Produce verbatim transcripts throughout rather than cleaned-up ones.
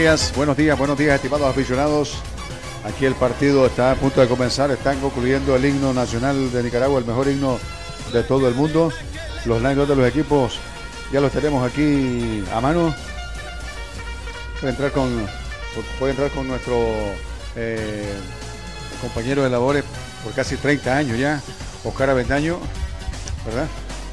días, buenos días, buenos días, estimados aficionados. Aquí el partido está a punto de comenzar. Están concluyendo el himno nacional de Nicaragua, el mejor himno de todo el mundo. Los line-up de los equipos ya los tenemos aquí a mano. Puede entrar con, puede entrar con nuestro eh, compañero de labores por casi treinta años ya, Oscar Avendaño, ¿verdad?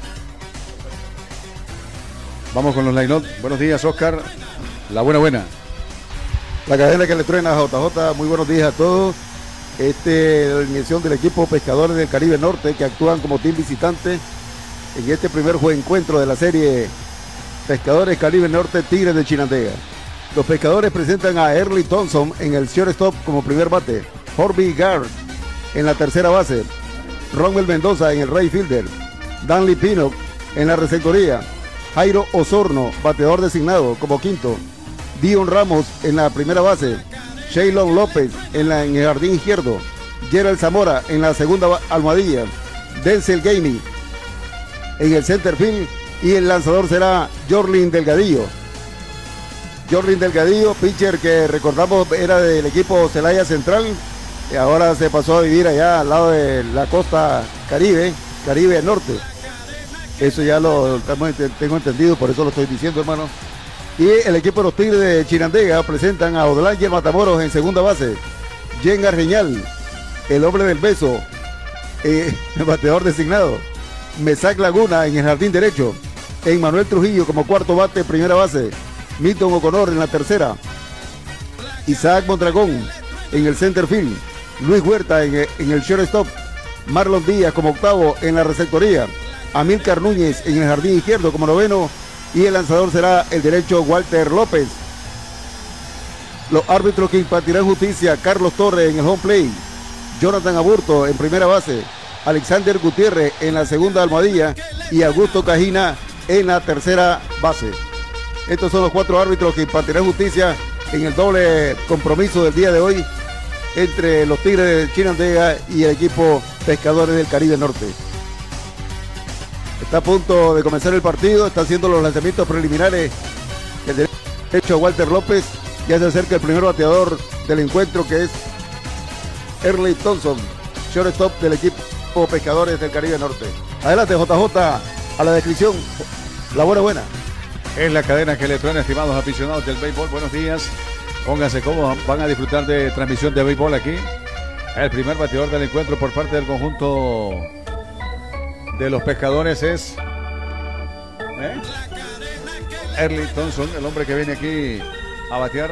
Vamos con los line-up. Buenos días, Oscar. La buena, buena. La cadena que le truena a J J, muy buenos días a todos. Este, la alineación del equipo Pescadores del Caribe Norte, que actúan como team visitante en este primer encuentro de la serie Pescadores Caribe Norte Tigres de Chinandega. Los pescadores presentan a Early Thompson en el shortstop como primer bate, Horby Guard en la tercera base, Rommel Mendoza en el right fielder, Danley Pinnock en la receptoría, Jairo Osorno, bateador designado como quinto, Dion Ramos en la primera base, Shaylon López en, la, en el jardín izquierdo, Gerald Zamora en la segunda almohadilla, Denzel Gamey en el center field y el lanzador será Jorlin Delgadillo. Jorlin Delgadillo, pitcher que recordamos era del equipo Celaya Central y ahora se pasó a vivir allá al lado de la costa Caribe, Caribe Norte. Eso ya lo tengo entendido, por eso lo estoy diciendo, hermano. Y el equipo de los Tigres de Chinandega presentan a Odolángel Matamoros en segunda base, Jen Arreñal, el hombre del beso, eh, el bateador designado, Mesac Laguna en el jardín derecho, Emmanuel Trujillo como cuarto bate, primera base, Milton O'Connor en la tercera, Isaac Mondragón en el center field, Luis Huerta en el, en el shortstop, Marlon Díaz como octavo en la receptoría, Amílcar Núñez en el jardín izquierdo como noveno y el lanzador será el derecho Walter López. Los árbitros que impartirán justicia: Carlos Torres en el home plate, Jonathan Aburto en primera base, Alexander Gutiérrez en la segunda almohadilla y Augusto Cajina en la tercera base. Estos son los cuatro árbitros que impartirán justicia en el doble compromiso del día de hoy entre los Tigres de Chinandega y el equipo Pescadores del Caribe Norte. Está a punto de comenzar el partido, está haciendo los lanzamientos preliminares el derecho Walter López. Ya se acerca el primer bateador del encuentro, que es Early Thompson, shortstop del equipo Pescadores del Caribe Norte. Adelante, J J, a la descripción. La buena buena. Es la cadena que le traen, estimados aficionados del béisbol. Buenos días. Pónganse cómodos, van a disfrutar de transmisión de béisbol aquí. El primer bateador del encuentro por parte del conjunto de los Pescadores es ¿eh? Early Thompson, el hombre que viene aquí a batear.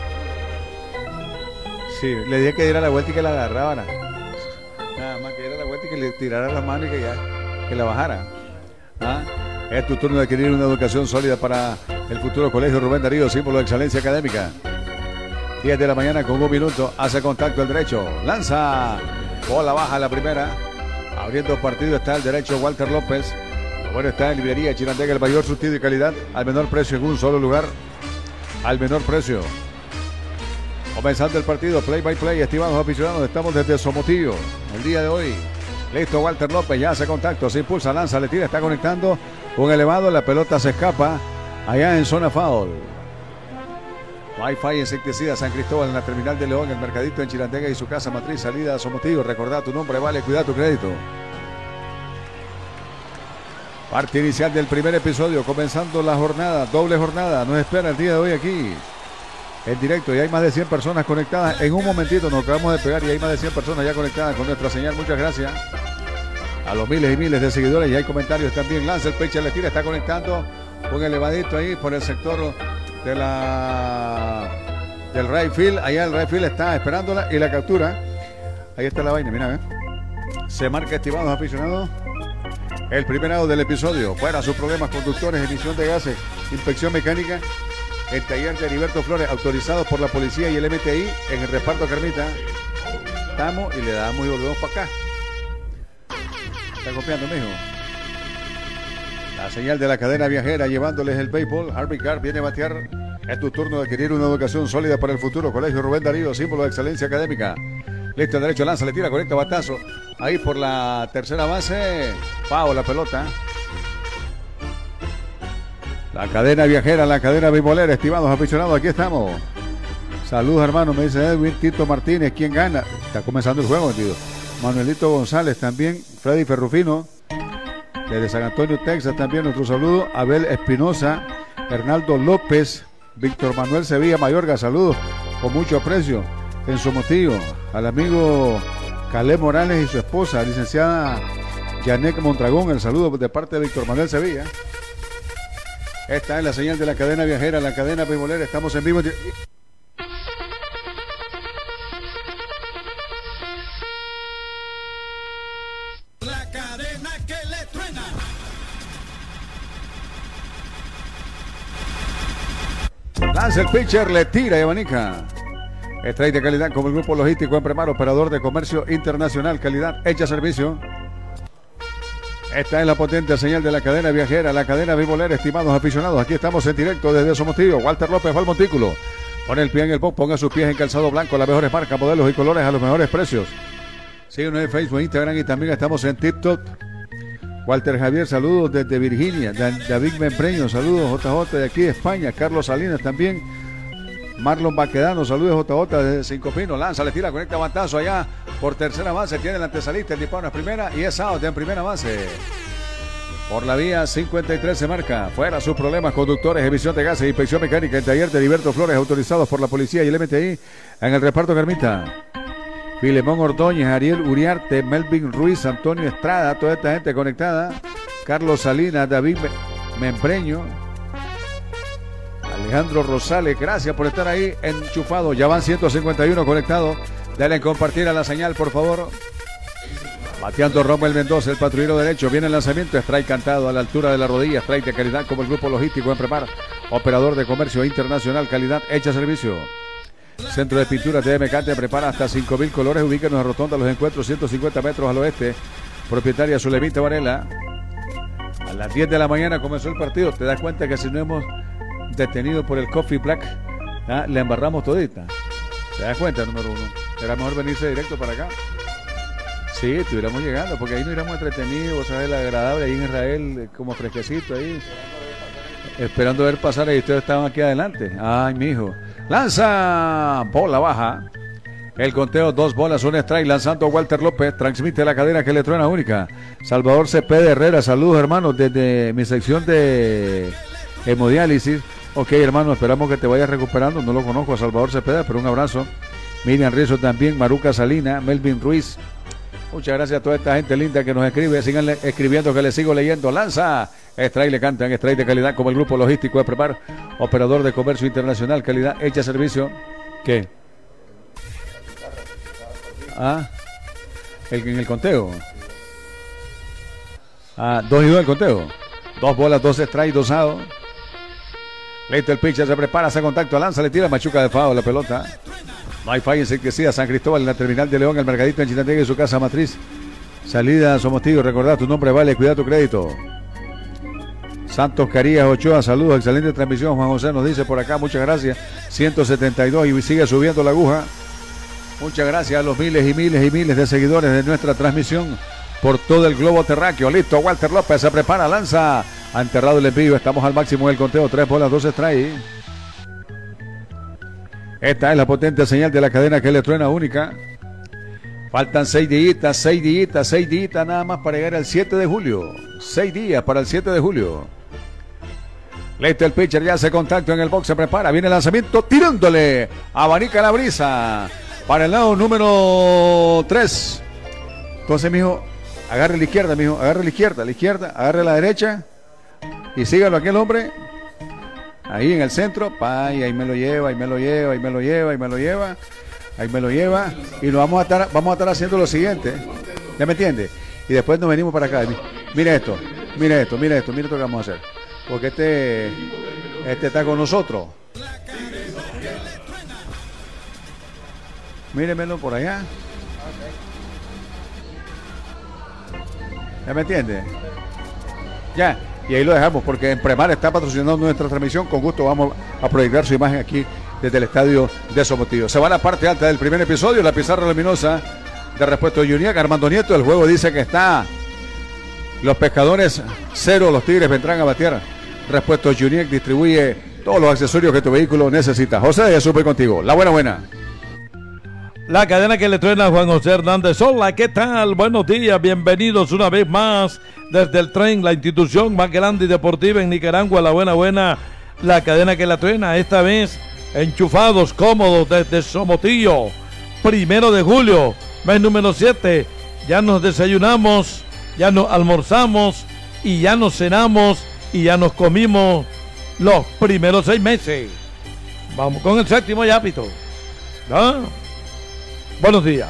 Sí, le dije que diera la vuelta y que la agarrara. Nada más que diera la vuelta y que le tirara la mano y que ya que la bajara. ¿Ah? Es tu turno de adquirir una educación sólida para el futuro Colegio Rubén Darío, símbolo de excelencia académica. diez de la mañana con un minuto, hace contacto el derecho, lanza, bola baja la primera. Abriendo partido está el derecho Walter López. Lo bueno está en librería Chinandega, el mayor surtido y calidad al menor precio en un solo lugar. Al menor precio. Comenzando el partido, play by play, estimados aficionados. Estamos desde Somotillo el día de hoy. Listo, Walter López ya hace contacto, se impulsa, lanza, le tira, está conectando. Un elevado, la pelota se escapa allá en zona foul. Wi-Fi insecticida San Cristóbal en la terminal de León, el mercadito en Chinandega y su casa matriz, salida a Somotillo. Recordá tu nombre, vale, cuida tu crédito. Parte inicial del primer episodio, comenzando la jornada, doble jornada. Nos espera el día de hoy aquí en directo y hay más de cien personas conectadas. En un momentito nos acabamos de pegar y hay más de cien personas ya conectadas con nuestra señal. Muchas gracias a los miles y miles de seguidores y hay comentarios también. Lanza el pitcher, le tira, está conectando un elevadito ahí por el sector de la del right field. Allá el right field está esperándola y la captura. Ahí está la vaina, mira, ¿eh? Se marca, estimados aficionados, el primer out del episodio. Fuera sus problemas conductores, emisión de gases, inspección mecánica, el taller de Heriberto Flores, autorizados por la policía y el M T I en el reparto Carmita. Estamos y le damos y volvemos para acá. Está copiando, mijo. La señal de la cadena viajera llevándoles el béisbol. Harvey Carr viene a batear. Es tu turno de adquirir una educación sólida para el futuro. Colegio Rubén Darío, símbolo de excelencia académica. Listo, el derecho, lanza, le tira, conecta, batazo. Ahí por la tercera base. Pau la pelota. La cadena viajera, la cadena beisbolera, estimados aficionados, aquí estamos. Saludos, hermano, me dice Edwin. Tito Martínez, ¿quién gana? Está comenzando el juego, entiendo. Manuelito González también. Freddy Ferrufino, desde San Antonio, Texas, también nuestro saludo. Abel Espinosa, Hernaldo López, Víctor Manuel Sevilla Mayorga, saludos con mucho aprecio en Somotillo. Al amigo Caleb Morales y su esposa, licenciada Yanek Mondragón, el saludo de parte de Víctor Manuel Sevilla. Esta es la señal de la cadena viajera, la cadena beisbolera. Estamos en vivo. La cadena que le truena. Lanza el pitcher, le tira y abanica. Strike de calidad como el grupo logístico en Premar, operador de comercio internacional, calidad hecha servicio. Esta es la potente señal de la cadena viajera, la cadena beisbolera, estimados aficionados. Aquí estamos en directo desde Somotillo. Walter López va al montículo. Pone el pie en el box, ponga sus pies en calzado blanco, las mejores marcas, modelos y colores a los mejores precios. Síguenos en Facebook, Instagram y también estamos en TikTok. Walter Javier, saludos desde Virginia. David Mempreño, saludos J J de aquí de España. Carlos Salinas también. Marlon Baquedano, saludos J J desde Cinco Pinos. Lanza, le tira, conecta guantazo allá por tercera base. Tiene el antesalista, el disparo en primera y es out en primera base. Por la vía cincuenta y tres se marca. Fuera sus problemas conductores, emisión de gases, inspección mecánica en taller de Heriberto Flores, autorizados por la policía y el M T I en el reparto Carmita. Filemón Ordóñez, Ariel Uriarte, Melvin Ruiz, Antonio Estrada, toda esta gente conectada. Carlos Salinas, David Mempreño, Alejandro Rosales, gracias por estar ahí enchufado. Ya van ciento cincuenta y uno conectados. Denle compartir a la señal, por favor. Bateando Rommel Mendoza, el patrullero derecho. Viene el lanzamiento, strike cantado a la altura de la rodilla. Strike de calidad como el grupo logístico en Premar, operador de comercio internacional, calidad hecha servicio. Centro de pinturas de M K te prepara hasta cinco mil colores. Ubícanos en Rotonda Los Encuentros, ciento cincuenta metros al oeste. Propietaria Zulemita Varela. A las diez de la mañana comenzó el partido. Te das cuenta que si no hemos detenido por el Coffee Black, ¿ah? Le embarramos todita. ¿Te das cuenta, número uno? Era mejor venirse directo para acá. Sí, estuviéramos llegando, porque ahí no iríamos entretenidos, ¿sabes? El agradable ahí en Israel, como fresquecito ahí. Esperando ver pasar y ustedes estaban aquí adelante. Ay, mijo. Lanza, bola baja. El conteo, dos bolas, un strike, lanzando Walter López. Transmite la cadena que le truena única. Salvador Cepeda Herrera, saludos hermanos desde mi sección de hemodiálisis. Ok, hermano, esperamos que te vayas recuperando. No lo conozco a Salvador Cepeda, pero un abrazo. Miriam Rizzo también, Maruca Salina, Melvin Ruiz. Muchas gracias a toda esta gente linda que nos escribe. Sigan escribiendo, que les sigo leyendo. Lanza, strike, le cantan, strike de calidad como el grupo logístico de Prepar, operador de comercio internacional, calidad hecha servicio. ¿Qué? Ah, el, en el conteo. Ah, dos y dos el conteo. Dos bolas, dos strikes, dos outs. Listo, el pitcher se prepara, hace contacto, lanza, le tira, machuca de fao la pelota. No hay falla enseguida, San Cristóbal en la terminal de León, el mercadito en Chinandega y su casa matriz. Salida Somotillo, recordad, tu nombre vale, cuida tu crédito. Santos Carías Ochoa, saludos, excelente transmisión. Juan José nos dice por acá, muchas gracias. ciento setenta y dos y sigue subiendo la aguja. Muchas gracias a los miles y miles y miles de seguidores de nuestra transmisión por todo el globo terráqueo. Listo, Walter López se prepara, lanza, ha enterrado el envío, estamos al máximo en el conteo, tres bolas, dos strikes. Esta es la potente señal de la cadena que le truena única. Faltan seis días, seis días, seis días nada más para llegar al siete de julio. Seis días para el siete de julio. Listo, el pitcher ya hace contacto en el box, se prepara, viene el lanzamiento, tirándole, abanica la brisa para el lado número tres. Entonces, mijo, agarre la izquierda, mijo, agarre la izquierda, la izquierda, agarre la derecha y sígalo aquel hombre. Ahí en el centro, pa, y ahí me lo lleva, ahí me lo lleva, ahí me lo lleva, ahí me lo lleva, ahí me lo lleva, y nos vamos a estar, vamos a estar haciendo lo siguiente, ¿ya me entiende? Y después nos venimos para acá. Mire esto, mire esto, mire esto, mire esto que vamos a hacer, porque este, este está con nosotros. Míremelo por allá. ¿Ya me entiende? Ya. Y ahí lo dejamos porque en Premar está patrocinando nuestra transmisión. Con gusto vamos a proyectar su imagen aquí desde el estadio de Somotillo. Se va a la parte alta del primer episodio, la pizarra luminosa de Repuesto Juniac. Armando Nieto, el juego dice que está los Pescadores cero, los Tigres vendrán a batear. Repuesto Juniac distribuye todos los accesorios que tu vehículo necesita. José de Super contigo. La buena, buena. La cadena que le truena a Juan José Hernández. Hola, ¿qué tal? Buenos días, bienvenidos una vez más desde el tren, la institución más grande y deportiva en Nicaragua. La buena, buena. La cadena que la truena, esta vez enchufados, cómodos desde Somotillo. Primero de julio, mes número siete. Ya nos desayunamos, ya nos almorzamos y ya nos cenamos y ya nos comimos los primeros seis meses. Vamos con el séptimo ya, Pito. ¿Ah? Buenos días.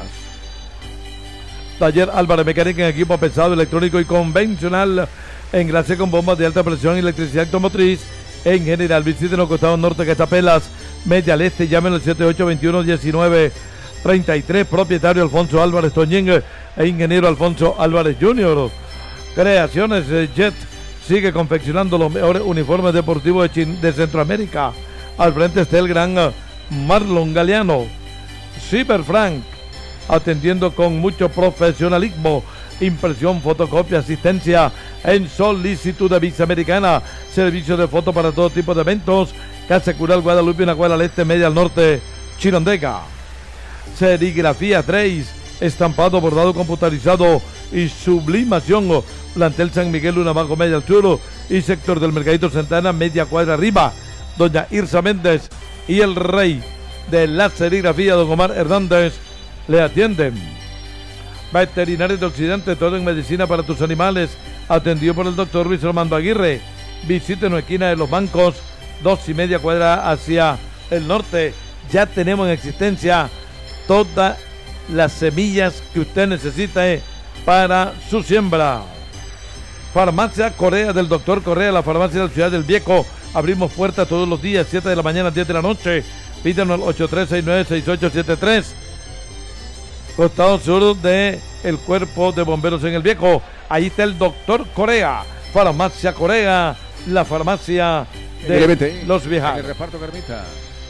Taller Álvarez Mecánica en equipo pesado, electrónico y convencional. Engrase con bombas de alta presión y electricidad automotriz. En general, visiten los costados norte, Quetapelas, media al este. Llamen al siete ocho dos uno uno nueve tres tres. Propietario Alfonso Álvarez Toñín e ingeniero Alfonso Álvarez junior Creaciones Jet sigue confeccionando los mejores uniformes deportivos de, Chin de Centroamérica. Al frente está el gran Marlon Galeano. Cyberfrank, atendiendo con mucho profesionalismo, impresión, fotocopia, asistencia en solicitud de visa americana, servicio de foto para todo tipo de eventos. Casa Cural Guadalupe, una cuadra al este, media al norte, Chirondega. Serigrafía Trace, estampado, bordado, computarizado y sublimación. Plantel San Miguel, una bajo, media al sur, y sector del Mercadito Santana, media cuadra arriba. Doña Irsa Méndez y el rey de la serigrafía, don Omar Hernández, le atienden. Veterinarios de Occidente, todo en medicina para tus animales, atendido por el doctor Luis Armando Aguirre. Visítenos esquina de los bancos, dos y media cuadra hacia el norte. Ya tenemos en existencia todas las semillas que usted necesita eh, para su siembra. Farmacia Correa del doctor Correa, la farmacia de la ciudad del Viejo. Abrimos puertas todos los días, siete de la mañana, diez de la noche. Pídanos al ocho tres seis nueve seis ocho siete tres. Costado sur de el Cuerpo de Bomberos en el Viejo. Ahí está el doctor Correa. Farmacia Correa, la farmacia de los Viejas. El reparto Carmita.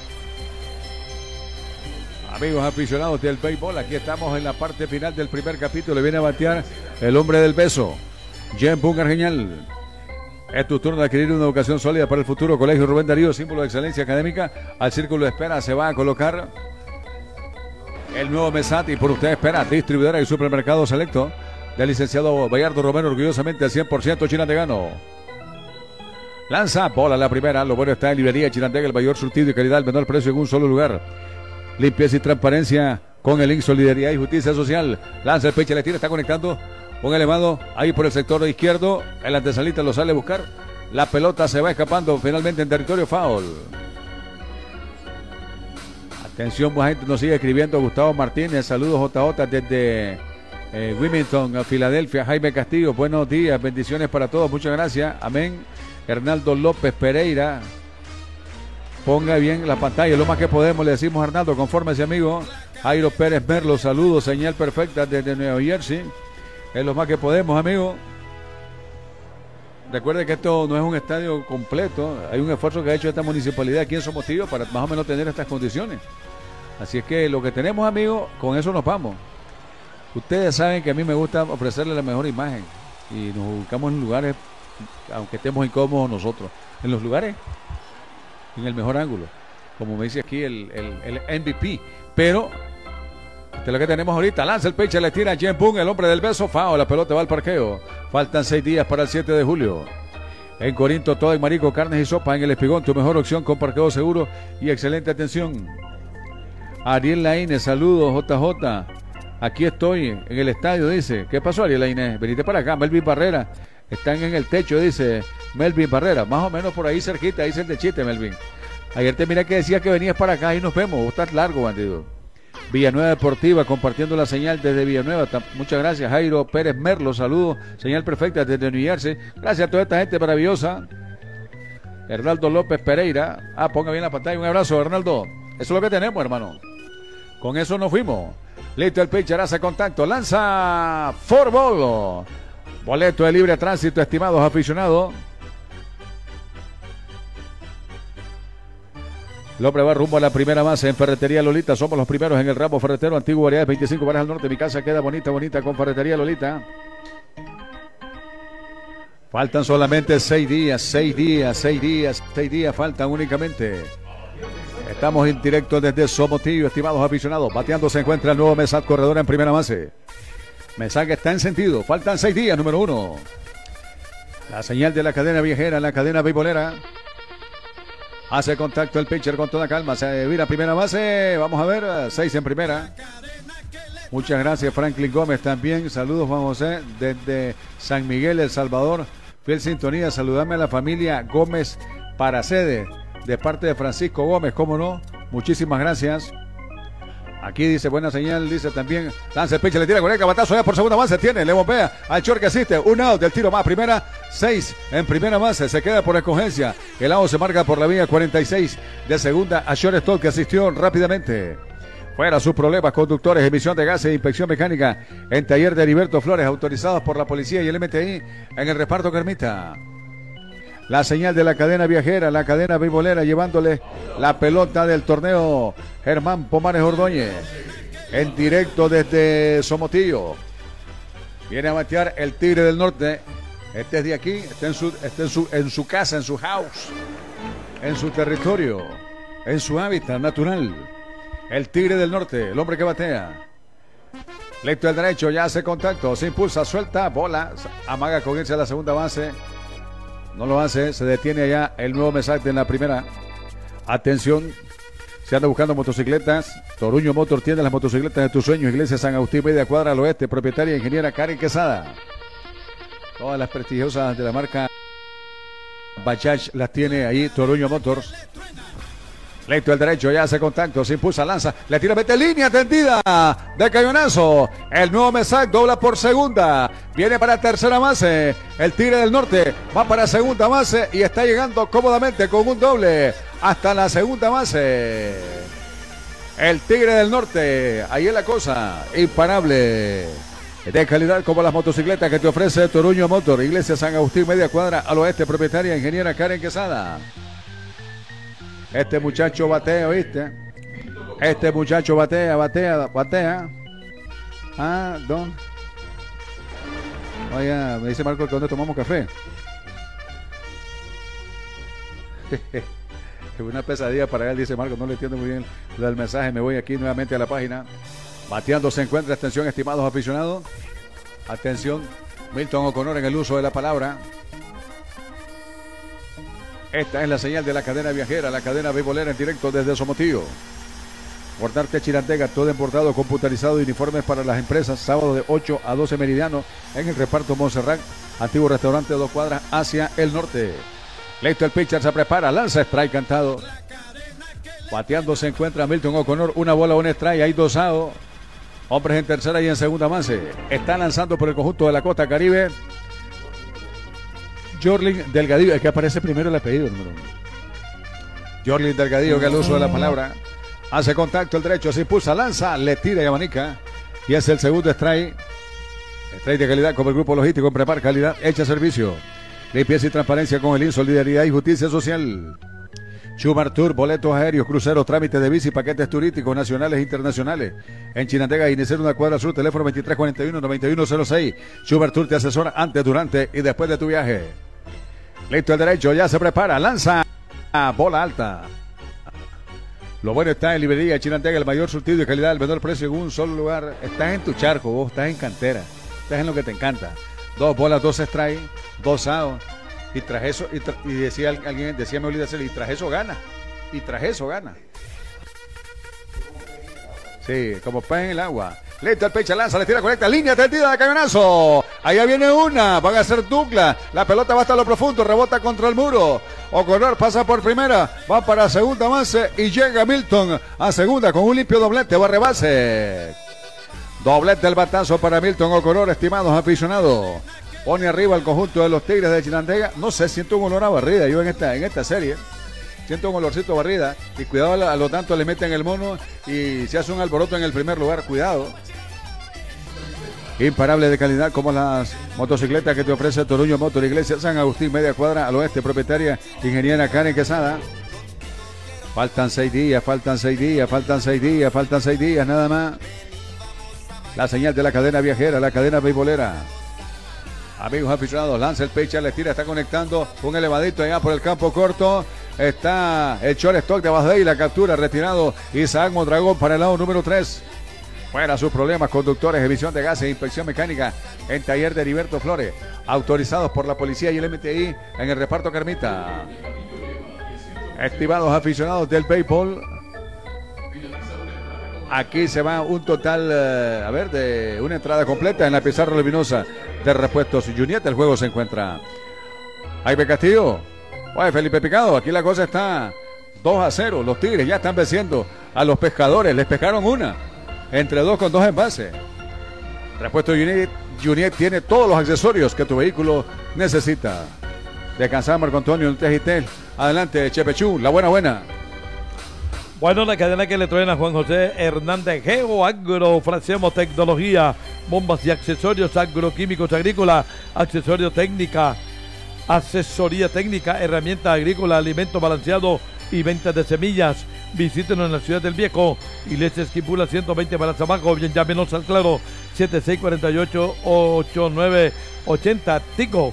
Amigos aficionados del béisbol, aquí estamos en la parte final del primer capítulo. Le viene a batear el hombre del beso, Jen Bungar Genial. Es tu turno de adquirir una educación sólida para el futuro. Colegio Rubén Darío, símbolo de excelencia académica. Al círculo de espera se va a colocar el nuevo Mesat y por usted espera, distribuidora y supermercado selecto del licenciado Bayardo Romero, orgullosamente al cien por ciento chinandegano. Lanza, bola la primera. Lo bueno está en librería Chinandega, el mayor surtido y calidad al menor precio en un solo lugar. Limpieza y transparencia con el link Solidaridad y Justicia Social. Lanza el pecho, le tira, está conectando un elevado ahí por el sector izquierdo. El antesalita lo sale a buscar. La pelota se va escapando finalmente en territorio foul. Atención, mucha gente nos sigue escribiendo. Gustavo Martínez, saludos J J desde eh, Wilmington, Filadelfia. Jaime Castillo, buenos días, bendiciones para todos, muchas gracias, amén. Hernaldo López Pereira, ponga bien la pantalla, lo más que podemos, le decimos a Hernaldo, confórmese amigo. Jairo Pérez Merlo, saludos, señal perfecta desde Nueva Jersey, es lo más que podemos amigo. Recuerde que esto no es un estadio completo, hay un esfuerzo que ha hecho esta municipalidad aquí en Somotillo para más o menos tener estas condiciones. Así es que lo que tenemos, amigos, con eso nos vamos. Ustedes saben que a mí me gusta ofrecerle la mejor imagen y nos ubicamos en lugares, aunque estemos incómodos nosotros, en los lugares, en el mejor ángulo, como me dice aquí el, el, el M V P. Pero esto es lo que tenemos ahorita. Lanza el pitcher, le tira Jen Pung, el hombre del beso, foul, la pelota va al parqueo. Faltan seis días para el siete de julio. En Corinto, todo en Marico, carnes y sopa. En el Espigón, tu mejor opción con parqueo seguro y excelente atención. Ariel Laínez, saludos J J. Aquí estoy en el estadio, dice. ¿Qué pasó, Ariel Laínez? Venite para acá. Melvin Barrera, están en el techo, dice Melvin Barrera. Más o menos por ahí cerquita, dice el de chiste, Melvin. Ayer te miré que decía que venías para acá y nos vemos. Vos estás largo, bandido. Villanueva Deportiva, compartiendo la señal desde Villanueva. Muchas gracias, Jairo Pérez Merlo. Saludos, señal perfecta desde New Jersey. Gracias a toda esta gente maravillosa. Hernaldo López Pereira. Ah, ponga bien la pantalla. Un abrazo, Hernaldo. Eso es lo que tenemos, hermano. Con eso nos fuimos. Listo, el pitcher hace contacto. Lanza for ball. Boleto de libre tránsito, estimados aficionados. El hombre va rumbo a la primera base en Ferretería Lolita. Somos los primeros en el ramo ferretero. Antiguo Variedades, veinticinco barras al norte. Mi casa queda bonita, bonita con Ferretería Lolita. Faltan solamente seis días, seis días, seis días, seis días faltan únicamente. Estamos en directo desde Somotillo, estimados aficionados. Bateando se encuentra el nuevo Mesad corredor en primera base. Mesad que está en sentido. Faltan seis días, número uno. La señal de la cadena viajera, la cadena beisbolera. Hace contacto el pitcher con toda calma. Se vira a primera base. Vamos a ver, seis en primera. Muchas gracias, Franklin Gómez también. Saludos, Juan José, desde San Miguel, El Salvador. Fiel sintonía. Saludame a la familia Gómez Paracede, de parte de Francisco Gómez, cómo no. Muchísimas gracias. Aquí dice, buena señal, dice también. Lanza el pitcher, le tira con el cabatazo ya por segunda base. Tiene, le bombea al short que asiste. Un out del tiro más. Primera, seis en primera base. Se queda por escogencia. El out se marca por la vía cuarenta y seis de segunda a shortstop que asistió rápidamente. Fuera sus problemas conductores, emisión de gases e inspección mecánica en taller de Heriberto Flores, autorizados por la policía y el M T I en el reparto Carmita. La señal de la cadena viajera, la cadena beisbolera, llevándole la pelota del torneo Germán Pomares Ordóñez. En directo desde Somotillo. Viene a batear el Tigre del Norte. Este es de aquí, está en su, está en su, en su casa, en su house, en su territorio, en su hábitat natural. El Tigre del Norte, el hombre que batea. Lecto el derecho, ya hace contacto, se impulsa, suelta, bola, amaga con irse a la segunda base. No lo hace, se detiene allá el nuevo Mesad en la primera. Atención, se anda buscando motocicletas. Toruño Motor tiene las motocicletas de tus sueños. Iglesia San Agustín, media cuadra al oeste. Propietaria ingeniera Karen Quesada. Todas las prestigiosas de la marca Bajaj las tiene ahí Toruño Motors. Lecto el derecho, ya hace contacto, se impulsa, lanza, le tira, mete línea tendida de cañonazo. El nuevo Mesad dobla por segunda, viene para tercera base. El Tigre del Norte va para segunda base y está llegando cómodamente con un doble hasta la segunda base. El Tigre del Norte, ahí es la cosa, imparable. De calidad como las motocicletas que te ofrece Toruño Motor. Iglesia San Agustín, media cuadra al oeste. Propietaria ingeniera Karen Quesada. Este muchacho batea, ¿viste? Este muchacho batea, batea, batea. Ah, don. Oiga, me dice Marco que donde tomamos café. Es una pesadilla para él, dice Marco. No le entiendo muy bien el mensaje. Me voy aquí nuevamente a la página. Bateando se encuentra, atención, estimados aficionados. Atención, Milton O'Connor en el uso de la palabra. Esta es la señal de la cadena viajera, la cadena beisbolera en directo desde Somotillo. Portarte Chirandega, todo importado, computarizado, uniformes para las empresas, sábado de ocho a doce meridiano en el reparto Montserrat, antiguo restaurante de dos cuadras hacia el norte. Listo el pitcher, se prepara, lanza strike cantado. Bateando se encuentra Milton O'Connor, una bola, un strike, hay dos outs. Hombres en tercera y en segunda base. Está lanzando por el conjunto de la Costa Caribe Jorlin Delgadillo, el que aparece primero el apellido, número uno. Jorlin Delgadillo, que al uso de la palabra. Hace contacto el derecho, se impulsa, lanza, le tira y abanica. Y es el segundo strike. Strike de calidad como el grupo logístico en Prepar Calidad, hecha servicio. Limpieza y transparencia con el I N, Solidaridad y Justicia Social. Schumar Tour, boletos aéreos, cruceros, trámites de bici, paquetes turísticos nacionales e internacionales. En Chinandega, iniciar una cuadra sur, teléfono veintitrés cuarenta y uno, noventa y uno cero seis. Schumar Tour te asesora antes, durante y después de tu viaje. Listo el derecho, ya se prepara, lanza, bola alta. Lo bueno está en Librería Chinandega, el mayor surtido y calidad, el menor precio en un solo lugar. Estás en tu charco, vos estás en cantera, estás en lo que te encanta. Dos bolas, dos strikes, dos outs. Y tras eso, y, tra y decía alguien, decía me olvidé hacer, y tras eso gana. Y tras eso gana. Sí, como pez en el agua. Listo, el pecha lanza, le tira correcta, línea tendida de cañonazo. Allá viene una, van a ser dupla. La pelota va hasta lo profundo, rebota contra el muro. O'Connor pasa por primera, va para segunda base y llega Milton a segunda con un limpio doblete, barre base. Doblete el batazo para Milton O'Connor, estimados aficionados. Pone arriba el conjunto de los Tigres de Chinandega. No sé, siento un olor a barrida yo en esta, en esta serie. Siento un olorcito a barrida. Y cuidado, a lo tanto le meten el mono y se hace un alboroto en el primer lugar. Cuidado. Imparable de calidad como las motocicletas que te ofrece Toruño Motor, Iglesia San Agustín, media cuadra al oeste, propietaria ingeniera Karen Quesada. Faltan seis días, faltan seis días, faltan seis días, faltan seis días, nada más. La señal de la cadena viajera, la cadena beisbolera. Amigos aficionados, lanza el pitcher, le tira, está conectando un elevadito allá por el campo corto. Está el shortstop de debajo de ahí, la captura, retirado Isaac Mondragón para el lado número tres. Fuera sus problemas conductores, emisión de gases, inspección mecánica en taller de Heriberto Flores, autorizados por la policía y el M T I en el reparto Carmita. Estimados aficionados del béisbol, aquí se va un total, uh, a ver, de una entrada completa en la pizarra luminosa de repuestos Juniet. El juego se encuentra Jaime Castillo, oye, Felipe Picado, aquí la cosa está dos a cero. Los Tigres ya están venciendo a los Pescadores, les pescaron una, entre dos con dos envases. Repuesto Juniet, Juniet tiene todos los accesorios que tu vehículo necesita. Descansar Marco Antonio, un Tejitel. Adelante, Chepechú, la buena buena. Bueno, la cadena que le traen a Juan José Hernández, GeoAgro, ofrecemos tecnología, bombas y accesorios agroquímicos agrícolas, accesorios técnica, asesoría técnica, herramientas agrícolas, alimentos balanceados y ventas de semillas. Visítenos en la ciudad del Viejo, Iglesia Esquipula ciento veinte para Zabaco, bien llámenos al claro siete seis cuatro ocho, ocho nueve ocho cero, Tico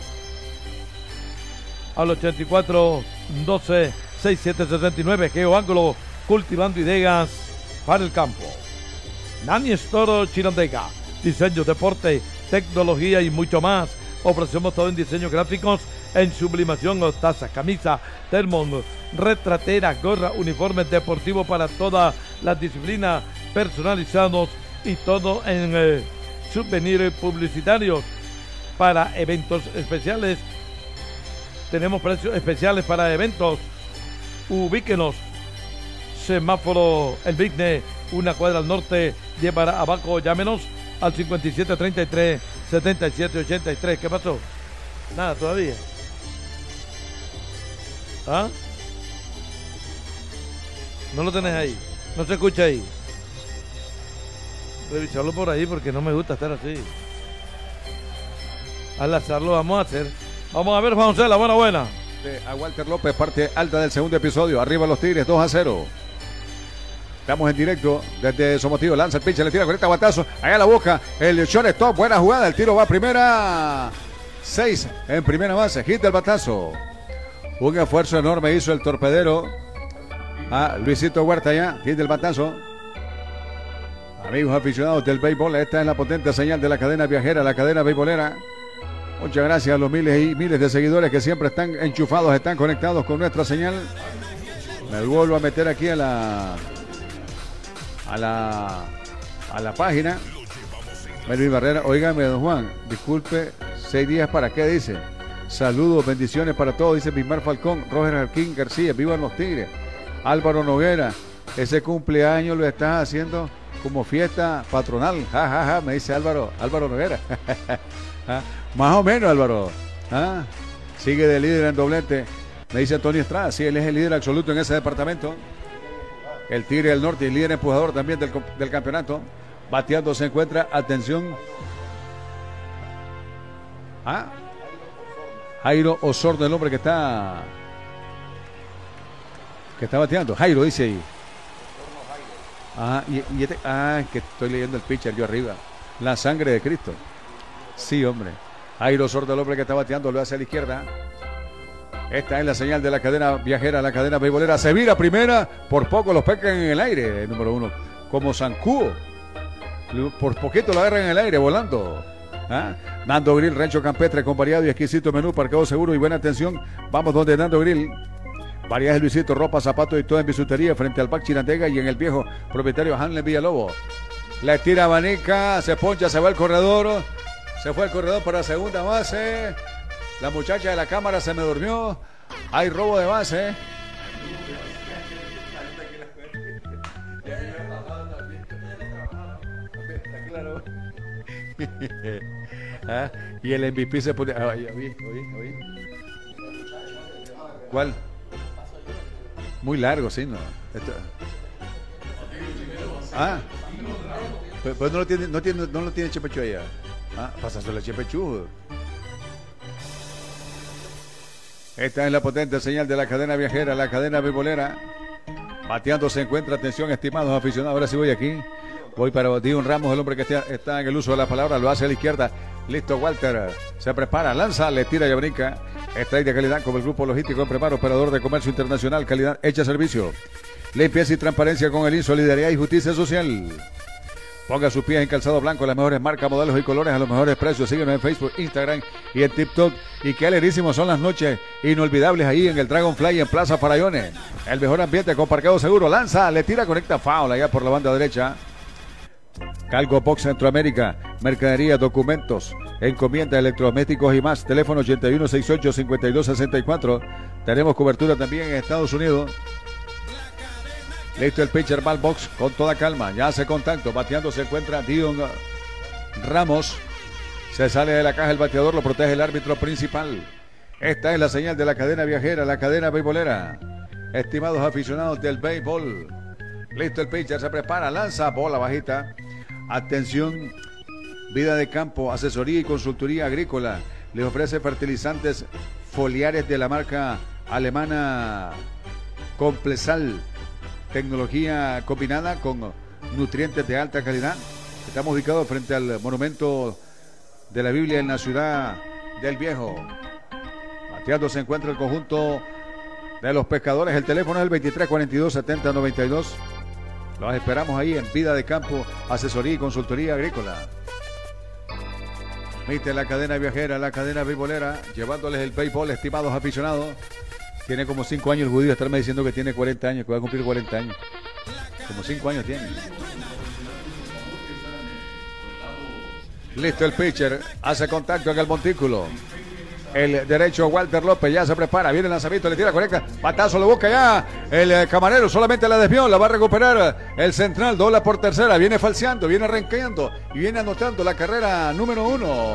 al ochenta y cuatro doce sesenta y siete sesenta y nueve. GeoAgro, cultivando ideas para el campo. Nani Store Chirandega, diseño, deporte, tecnología y mucho más. Ofrecemos todo en diseños gráficos, en sublimación, tazas, camisa, termos, retratera, gorra, uniformes deportivos para todas las disciplinas, personalizados y todo en eh, souvenirs publicitarios para eventos especiales. Tenemos precios especiales para eventos. Ubíquenos. Semáforo El Vigne, una cuadra al norte, llevará abajo. Llámenos al cincuenta y siete treinta y tres setenta y siete ochenta y tres. ¿Qué pasó? Nada todavía. ¿Ah? No lo tenés ahí. No se escucha ahí. Revisarlo por ahí porque no me gusta estar así. Al azar lo vamos a hacer. Vamos a ver, Juan José, la buena buena. A Walter López, parte alta del segundo episodio. Arriba los Tigres, dos a cero. Estamos en directo desde Somotillo. Lanza el pinche, le tira correcta, batazo. Allá la boca, el shortstop. Buena jugada, el tiro va a primera. Seis en primera base. Hit del batazo. Un esfuerzo enorme hizo el torpedero. A Luisito Huerta ya. Hit del batazo. Amigos aficionados del béisbol, esta es la potente señal de la cadena viajera, la cadena beisbolera. Muchas gracias a los miles y miles de seguidores que siempre están enchufados, están conectados con nuestra señal. Me vuelvo a meter aquí a la a la a la página. Melvin Barrera, óigame, don Juan, disculpe, seis días para qué dice. Saludos, bendiciones para todos, dice Bismar Falcón, Roger Jarquín García, vivan los Tigres. Álvaro Noguera, ese cumpleaños lo estás haciendo como fiesta patronal, ja, ja, ja, me dice Álvaro, Álvaro Noguera. ¿Ah? Más o menos, Álvaro. ¿Ah? Sigue de líder en doblete. Me dice Antonio Estrada. Sí, él es el líder absoluto en ese departamento. El Tigre del Norte y líder empujador también del, del campeonato. Bateando se encuentra, atención. ¿Ah? Jairo Osorno, el hombre que está. Que está bateando. Jairo dice ahí. Ah, y, y este, ah, que estoy leyendo el pitcher yo arriba. La sangre de Cristo. Sí, hombre. Jairo Sordo, el hombre que está bateando, lo hace a la izquierda. Esta es la señal de la cadena viajera, la cadena beisbolera. Se vira primera, por poco los pescan en el aire, el número uno. Como Zancudo. Por poquito lo agarran en el aire, volando. ¿Ah? Nando Grill, Rancho Campestre, con variado y exquisito menú, parqueo seguro y buena atención. Vamos donde Nando Grill. Variedades Luisito, ropa, zapatos y todo en bisutería, frente al Parque Chirandega y en el viejo propietario Hanley Villalobos. La estira abanica, se poncha, se va el corredor. Se fue el corredor para segunda base. La muchacha de la cámara se me durmió. Hay robo de base. ¿Ah? Y el M V P se pone. Ay, oí, oí, oí. ¿Cuál? Muy largo, sí, ¿no? Esto... Ah, pues, pues no lo tiene, no tiene, no lo tiene Chepechu allá. Ah, pásaselo a Chepechu. Esta es la potente señal de la cadena viajera, la cadena beisbolera. Bateando se encuentra, atención, estimados aficionados. Ahora sí voy aquí. Voy para Dion Ramos, el hombre que está, está en el uso de la palabra, lo hace a la izquierda. Listo, Walter. Se prepara, lanza, le tira y brinca. Strike de calidad con el grupo logístico en preparo, operador de comercio internacional, calidad hecha servicio. Limpieza y transparencia con el I N, solidaridad y justicia social. Ponga sus pies en calzado blanco, las mejores marcas, modelos y colores a los mejores precios. Síguenos en Facebook, Instagram y en TikTok. Y qué alegrísimos son las noches inolvidables ahí en el Dragonfly en Plaza Farallones. El mejor ambiente con parqueo seguro. Lanza, le tira, conecta, foul allá por la banda derecha. Calco Box Centroamérica, mercadería, documentos, encomiendas, electrodomésticos y más. Teléfono ochenta y uno sesenta y ocho, cincuenta y dos sesenta y cuatro. Tenemos cobertura también en Estados Unidos. Listo el pitcher, ball box con toda calma. Ya hace contacto. Bateando se encuentra Dion Ramos. Se sale de la caja el bateador. Lo protege el árbitro principal. Esta es la señal de la cadena viajera, la cadena beisbolera. Estimados aficionados del béisbol. Listo el pitcher. Se prepara. Lanza. Bola bajita. Atención. Vida de campo. Asesoría y consultoría agrícola. Le ofrece fertilizantes foliares de la marca alemana Complesal. Tecnología combinada con nutrientes de alta calidad. Estamos ubicados frente al monumento de la Biblia en la ciudad del Viejo. Bateando se encuentra el conjunto de los pescadores. El teléfono es el veintitrés cuarenta y dos, setenta noventa y dos. Los esperamos ahí en Vida de Campo, asesoría y consultoría agrícola. Viste la cadena viajera, la cadena beisbolera, llevándoles el béisbol, estimados aficionados. Tiene como cinco años el judío, estarme diciendo que tiene cuarenta años, que va a cumplir cuarenta años. Como cinco años tiene. Listo el pitcher, hace contacto en el montículo. El derecho Walter López ya se prepara, viene el lanzamiento, le tira correcta, batazo lo busca ya. El eh, camarero solamente la desvió, la va a recuperar el central, dobla por tercera, viene falseando, viene arranqueando y viene anotando la carrera número uno.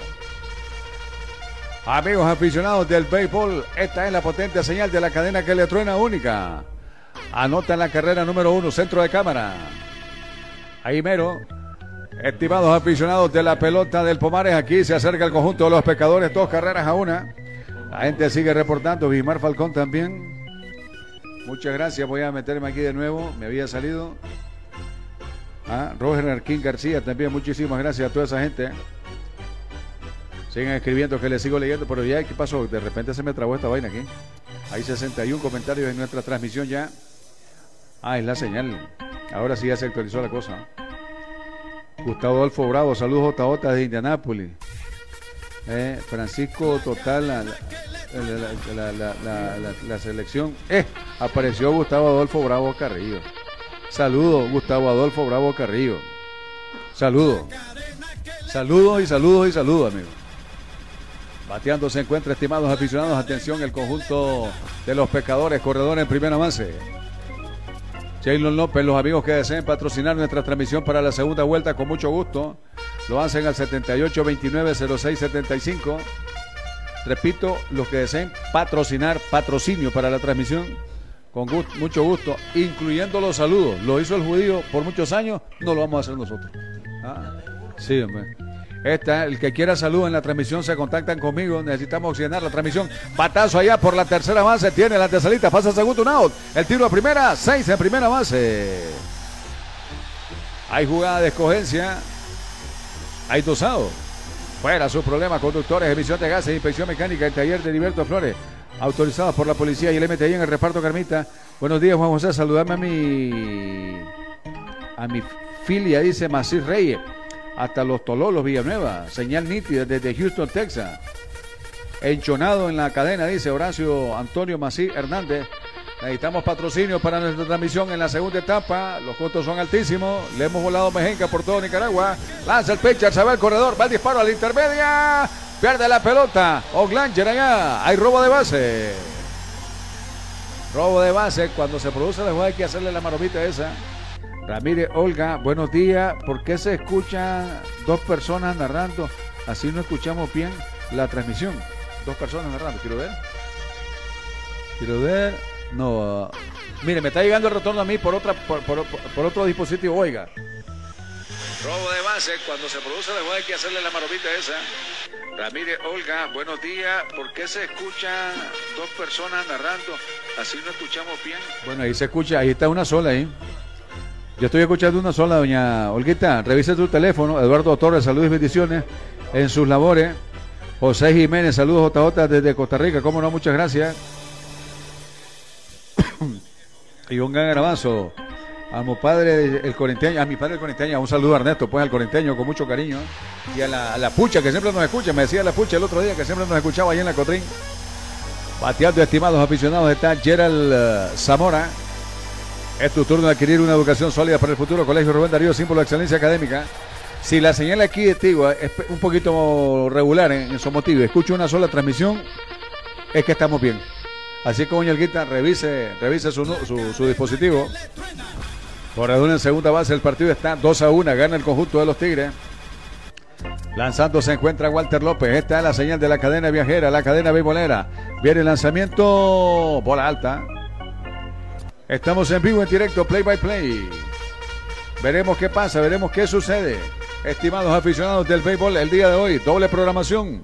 Amigos aficionados del béisbol, esta es la potente señal de la cadena que le truena única. Anota la carrera número uno, centro de cámara. Ahí mero. Estimados aficionados de la pelota del Pomares, aquí se acerca el conjunto de los pescadores, dos carreras a una. La gente sigue reportando, Bismar Falcón también. Muchas gracias, voy a meterme aquí de nuevo, me había salido. Ah, Roger Arquín García también, muchísimas gracias a toda esa gente. Siguen escribiendo que les sigo leyendo, pero ya, ¿qué pasó? De repente se me trabó esta vaina aquí. Hay sesenta y uno comentarios en nuestra transmisión ya. Ah, es la señal. Ahora sí ya se actualizó la cosa. Gustavo Adolfo Bravo, saludos J J de Indianápolis. Eh, Francisco Total, la, la, la, la, la, la, la selección. Eh, apareció Gustavo Adolfo Bravo Carrillo. Saludos, Gustavo Adolfo Bravo Carrillo. Saludos. Saludos y saludos y saludos, amigos. Bateando se encuentra, estimados aficionados. Atención, el conjunto de los pescadores, corredores en primer avance. Jaylon López, los amigos que deseen patrocinar nuestra transmisión para la segunda vuelta, con mucho gusto, lo hacen al setenta y ocho veintinueve cero seis setenta y cinco. Repito, los que deseen patrocinar, patrocinio para la transmisión, con gusto, mucho gusto, incluyendo los saludos. Lo hizo el judío por muchos años, no lo vamos a hacer nosotros. Ah, sí, hombre. Esta, el que quiera salud en la transmisión se contactan conmigo. Necesitamos oxigenar la transmisión. Batazo allá por la tercera base. Tiene la antesalita. Pasa segundo, un out. El tiro a primera. Seis en primera base. Hay jugada de escogencia. Hay dosado. Fuera sus problemas. Conductores, emisión de gases, inspección mecánica. El taller de Heriberto Flores. Autorizados por la policía y el M T I en el reparto Carmita. Buenos días, Juan José. Saludame a mi. A mi filia, dice Macís Reyes. Hasta los Tololos, Villanueva. Señal nítida desde Houston, Texas. Enchonado en la cadena, dice Horacio Antonio Mací Hernández. Necesitamos patrocinio para nuestra transmisión en la segunda etapa. Los costos son altísimos. Le hemos volado mejenca por todo Nicaragua. Lanza el pitcher, se va el corredor. Va el disparo a la intermedia. Pierde la pelota. Oglanger allá. Hay robo de base. Robo de base. Cuando se produce la jugada hay que hacerle la maromita esa. Ramírez Olga, buenos días. ¿Por qué se escuchan dos personas narrando? Así no escuchamos bien la transmisión. Dos personas narrando. Quiero ver. Quiero ver. No. Mire, me está llegando el retorno a mí por otra, por, por, por otro dispositivo. Oiga. Robo de base. Cuando se produce la jugada hay que hacerle la maromita esa. Ramírez Olga, buenos días. ¿Por qué se escuchan dos personas narrando? Así no escuchamos bien. Bueno, ahí se escucha. Ahí está una sola ahí. Yo estoy escuchando una sola, doña Olguita. Revise tu teléfono. Eduardo Torres, saludos y bendiciones en sus labores. José Jiménez, saludos J J desde Costa Rica. Cómo no, muchas gracias. Y un gran abrazo a mi padre el corinteño, a mi padre el corinteño, un saludo a Ernesto, pues al corinteño con mucho cariño. Y a la, a la Pucha, que siempre nos escucha. Me decía la Pucha el otro día que siempre nos escuchaba ahí en la Cotrín. Bateando, estimados aficionados, está Gerald uh, Zamora. Es tu turno de adquirir una educación sólida para el futuro. Colegio Rubén Darío, símbolo de excelencia académica. Si la señal aquí de Tigua es un poquito regular en, en su motivo, escucho una sola transmisión, es que estamos bien. Así que, doña Olguita, revise, revise su, su, su dispositivo. Corredor en segunda base, el partido está dos a uno, gana el conjunto de los Tigres. Lanzando se encuentra Walter López. Esta es la señal de la cadena viajera, la cadena beisbolera. Viene el lanzamiento, bola alta. Estamos en vivo, en directo, play by play. Veremos qué pasa, veremos qué sucede. Estimados aficionados del béisbol, el día de hoy, doble programación.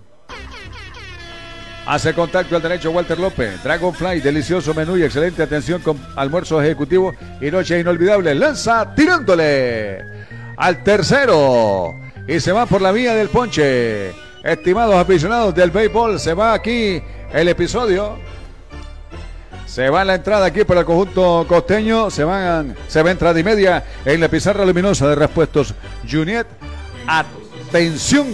Hace contacto al derecho Walter López. Dragonfly, delicioso menú y excelente atención con almuerzo ejecutivo y noche inolvidable. Lanza tirándole al tercero. Y se va por la vía del ponche. Estimados aficionados del béisbol, se va aquí el episodio. Se va la entrada aquí para el conjunto costeño. Se van, se va entrada y media en la pizarra luminosa de Repuestos Juniet. Atención.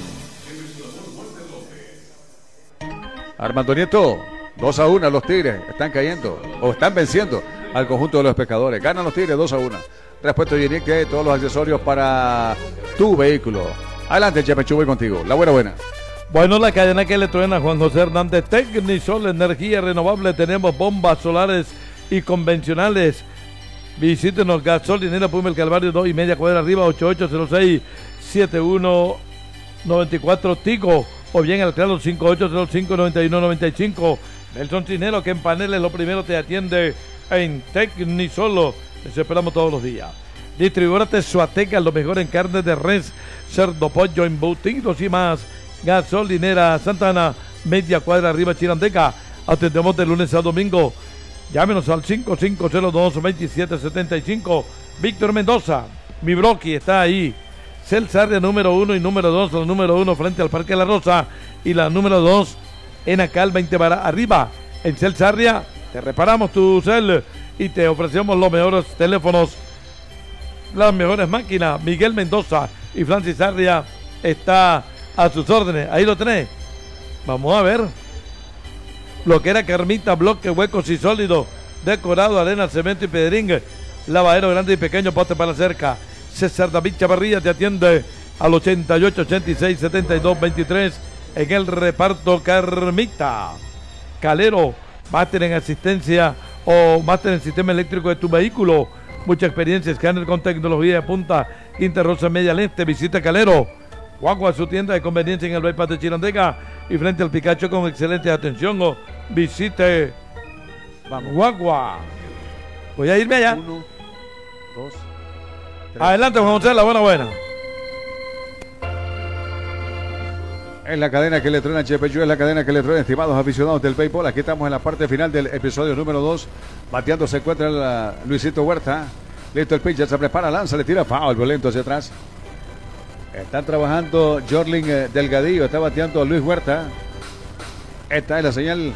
Armando Nieto, dos a uno, los Tigres están cayendo o están venciendo al conjunto de los pescadores. Ganan los Tigres dos a uno. Repuesto Juniet, que todos los accesorios para tu vehículo. Adelante, Chepechu, voy contigo. La buena, buena. Bueno, la cadena que le truena Juan José Hernández, Tecnisol, energía renovable. Tenemos bombas solares y convencionales. Visítenos, Gasolinera Puma el Calvario, dos y media cuadra arriba, ocho ocho cero seis siete uno nueve cuatro Tigo, o bien al claro cinco ocho cero cinco nueve uno nueve cinco. Nelson Cinero, que en paneles lo primero te atiende en Tecnisolo. Les esperamos todos los días. Distribuidora Tezuateca, lo mejor en carne de res, cerdo, pollo, embutidos y más. Gasolinera Santana, media cuadra arriba, Chirandeca. Atendemos de lunes a domingo. Llámenos al cinco cinco cero dos dos siete siete cinco. Víctor Mendoza, mi broqui, está ahí. Celsarria número uno y número dos, la número uno frente al Parque La Rosa y la número dos en Acal veinte para arriba. En Celsarria te reparamos tu cel y te ofrecemos los mejores teléfonos, las mejores máquinas. Miguel Mendoza y Francis Sarria está a sus órdenes. Ahí lo tenés. Vamos a ver lo que era Carmita, bloque, huecos y sólidos, decorado, arena, cemento y pedringue, lavadero grande y pequeño, poste para cerca. César David Chavarría te atiende al ochenta y ocho ochenta y seis setenta y dos veintitrés en el reparto Carmita. Calero, máster en asistencia o máster en sistema eléctrico de tu vehículo. Mucha experiencia, escáner con tecnología de punta. Quinta Rosa Media al Este, visita Calero. Guagua, su tienda de conveniencia en el bypass de Chirandega y frente al Picacho con excelente atención. O visite Vamos. Guagua. Voy a irme allá. Uno, dos, tres. Adelante, Juan José, la buena, buena. En la cadena que le truena Chepechu, es la cadena que le truena, estimados aficionados del béisbol. Aquí estamos en la parte final del episodio número dos. Bateando se encuentra el, uh, Luisito Huerta. Listo el pitcher, se prepara, lanza, le tira foul, violento hacia atrás. Están trabajando Jorlin eh, Delgadillo, está bateando Luis Huerta. Esta es la señal.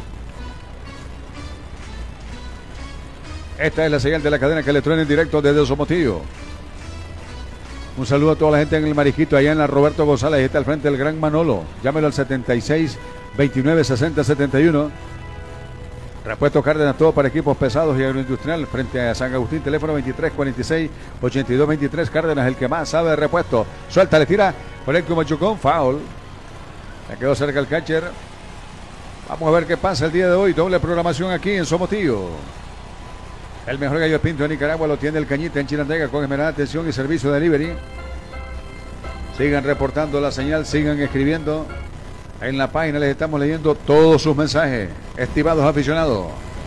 Esta es la señal de la cadena que le truena en directo desde Somotillo. Un saludo a toda la gente en el Marijito, allá en la Roberto González, está al frente del Gran Manolo. Llámelo al setenta y seis veintinueve sesenta setenta y uno. Repuesto Cárdenas, todo para equipos pesados y agroindustrial, frente a San Agustín, teléfono veintitrés cuarenta y seis ochenta y dos veintitrés. Cárdenas, el que más sabe de repuesto. Suelta, le tira, conecta un machucón, foul. Le quedó cerca el catcher. Vamos a ver qué pasa el día de hoy. Doble programación aquí en Somotillo. El mejor gallo pinto de Nicaragua lo tiene el Cañita en Chirandega con esmerada atención y servicio de delivery. Sigan reportando la señal, sigan escribiendo. En la página les estamos leyendo todos sus mensajes, estimados aficionados.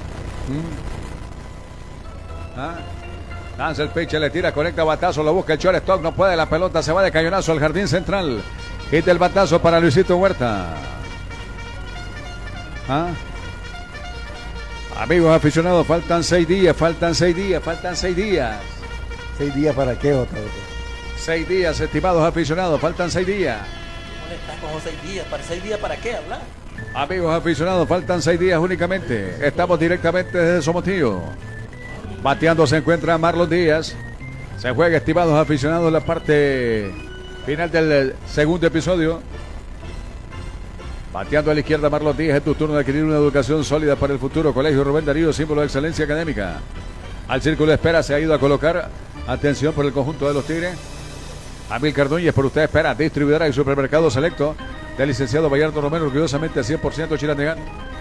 ¿Mm? ¿Ah? Lanza el pitcher, le tira, conecta batazo, lo busca el shortstop, no puede, la pelota se va de cañonazo al jardín central. Quita el batazo para Luisito Huerta. ¿Ah? Amigos aficionados, faltan seis días, faltan seis días, faltan seis días. ¿Seis días para qué, otra vez? Seis días, estimados aficionados, faltan seis días. Molestas con seis días. ¿Para seis días para qué hablar? Amigos aficionados, faltan seis días únicamente. Estamos directamente desde Somotillo. Bateando se encuentra Marlon Díaz. Se juega, estimados aficionados, la parte final del segundo episodio. Bateando a la izquierda Marlon Díaz. Es tu turno de adquirir una educación sólida para el futuro. Colegio Rubén Darío, símbolo de excelencia académica. Al círculo de espera se ha ido a colocar. Atención por el conjunto de los Tigres. Amílcar Núñez, por usted espera. Distribuidora y supermercado selecto del licenciado Bayardo Romero, orgullosamente al cien por ciento Chirandegán.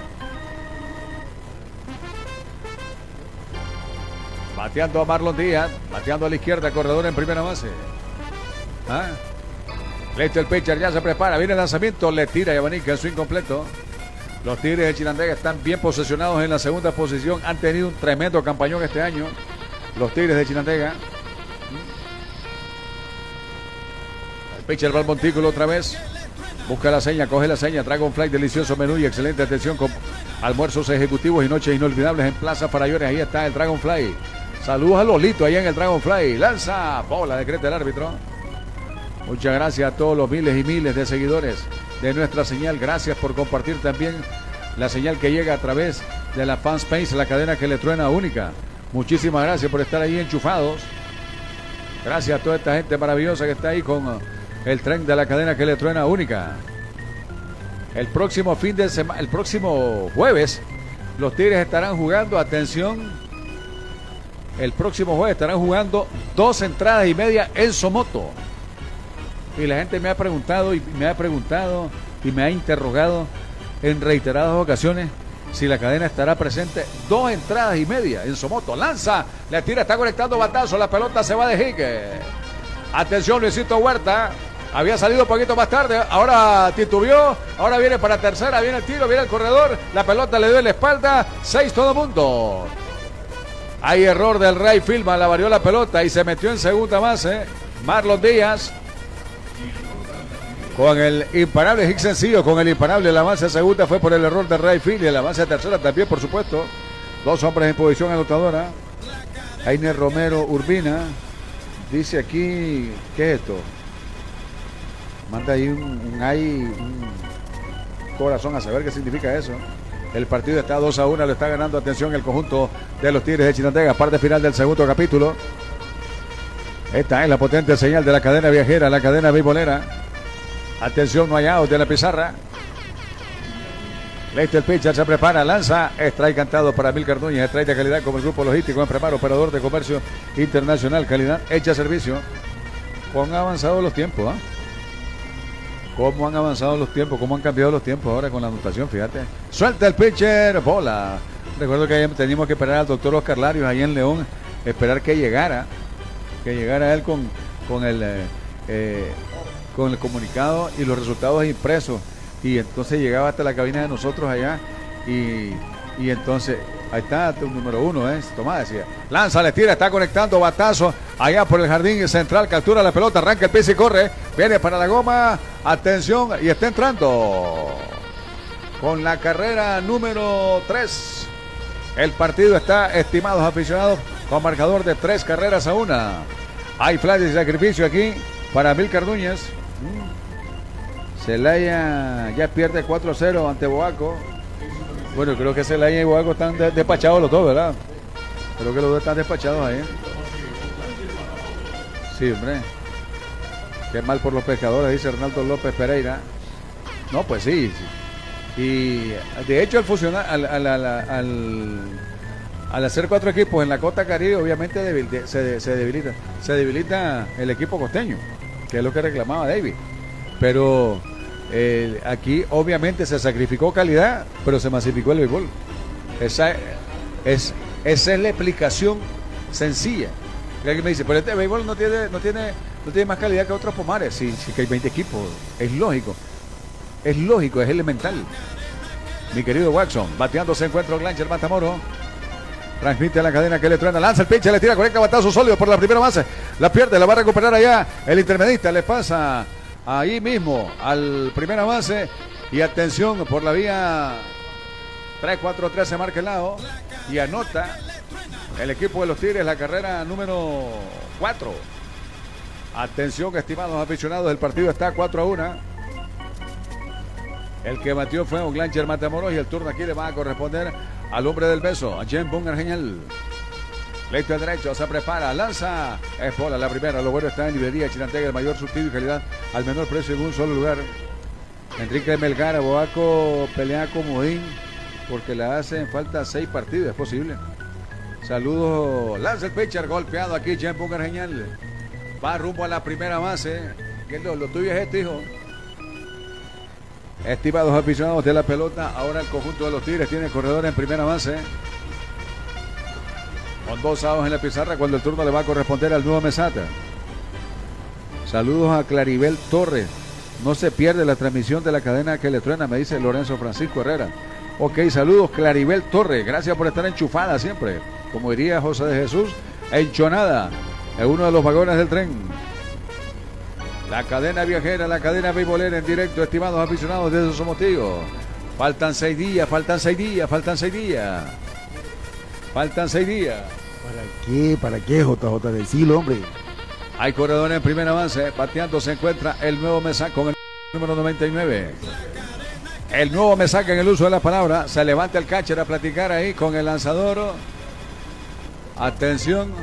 Bateando a Marlon Díaz. Bateando a la izquierda, corredor en primera base. ¿Ah? Listo el pitcher, ya se prepara. Viene el lanzamiento, le tira y abanica en su incompleto. Los Tigres de Chinandega están bien posicionados en la segunda posición. Han tenido un tremendo campañón este año. Los Tigres de Chinandega. El pitcher va al montículo otra vez. Busca la seña, coge la seña. Dragonfly, delicioso menú y excelente atención con almuerzos ejecutivos y noches inolvidables en Plaza Farallones. Ahí está el Dragonfly. Saludos a Lolito allá en el Dragonfly. Lanza, bola, decreta el árbitro. Muchas gracias a todos los miles y miles de seguidores de nuestra señal. Gracias por compartir también la señal que llega a través de la Fanspace, la cadena que le truena única. Muchísimas gracias por estar ahí enchufados. Gracias a toda esta gente maravillosa que está ahí con el tren de la cadena que le truena única. El próximo fin de semana, el próximo jueves, los Tigres estarán jugando, atención, el próximo jueves estarán jugando dos entradas y media en Somoto. Y la gente me ha preguntado y me ha preguntado y me ha interrogado en reiteradas ocasiones si la cadena estará presente. Dos entradas y media en Somoto. Lanza, le tira, está conectando batazo, la pelota se va de jique. Atención, Luisito Huerta. Había salido un poquito más tarde, ahora titubeó, ahora viene para tercera, viene el tiro, viene el corredor, la pelota le dio en la espalda, seis todo mundo. Hay error del Ray Filma, la varió la pelota y se metió en segunda base Marlon Díaz. Con el imparable Hicks sencillo, con el imparable, el avance a segunda fue por el error de Ray Field y el avance a tercera también, por supuesto. Dos hombres en posición anotadora. Ainer Romero Urbina. Dice aquí, ¿qué es esto? Manda ahí un, un, ahí, un corazón a saber qué significa eso. El partido está dos a uno, lo está ganando, atención, el conjunto de los Tigres de Chinandega. Parte final del segundo capítulo. Esta es la potente señal de la cadena viajera, la cadena bibolera. Atención, no hay out de la pizarra. Listo el pitcher, se prepara, lanza. Strike cantado para Amílcar Núñez. Strike de calidad como el grupo logístico en Premar, operador de comercio internacional. Calidad hecha servicio. ¿Cómo han avanzado los tiempos? ¿eh? ¿Cómo han avanzado los tiempos? ¿Cómo han cambiado los tiempos ahora con la anotación? Fíjate. Suelta el pitcher, bola. Recuerdo que teníamos que esperar al doctor Oscar Larios ahí en León. Esperar que llegara. Que llegara él con, con el... Eh, eh, con el comunicado y los resultados impresos, y entonces llegaba hasta la cabina de nosotros allá y, y entonces ahí está el número uno, ¿eh? Tomás decía, lanza, le tira, está conectando batazo allá por el jardín central, captura la pelota, arranca el piso y corre, viene para la goma, atención, y está entrando con la carrera número tres. El partido está, estimados aficionados, con marcador de tres carreras a una. Hay flash de sacrificio aquí para Amílcar Núñez. Celaya ya pierde cuatro a cero ante Boaco. Bueno, creo que Celaya y Boaco están de, despachados los dos, ¿verdad? Creo que los dos están despachados ahí. Sí, hombre. Qué mal por los pescadores, dice Arnaldo López Pereira. No, pues sí. sí. Y de hecho, al fusionar, al, al, al, al, al hacer cuatro equipos en la Costa Caribe, obviamente debil, de, se, se debilita. Se debilita el equipo costeño, que es lo que reclamaba David. Pero eh, aquí obviamente se sacrificó calidad, pero se masificó el béisbol. Esa es, esa es la explicación sencilla. Y alguien me dice, pero este béisbol no tiene, no tiene, no tiene más calidad que otros pomares. Sí, sí que hay veinte equipos. Es lógico. Es lógico, es elemental. Mi querido Watson, bateando se encuentra Glancher Matamoro. Transmite a la cadena que le truena, lanza el pinche, le tira conecta batazo sólido por la primera base, la pierde, la va a recuperar allá el intermedista, le pasa ahí mismo al primera base y atención por la vía tres cuatro tres se marca el lado y anota el equipo de los Tigres, la carrera número cuatro. Atención, estimados aficionados, el partido está cuatro a uno. El que batió fue Oglanger Matamoros y el turno aquí le va a corresponder al hombre del beso, a Jen Bungar Genial. Leito al derecho, se prepara, lanza. Es bola la primera, lo bueno está en librería Chinantega, el mayor surtido y calidad al menor precio en un solo lugar. Enrique Melgar, Boaco pelea con Modín porque le hacen falta seis partidos, es posible. Saludos, lanza el pitcher, golpeado aquí Jen Bungar Genial. Va rumbo a la primera base. ¿Qué es lo, lo tuyo es este, hijo? Estimados aficionados de la pelota, ahora el conjunto de los Tigres tiene corredor en primera base. Con dos outs en la pizarra cuando el turno le va a corresponder al nuevo Mesata. Saludos a Claribel Torres. No se pierde la transmisión de la cadena que le truena, me dice Lorenzo Francisco Herrera. Ok, saludos Claribel Torres. Gracias por estar enchufada siempre. Como diría José de Jesús, enchonada en uno de los vagones del tren. La cadena viajera, la cadena beisbolera en directo, estimados aficionados de esos motivos. Faltan seis días, faltan seis días, faltan seis días. Faltan seis días. ¿Para qué? ¿Para qué, J J? Decilo, hombre. Hay corredor en primera base. Bateando se encuentra el nuevo Mesac con el número noventa y nueve. El nuevo Mesac en el uso de la palabra. Se levanta el catcher a platicar ahí con el lanzador. Atención.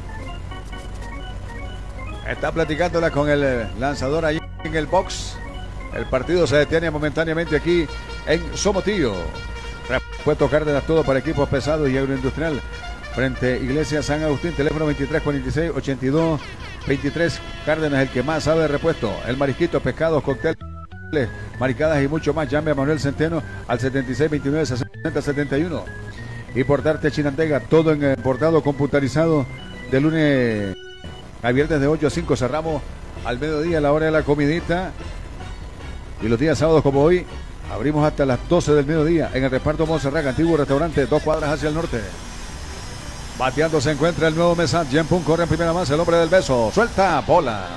Está platicándola con el lanzador ahí en el box. El partido se detiene momentáneamente aquí en Somotillo. Repuesto Cárdenas, todo para equipos pesados y agroindustrial. Frente a Iglesia San Agustín, teléfono veintitrés cuarenta y seis, ochenta y dos veintitrés. Cárdenas, el que más sabe de repuesto. El marisquito, pescados, cócteles, maricadas y mucho más. Llame a Manuel Centeno al setenta y seis veintinueve sesenta setenta y uno. Y Portarte Chinantega, todo en el portado computarizado de lunes a viernes de ocho a cinco. Cerramos al mediodía a la hora de la comidita. Y los días sábados como hoy, abrimos hasta las doce del mediodía en el reparto Montserrat, antiguo restaurante, dos cuadras hacia el norte. Bateando se encuentra el nuevo Mesat. Jen Pun corre en primera base, el hombre del beso. Suelta, bola.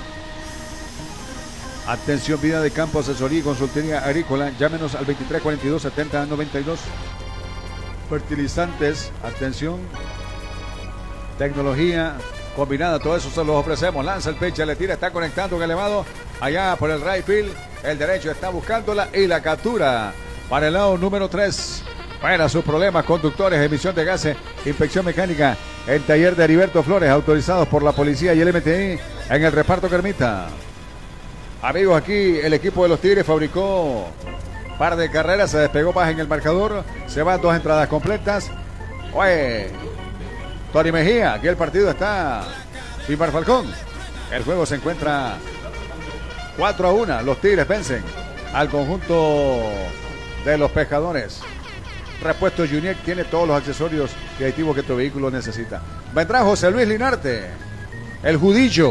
Atención, vida de campo, asesoría y consultoría agrícola. Llámenos al veintitrés cuarenta y dos setenta noventa y dos. Fertilizantes, atención. Tecnología combinada, todo eso se los ofrecemos. Lanza el pitcher, le tira, está conectando un elevado. Allá por el right field. El derecho está buscándola y la captura para el lado número tres. Para sus problemas conductores, emisión de gases, inspección mecánica, el taller de Heriberto Flores, autorizados por la policía y el M T I en el reparto Carmita. Amigos, aquí el equipo de los Tigres fabricó par de carreras, se despegó más en el marcador, se van dos entradas completas. Oye, Tony Mejía, aquí el partido está Pimar Falcón. El juego se encuentra cuatro a uno, los Tigres vencen al conjunto de los Pescadores. Repuesto Junior tiene todos los accesorios y aditivos que tu vehículo necesita. Vendrá José Luis Linarte, el Judillo,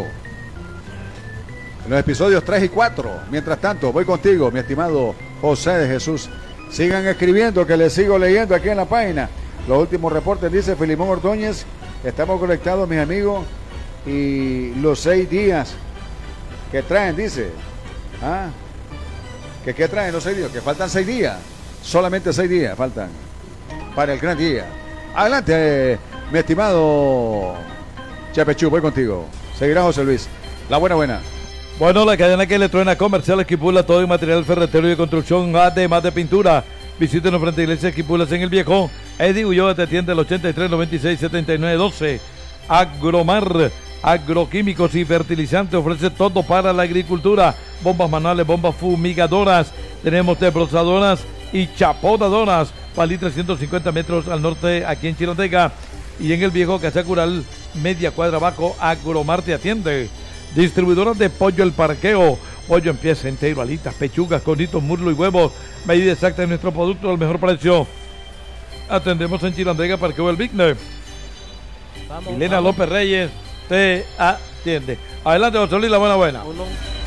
en los episodios tres y cuatro. Mientras tanto, voy contigo, mi estimado José de Jesús. Sigan escribiendo, que les sigo leyendo aquí en la página. Los últimos reportes, dice Filimón Ordóñez. Estamos conectados, mis amigos, y los seis días que traen, dice. ¿Ah? ¿Que qué traen los seis días? Que faltan seis días. Solamente seis días faltan para el gran día. Adelante, mi estimado Chepechú, voy contigo. Seguirá José Luis. La buena, buena. Bueno, la cadena que le truena comercial Esquipula, todo en material ferretero y de construcción, además de pintura. Visítenos frente a Iglesia Esquipulas en el Viejo. Eddie Ulloa te atiende al ochenta y tres noventa y seis setenta y nueve doce. Agromar, agroquímicos y fertilizantes, ofrece todo para la agricultura. Bombas manuales, bombas fumigadoras. Tenemos desbrozadoras y chapodadoras. Palí trescientos cincuenta metros al norte, aquí en Chinantega. Y en el Viejo Cachacural, media cuadra abajo, Agromar te atiende. Distribuidoras de pollo El Parqueo. Pollo en pieza entero, alitas, pechugas, conitos, muslo y huevos. Medida exacta de nuestro producto al mejor precio. Atendemos en Chinandega, Parqueo El Vigne. Vamos, Elena vamos. López Reyes te atiende. Adelante, José Luis, la buena buena. Uno.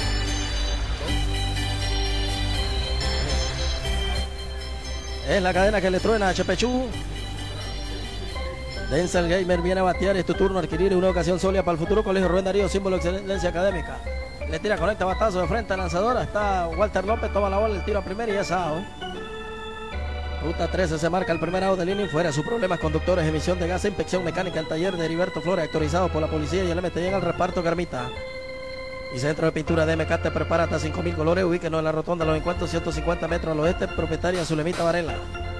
Es la cadena que le truena a Chepechú. Denzel Gamer viene a batear. Es tu turno a adquirir una ocasión sólida para el futuro. Colegio Rubén Darío, símbolo de excelencia académica. Le tira, conecta, batazo de frente a lanzadora. Está Walter López, toma la bola, el tiro a primera y es out. Ruta trece se marca el primer out de línea y fuera. Sus problemas conductores, emisión de gas, inspección mecánica en taller de Heriberto Flores, autorizados por la policía y el M T en el reparto Carmita. Y centro de pintura de M K te prepara hasta cinco mil colores. Ubíquenos en la rotonda de los encuentros, ciento cincuenta metros al oeste, propietaria Zulemita Varela.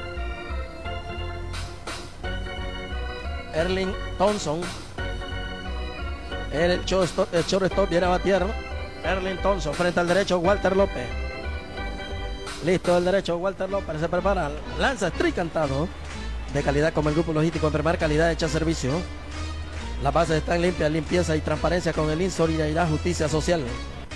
Erling Thompson. El shortstop, el shortstop viene a batear. Erling Thompson frente al derecho Walter López. Listo el derecho Walter López, se prepara. Lanza strike cantado. De calidad como el grupo logístico en primera calidad hecha servicio. Las bases están limpias, limpieza y transparencia con el INSOR y la Justicia Social.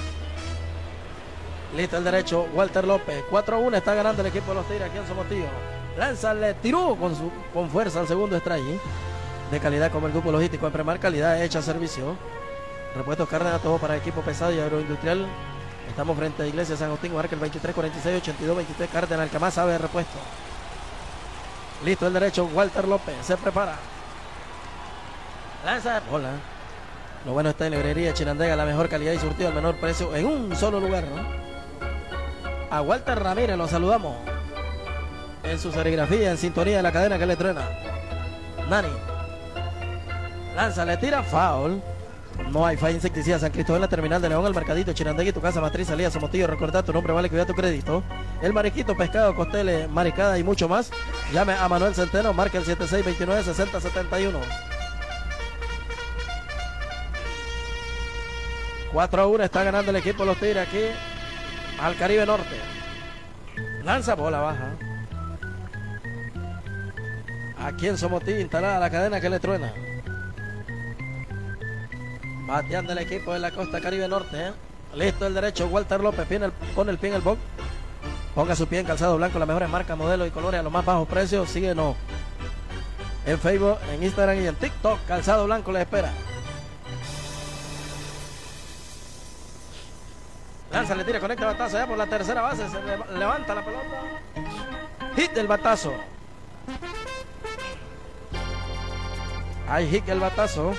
Listo el derecho, Walter López. cuatro a uno está ganando el equipo de los Tigres aquí en Somotillo. Lanza, le tiró con, su, con fuerza al segundo strike. De calidad como el grupo logístico en primera calidad hecha servicio. Repuestos Cárdenas, todo para equipo pesado y agroindustrial. Estamos frente a Iglesia San Agustín, marca el veintitrés cuarenta y seis ochenta y dos veintitrés. Cárdenas, el que más sabe de repuesto. Listo el derecho, Walter López. Se prepara. Lanza de bola. Lo bueno está en librería Chinandega, la mejor calidad y surtido al menor precio en un solo lugar, ¿no? A Walter Ramírez lo saludamos en su serigrafía, en sintonía de la cadena que le truena. Nani. Lanza, le tira foul. No hay falla insecticida. San Cristóbal, la terminal de León, el mercadito Chinandega y tu casa matriz, salida Somotillo. Recordad, tu nombre vale, cuida tu crédito. El mariquito, pescado, costeles, maricada y mucho más. Llame a Manuel Centeno, marca el siete seis veintinueve sesenta setenta y uno. cuatro a uno está ganando el equipo de los Tigres aquí al Caribe Norte. Lanza, bola baja. Aquí en Somotillo instalada la cadena que le truena. Bateando el equipo de la costa Caribe Norte. ¿eh? Listo el derecho, Walter López pone el, pone el pie en el box. Ponga su pie en calzado blanco, las mejores marcas, modelos y colores a los más bajos precios. Síguenos en Facebook, en Instagram y en TikTok. Calzado blanco le espera. Lanza, le tira, conecta batazo allá por la tercera base. Se le, levanta la pelota. Hit del batazo. Hay hit el batazo.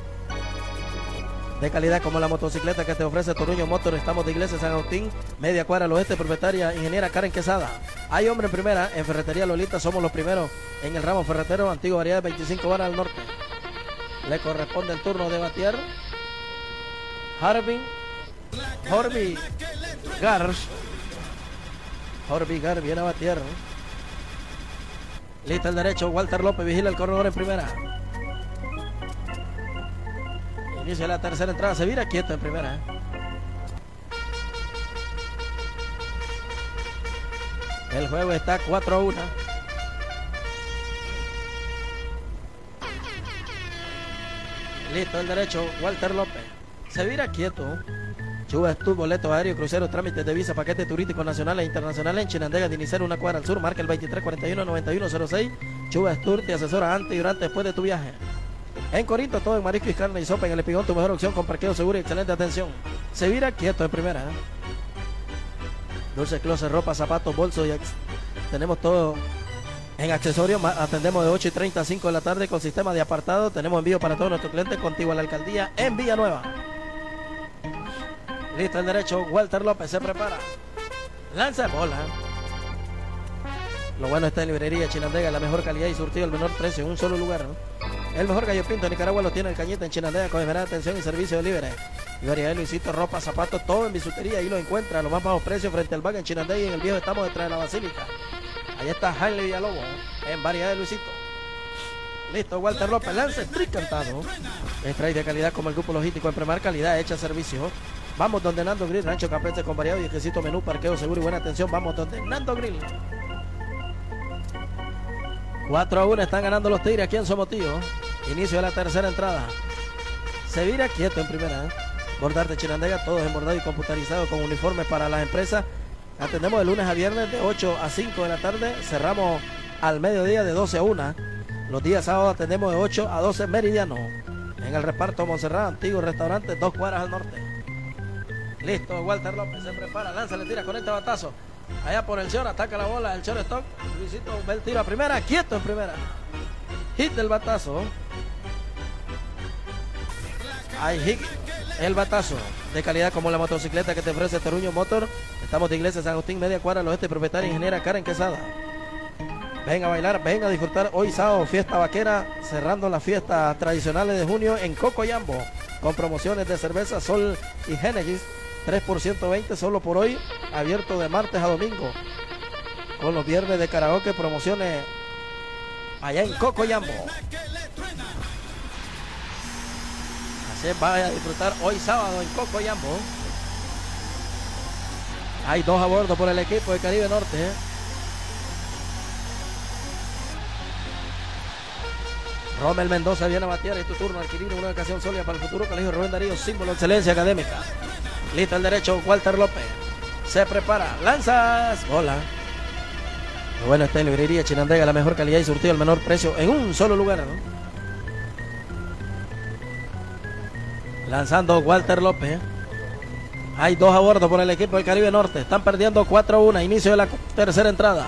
De calidad como la motocicleta que te ofrece Toruño Motor. Estamos de Iglesia San Agustín, media cuadra al oeste, propietaria ingeniera Karen Quesada. Hay hombre en primera, en Ferretería Lolita somos los primeros en el ramo ferretero, antigua variedad de veinticinco varas al norte. Le corresponde el turno de batear Harvey Horby Gar. Horby Gar viene a batear. Listo el derecho, Walter López vigila el corredor en primera. Inicia la tercera entrada, se vira quieto en primera. ¿eh? El juego está cuatro a uno. Listo el derecho, Walter López. Se vira quieto. Chubas Tour, boletos aéreos, cruceros, trámites de visa, paquetes turísticos nacionales e internacionales en Chinandega, de Inicero, una cuadra al sur. Marca el veintitrés cuarenta y uno noventa y uno cero seis. Chubas Tour te asesora antes y durante después de tu viaje. En Corinto, todo en marisco y carne y sopa. En el Espigón, tu mejor opción con parqueo seguro y excelente atención. Se vira quieto en primera. ¿eh? Dulce closet, ropa, zapatos, bolsos y tenemos todo en accesorios. Atendemos de ocho y treinta a cinco de la tarde con sistema de apartado. Tenemos envío para todos nuestros clientes contigo a la alcaldía en Villanueva. Listo el derecho, Walter López se prepara. Lanza bola. Lo bueno está en librería Chinandega, la mejor calidad y surtido al menor precio en un solo lugar. ¿no? El mejor gallo pinto de Nicaragua lo tiene el Cañete en Chinandega con esmerada atención y servicio de libre. Y variedad de Luisito, ropa, zapatos, todo en bisutería. Ahí lo encuentra a los más bajos precios frente al bar en Chinandega y en el viejo estamos detrás de la basílica. Ahí está Jaime Villalobos ¿eh? en variedad de Luisito. Listo, Walter López, lanza strike cantado. Strike de calidad como el grupo logístico en primera calidad, hecha servicio. Vamos donde Nando Grill, rancho campestre con variado y exquisito menú, parqueo seguro y buena atención. Vamos donde Nando Grill. cuatro a uno están ganando los Tigres aquí en Somotillo. Inicio de la tercera entrada. Se vira quieto en primera. ¿eh? Bordar de Chinandega, todos en bordado y computarizado con uniformes para las empresas. Atendemos de lunes a viernes de ocho a cinco de la tarde. Cerramos al mediodía de doce a una. Los días sábados atendemos de ocho a doce meridiano. En el reparto Montserrat, antiguo restaurante, dos cuadras al norte. Listo, Walter López se prepara, lanza, le tira, conecta batazo. Allá por el short, ataca la bola, el shortstop. Luisito ve el tiro a primera, quieto en primera. Hit del batazo. Hay hit el batazo. De calidad como la motocicleta que te ofrece Toruño Motor. Estamos de Iglesia San Agustín, media cuadra al oeste, propietaria ingeniera Karen Quesada. Venga a bailar, venga a disfrutar hoy sábado, fiesta vaquera, cerrando las fiestas tradicionales de junio en Cocoyambo, con promociones de cerveza Sol y Génesis, tres por ciento veinte solo por hoy, abierto de martes a domingo, con los viernes de karaoke, promociones allá en Cocoyambo. Así es, vaya a disfrutar hoy sábado en Cocoyambo. Hay dos a bordo por el equipo de Caribe Norte, ¿eh? Rommel Mendoza viene a batear, es tu turno, adquirir una ocasión sólida para el futuro. Colegio Rubén Darío, símbolo de excelencia académica. Listo el derecho, Walter López. Se prepara, lanzas, bola. Lo bueno está en librería Chinandega, la mejor calidad y surtido al menor precio en un solo lugar, ¿no? Lanzando Walter López. Hay dos a bordo por el equipo del Caribe Norte. Están perdiendo cuatro a uno, inicio de la tercera entrada.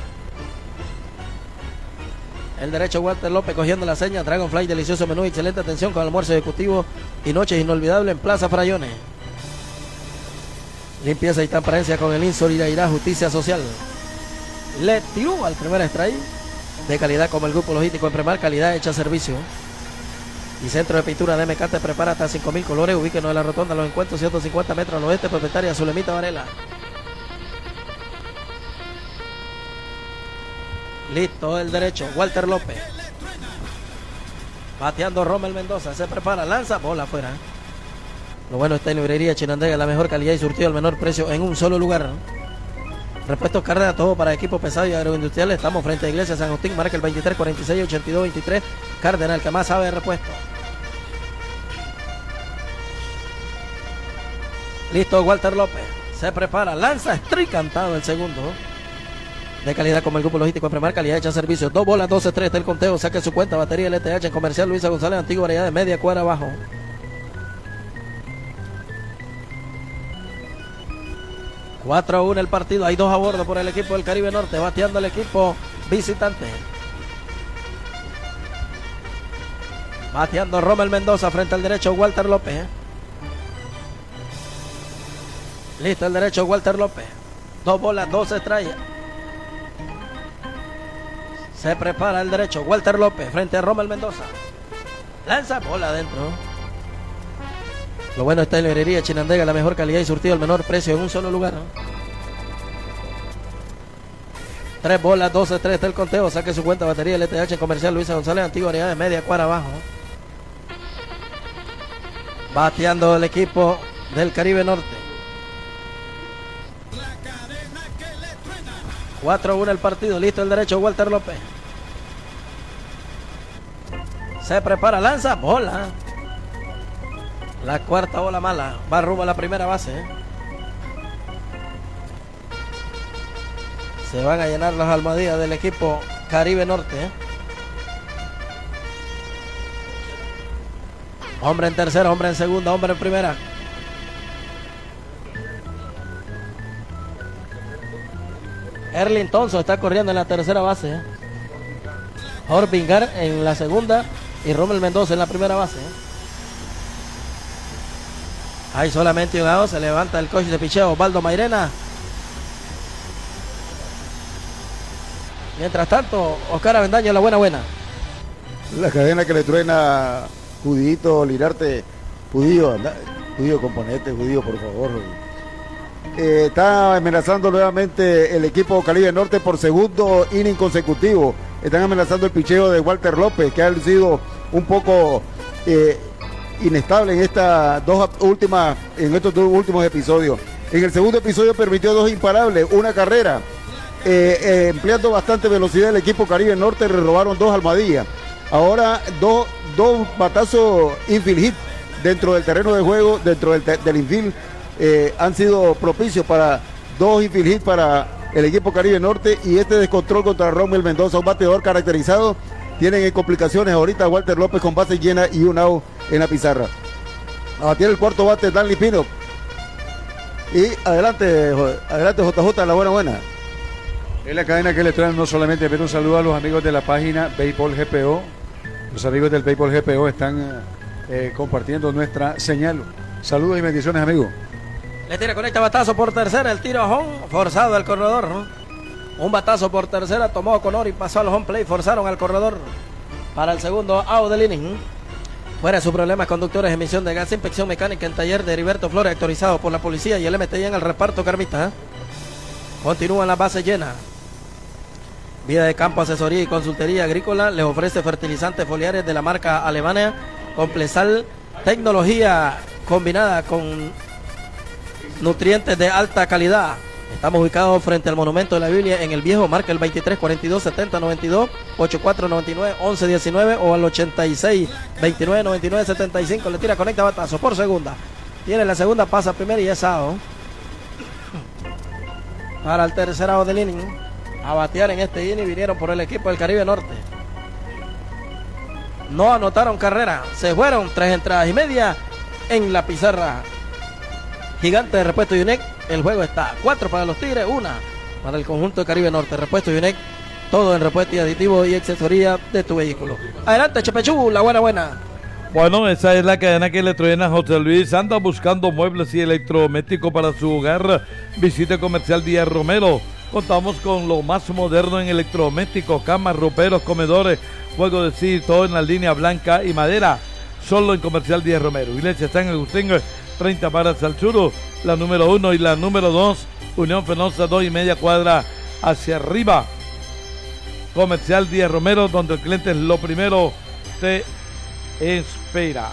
El derecho Walter López cogiendo la seña. Dragonfly, delicioso menú, excelente atención con almuerzo ejecutivo y noches inolvidables en Plaza Frayones. Limpieza y transparencia con el Insor Irairá Justicia Social. Le tiró al primer strike. De calidad como el grupo logístico en Premar, calidad hecha servicio. Y centro de pintura de M K te prepara hasta cinco mil colores. Ubíquenos en la rotonda Los Encuentros, ciento cincuenta metros al oeste, propietaria Zulemita Varela. Listo el derecho, Walter López. Bateando Rommel Mendoza, se prepara, lanza, bola afuera. Lo bueno está en librería Chinandega, la mejor calidad y surtido al menor precio en un solo lugar. Repuestos Cárdenas, todo para equipos pesados y agroindustriales. Estamos frente a Iglesia San Agustín, marca el veintitrés cuarenta y seis ochenta y dos veintitrés. Cárdenas, el que más sabe de repuesto. Listo Walter López, se prepara, lanza, strike cantado el segundo. De calidad como el grupo logístico en Premar, calidad hecha servicio. Dos bolas, doce tres del conteo. Saque su cuenta. Batería L T H en comercial Luisa González, antigua variedad de media cuadra abajo. cuatro a uno el partido. Hay dos a bordo por el equipo del Caribe Norte. Bateando el equipo visitante. Bateando Rommel Mendoza frente al derecho Walter López. Listo el derecho Walter López. Dos bolas, dos estrellas. Se prepara el derecho Walter López frente a Rommel Mendoza. Lanza, bola adentro. Lo bueno está en la librería Chinandega, la mejor calidad y surtido al menor precio en un solo lugar, ¿no? Tres bolas, doce tres del conteo. Saque su cuenta, batería L T H en comercial Luisa González, antigua variedad de media cuadra abajo. Bateando el equipo del Caribe Norte. cuatro a uno el partido. Listo el derecho Walter López. Se prepara, lanza, bola. La cuarta bola mala. Va rumbo a la primera base, ¿eh? Se van a llenar las almohadillas del equipo Caribe Norte, ¿eh? Hombre en tercera, hombre en segunda, hombre en primera. Erling Thompson está corriendo en la tercera base, ¿eh? Horvingar en la segunda y Rommel Mendoza en la primera base, ¿eh? Hay solamente un out. Se levanta el coach de picheo Osvaldo Mairena. Mientras tanto, Oscar Avendaño, la buena buena. La cadena que le truena Judito, Lirarte, Judío, anda, Judío, componente, Judío, por favor. Eh, está amenazando nuevamente el equipo Caribe Norte por segundo inning consecutivo. Están amenazando el picheo de Walter López, que ha sido un poco eh, inestable en estas dos últimas, en estos dos últimos episodios. En el segundo episodio permitió dos imparables, una carrera. Eh, eh, empleando bastante velocidad el equipo Caribe Norte, le robaron dos almohadillas. Ahora dos, dos batazos infield hit dentro del terreno de juego, dentro del, del infield, eh, han sido propicios para dos infield hit para el equipo Caribe Norte, y este descontrol contra Rommel Mendoza, un bateador caracterizado. Tienen en complicaciones ahorita Walter López con base llena y un out en la pizarra. A batir el cuarto bate Danley Pino. Y adelante, adelante J J, la buena buena. Es la cadena que le traen no solamente, pero un saludo a los amigos de la página Béisbol G P O. Los amigos del Béisbol G P O están eh, compartiendo nuestra señal. Saludos y bendiciones, amigos. Le tira, conecta batazo por tercera, el tiro a home, forzado al corredor, ¿no? Un batazo por tercera, tomó Conor y pasó al home play. Forzaron al corredor para el segundo out del inning. Fuera sus problemas conductores, emisión de gas, inspección mecánica en taller de Heriberto Flores, autorizado por la policía y el M T I en el reparto Carmita. Continúan las bases llenas. Vida de Campo, asesoría y consultoría agrícola, les ofrece fertilizantes foliares de la marca alemana Complesal, tecnología combinada con nutrientes de alta calidad. Estamos ubicados frente al Monumento de la Biblia en el Viejo. Marca el veintitrés cuarenta y dos setenta noventa y dos, ochenta y cuatro noventa y nueve once diecinueve o al ochenta y seis veintinueve noventa y nueve setenta y cinco. Le tira, conecta, batazo por segunda. Tiene la segunda, pasa primera y es out. Para el tercer out del inning. A batear en este inning vinieron por el equipo del Caribe Norte. No anotaron carrera. Se fueron tres entradas y media en la pizarra gigante de Repuesto Yunek. El juego está cuatro para los Tigres, una para el conjunto de Caribe Norte. Repuesto Yunek, todo en repuesto y aditivo y accesoría de tu vehículo. Adelante, Chepechú, la buena buena. Bueno, esa es la cadena que le traen a José Luis. Anda buscando muebles y electrodomésticos para su hogar. Visite Comercial Díaz Romero. Contamos con lo más moderno en electrodomésticos, camas, roperos, comedores, juego de sí, todo en la línea blanca y madera. Solo en Comercial Díaz Romero. Iglesia San Agustín, treinta varas al sur, la número uno y la número dos, Unión Fenosa, dos y media cuadra hacia arriba. Comercial Díaz Romero, donde el cliente es lo primero, te espera.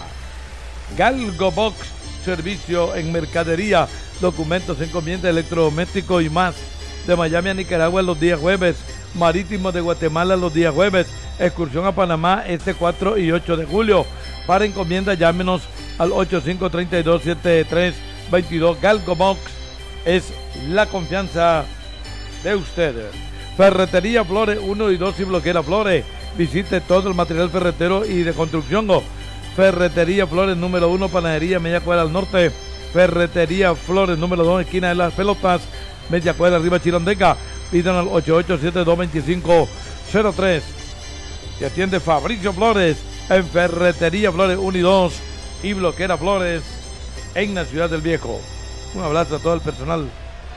Galgo Box, servicio en mercadería, documentos, encomienda, electrodoméstico y más. De Miami a Nicaragua los días jueves, marítimo de Guatemala los días jueves, excursión a Panamá este cuatro y ocho de julio. Para encomienda llámenos al ocho cinco tres dos siete tres dos dos. Galgo Box es la confianza de ustedes. Ferretería Flores uno y dos y Bloquera Flores. Visite todo el material ferretero y de construcción. Ferretería Flores número uno, panadería media cuadra al norte. Ferretería Flores número dos, esquina de las Pelotas, media cuadra arriba Chirondeca. Pidan al ocho ocho siete dos dos cinco cero tres. Se atiende Fabricio Flores en Ferretería Flores uno y dos y Bloquera Flores en la Ciudad del Viejo. Un abrazo a todo el personal.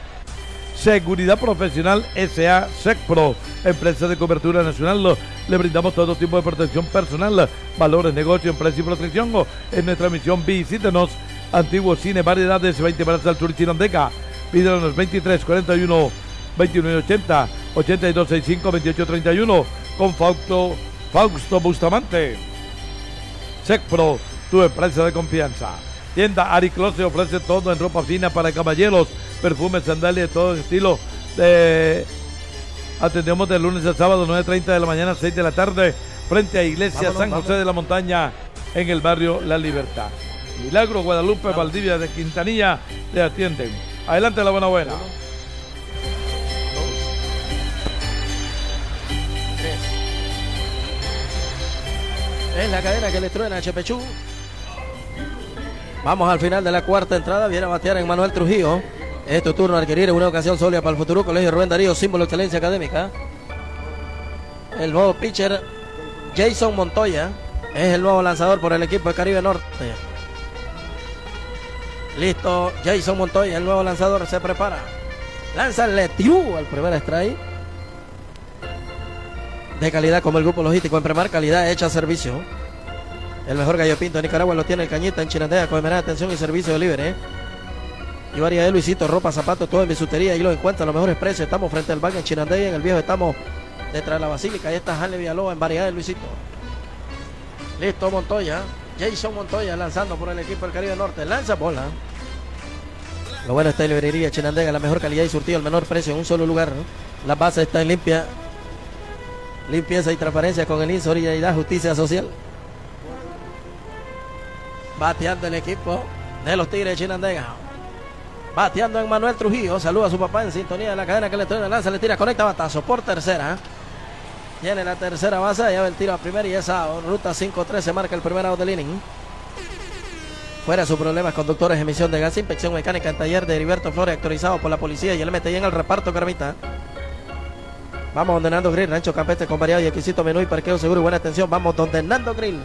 Seguridad Profesional S A SecPro, empresa de cobertura nacional. Le brindamos todo tipo de protección personal, valores, negocio, empresa y protección. En nuestra misión visítenos, Antiguo Cine Variedades, veinte Brazos al Sur, Chirondeca. Pídanos veintitrés cuarenta y uno veintinueve ochenta, ochenta y dos sesenta y cinco veintiocho treinta y uno con Fausto, Fausto Bustamante. SecPro, tu empresa de confianza. Tienda Ari Close ofrece todo en ropa fina para caballeros, perfumes, sandalias, todo en estilo. De... Atendemos de lunes a sábado, nueve treinta de la mañana, seis de la tarde, frente a Iglesia Vámonos, San José vamos. de la Montaña, en el barrio La Libertad. Milagro, Guadalupe, Vamos. Valdivia de Quintanilla, te atienden. Adelante la buena buena. Es la cadena que le truena a Chepechú. Vamos al final de la cuarta entrada. Viene a batear en Manuel Trujillo. Es tu turno a adquirir una ocasión sólida para el futuro. Colegio Rubén Darío, símbolo de excelencia académica. El nuevo pitcher Jason Montoya es el nuevo lanzador por el equipo de Caribe Norte. Listo, Jason Montoya, el nuevo lanzador, se prepara. Lanza, le tiró al primer strike. De calidad como el grupo logístico en Premar, calidad hecha servicio. El mejor gallo pinto de Nicaragua lo tiene el Cañita en Chinandega, con mera atención y servicio de libre. ¿eh? Y variedad de Luisito, ropa, zapatos, todo en bisutería. Y lo encuentra a los mejores precios. Estamos frente al banco en Chinandega, en el viejo estamos detrás de la Basílica. Ahí está Hanley Villalobos en variedad de Luisito. Listo, Montoya. Jason Montoya lanzando por el equipo del Caribe Norte. Lanza bola. Lo bueno está en librería Chinandega, la mejor calidad y surtido al menor precio en un solo lugar. ¿no? Las bases están limpias. Limpieza y transparencia con el I N S, solidaridad, justicia social. Bateando el equipo de los Tigres de Chinandega. Bateando en Manuel Trujillo. Saluda a su papá en sintonía de la cadena que le trae. Lanza, le tira, conecta, batazo por tercera. Tiene la tercera base, lleva el tiro a primera y esa ruta cinco tres se marca el primer out del inning. Fuera sus problemas conductores, emisión de gas, inspección mecánica en taller de Heriberto Flores, actualizado por la policía y el M T I en el reparto Carmita. Vamos donde Nando Grill, rancho campestre con variado y exquisito menú y parqueo seguro y buena atención. Vamos donde Nando Grill.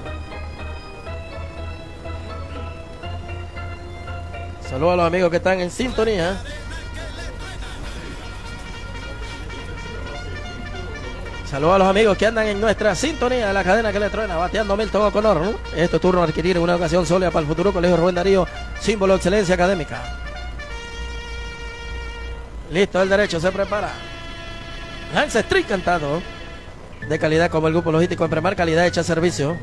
Saludos a los amigos que están en sintonía. Saludos a los amigos que andan en nuestra sintonía de la cadena que le truena, bateando Milton O'Connor, ¿no? Este turno a adquirir en una ocasión sólida para el futuro Colegio Rubén Darío, símbolo de excelencia académica. Listo, el derecho se prepara. Lance street cantado. De calidad como el grupo logístico en Premar, calidad hecha servicio.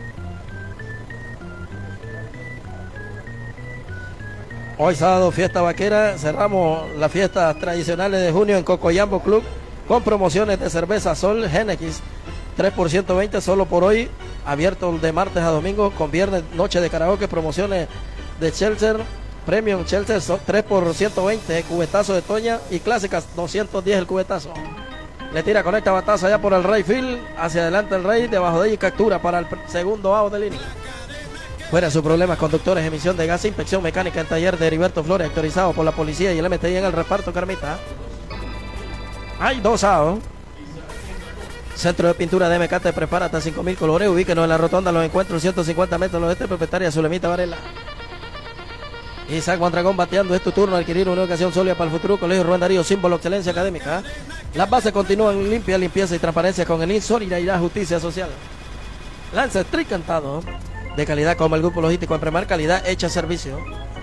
Hoy sábado, fiesta vaquera. Cerramos las fiestas tradicionales de junio en Cocoyambo Club con promociones de cerveza Sol Genex tres por ciento veinte solo por hoy, abierto de martes a domingo con viernes noche de karaoke, promociones de Chelser Premium Chelser tres por ciento veinte, cubetazo de Toña y clásicas doscientos diez el cubetazo. Le tira, conecta batazo allá por el Rey Field, hacia adelante el Rey, debajo de ella y captura para el segundo out de línea. Fuera de sus problemas conductores, emisión de gas, inspección mecánica en taller de Heriberto Flores, autorizado por la policía y el M T I en el reparto Carmita. Hay dos outs. Centro de pintura de Mecate prepara hasta cinco mil colores. Ubíquenos en la rotonda Los Encuentros, ciento cincuenta metros al oeste, propietaria Zulemita Varela. Isaac Mondragón bateando. Es tu turno a adquirir una ocasión sólida para el futuro Colegio Rubén Darío, símbolo de excelencia académica. Las bases continúan limpia, limpieza y transparencia con el INSOR y la Justicia Social. Lanza street cantado. De calidad como el grupo logístico en Premar, calidad hecha servicio.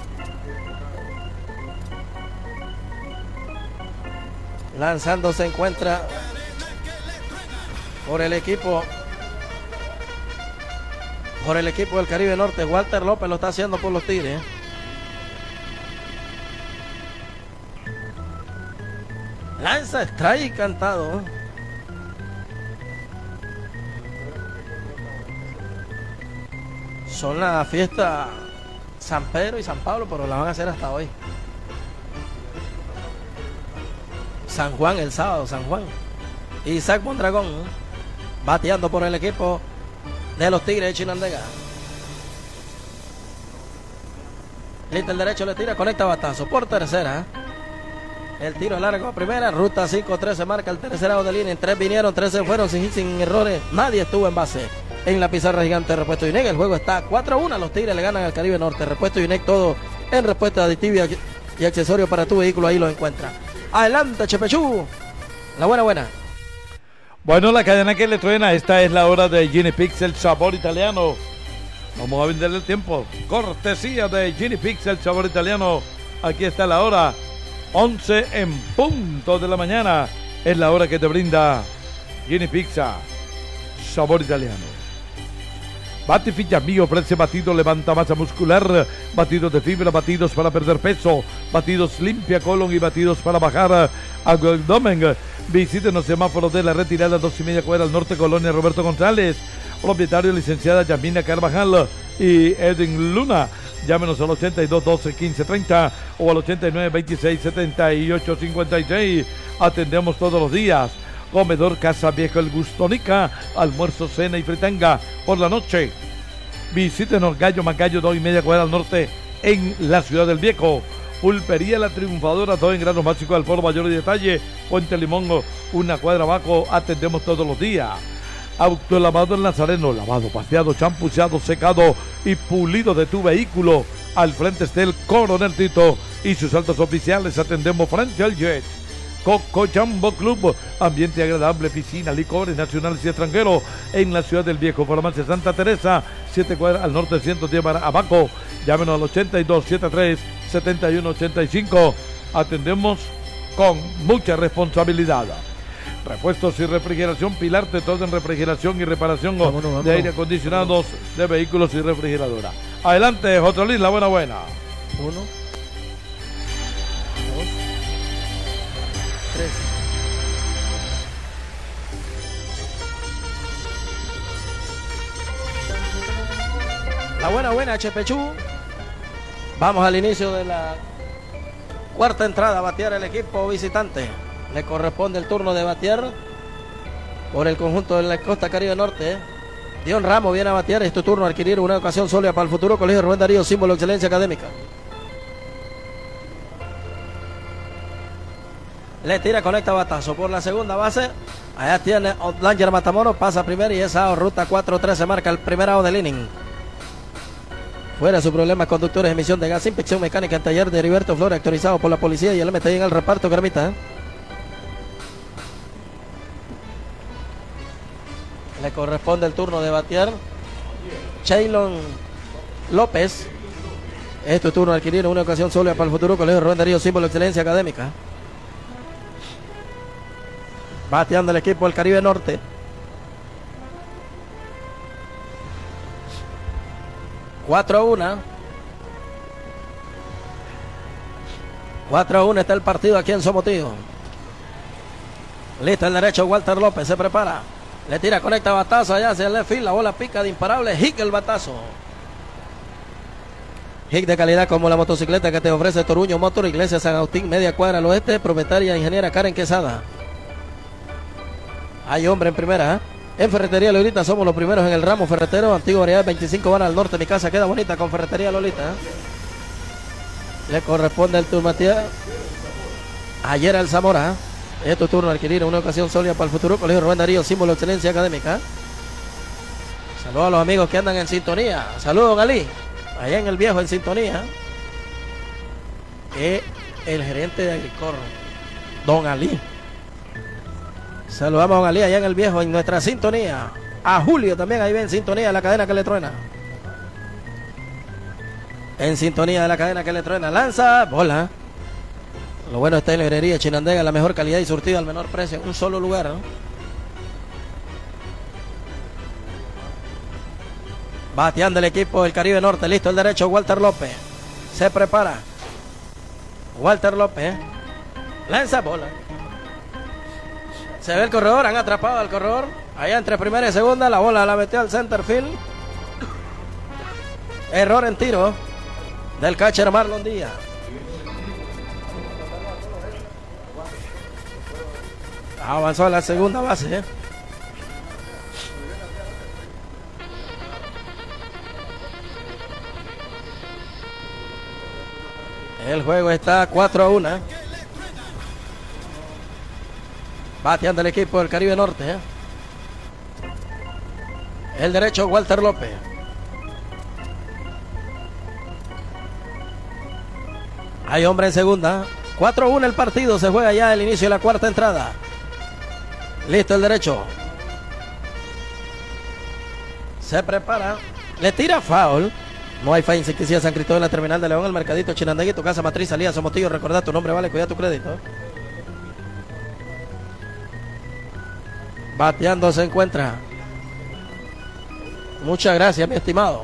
Lanzando se encuentra por el equipo por el equipo del Caribe Norte. Walter López lo está haciendo por los Tigres. Lanza strike cantado. Son la fiesta San Pedro y San Pablo, pero la van a hacer hasta hoy. San Juan el sábado, San Juan. Isaac Mondragón bateando por el equipo de los Tigres de Chinandega. Listo, el derecho le tira, conecta batazo por tercera. El tiro largo a primera, ruta cinco tres se marca el tercer out de línea. En tres vinieron, tres se fueron sin, sin errores. Nadie estuvo en base. En la pizarra gigante de Repuesto Inec, el juego está cuatro a uno. Los Tigres le ganan al Caribe Norte. Repuesto Inec, todo en respuesta aditiva y accesorios para tu vehículo. Ahí lo encuentra. Adelante, Chepechú. La buena, buena. Bueno, la cadena que le truena. Esta es la hora de Gini Pix, el sabor italiano. Vamos a venderle el tiempo. Cortesía de Gini Pix, el sabor italiano. Aquí está la hora. once en punto de la mañana. Es la hora que te brinda Gini Pizza, sabor italiano. Batifit Yamí ofrece batido levanta masa muscular, batidos de fibra, batidos para perder peso, batidos limpia colon y batidos para bajar abdomen. Visítenos semáforos de la retirada dos y media cuadra al norte, Colonia Roberto González. Propietario licenciada Yamina Carvajal y Edwin Luna. Llámenos al ochenta y dos doce quince treinta o al ochenta y nueve veintiséis setenta y ocho cincuenta y seis. Atendemos todos los días. Comedor Casa Vieja El Gustonica, almuerzo, cena y fritanga por la noche. Visítenos Gallo Magallo, dos y media cuadra al norte en la Ciudad del Viejo. Pulpería La Triunfadora, dos en granos básicos al por mayor y detalle. Puente Limón, una cuadra abajo, atendemos todos los días. Autolavado El Nazareno, lavado, paseado, champuceado, secado y pulido de tu vehículo. Al frente está el Coronel Tito y sus altos oficiales. Atendemos frente al Jet. Cocoyambo Club, ambiente agradable, piscina, licores nacionales y extranjeros en la Ciudad del Viejo. Farmacia Santa Teresa, siete cuadras al norte, ciento diez abajo. Llámenos al ochenta y dos setenta y tres setenta y uno ochenta y cinco. Atendemos con mucha responsabilidad. Repuestos y refrigeración Pilarte, todo en refrigeración y reparación vámonos, vámonos. de aire acondicionados, de vehículos y refrigeradora. Adelante, Jotolín, la buena buena. Uno, dos, tres. La buena buena, Chepechú. Vamos al inicio de la cuarta entrada a batear el equipo visitante. Le corresponde el turno de batear por el conjunto de la Costa Caribe Norte. Dion Ramos viene a batear. Es tu turno a adquirir una ocasión sólida para el futuro Colegio Rubén Darío, símbolo de excelencia académica. Le tira, conecta batazo por la segunda base. Allá tiene Langer Matamoros, pasa primero y esa ruta cuatro tres se marca el primer out del inning. Fuera su problema conductores, emisión de gas, inspección mecánica en taller de Heriberto Flores, autorizado por la policía y el M T I en el reparto, Carmita. Le corresponde el turno de batear Shaylon López. Es tu turno de adquirir una ocasión sólida para el futuro. Colegio Rubén Darío, símbolo de excelencia académica. Bateando el equipo del Caribe Norte. cuatro a uno. cuatro a uno está el partido aquí en Somotillo. Listo el derecho, Walter López se prepara. Le tira, conecta batazo allá hacia el left field. La bola pica de imparable. Hick el batazo. Hick de calidad como la motocicleta que te ofrece Toruño Motor, Iglesia San Agustín, media cuadra al oeste. Propietaria ingeniera Karen Quesada. Hay hombre en primera, ¿eh? En Ferretería Lolita somos los primeros en el ramo ferretero. Antigua variedad veinticinco van al norte. Mi casa queda bonita con Ferretería Lolita, ¿eh? Le corresponde el turno ayer al Zamora, ¿eh? Es tu turno de adquirir una ocasión sólida para el futuro. Colegio Rubén Darío, símbolo de excelencia académica. Saludos a los amigos que andan en sintonía. Saludos, don Ali. Allá en el viejo en sintonía. Es el gerente de Agricor, don Ali. Saludamos a don Ali allá en el viejo en nuestra sintonía. A Julio también ahí ven sintonía de la cadena que le truena. En sintonía de la cadena que le truena. Lanza, bola. Lo bueno está en la librería Chinandega, la mejor calidad y surtido al menor precio en un solo lugar, ¿no? Bateando el equipo del Caribe Norte, listo el derecho, Walter López. Se prepara. Walter López. Lanza, bola. Se ve el corredor, han atrapado al corredor. Allá entre primera y segunda, la bola la metió al center field. Error en tiro del catcher Marlon Díaz. Avanzó a la segunda base, ¿eh? El juego está cuatro a uno. Bateando el equipo del Caribe Norte, ¿eh? El derecho, Walter López. Hay hombre en segunda. cuatro a uno el partido. Se juega ya el inicio de la cuarta entrada. Listo el derecho. Se prepara. Le tira foul. No hay falla insecticida San Cristóbal en la terminal de León, el mercadito Chinandegui, tu casa matriz, salida Somotillo. Recordá tu nombre, vale, cuida tu crédito. Bateando se encuentra. Muchas gracias, mi estimado.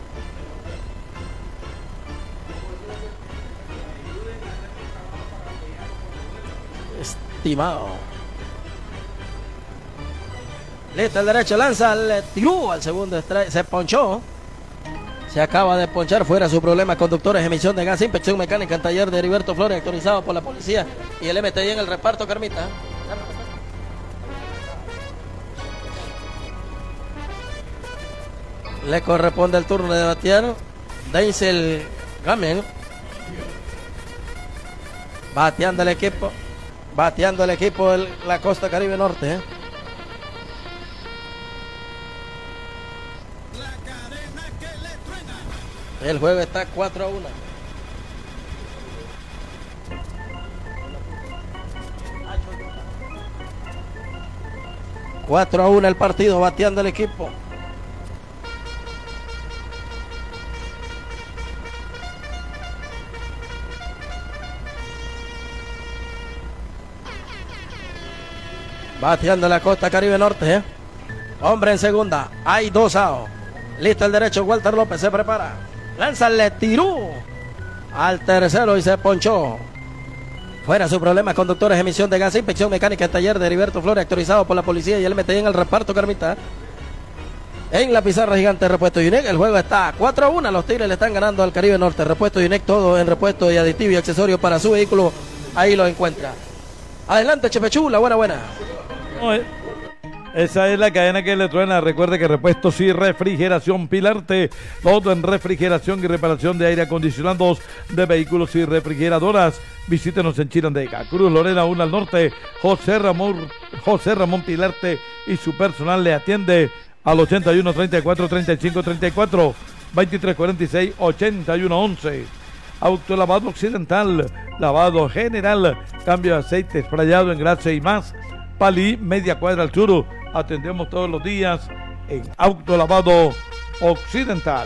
Estimado. Listo el derecho, lanza, le tiró al segundo strike, se ponchó. Se acaba de ponchar, fuera su problema. Conductores, emisión de gas, inspección mecánica en taller de Heriberto Flores, autorizado por la policía y el M T I en el reparto, Carmita. Le corresponde el turno de batear Denzel Gamen. Bateando el equipo. Bateando el equipo de la Costa Caribe Norte, ¿eh? El juego está cuatro a uno. cuatro a uno el partido, bateando el equipo. Bateando la Costa Caribe Norte, ¿eh? Hombre en segunda, hay dos outs. Listo el derecho, Walter López se prepara. Lanza, le tiró al tercero y se ponchó. Fuera su problema, conductores, emisión de gas, inspección mecánica en taller de Heriberto Flores, autorizado por la policía y el M T I en el reparto, Carmita. En la pizarra gigante, repuesto Unec. El juego está cuatro a uno. Los Tigres le están ganando al Caribe Norte. Repuesto Unec, todo en repuesto y aditivo y accesorio para su vehículo. Ahí lo encuentra. Adelante, Chepechú, la buena, buena. Esa es la cadena que le truena. Recuerde que repuestos y refrigeración Pilarte, todo en refrigeración y reparación de aire acondicionados de vehículos y refrigeradoras. Visítenos en Chinandega, Cruz Lorena uno al norte. José Ramón, José Ramón Pilarte y su personal le atiende al ochenta y uno, treinta y cuatro, treinta y cinco, treinta y cuatro, veintitrés, cuarenta y seis, ochenta y uno, once. Autolavado Occidental, lavado general, cambio de aceite, sprayado en grasa y más. Palí, media cuadra al sur, Atendemos todos los días en Autolavado Occidental.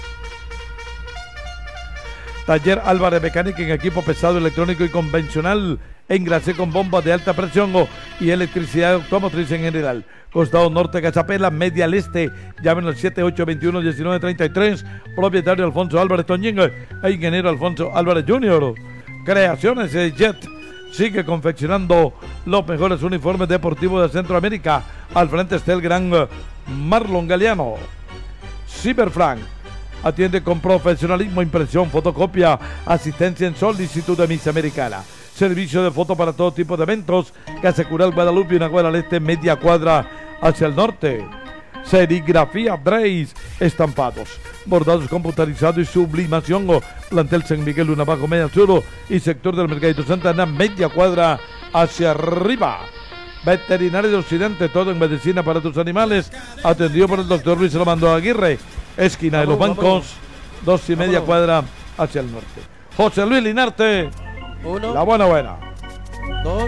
Taller Álvarez Mecánica en equipo pesado, electrónico y convencional. Engrase con bombas de alta presión o, y electricidad automotriz en general. Costado norte, Cachapela, media al este. Llamen al siete ocho dos uno, uno nueve tres tres. Propietario Alfonso Álvarez Toñín e ingeniero Alfonso Álvarez junior Creaciones de Jet. Sigue confeccionando los mejores uniformes deportivos de Centroamérica. Al frente está el gran Marlon Galeano. Cyberfrank. Atiende con profesionalismo, impresión, fotocopia, asistencia en solicitud de Miss Americana. Servicio de foto para todo tipo de eventos. Casa Cural Guadalupe, una cuadra al este, media cuadra hacia el norte. Serigrafía Brace, estampados, bordados computarizados y sublimación. O plantel San Miguel, una bajo media sur y sector del Mercadito Santa Ana, media cuadra hacia arriba. Veterinario de Occidente, todo en medicina para tus animales. Atendido por el doctor Luis Armando Aguirre. Esquina de los bancos, dos y media cuadra hacia el norte. José Luis Linarte. Uno. La buena buena. Dos.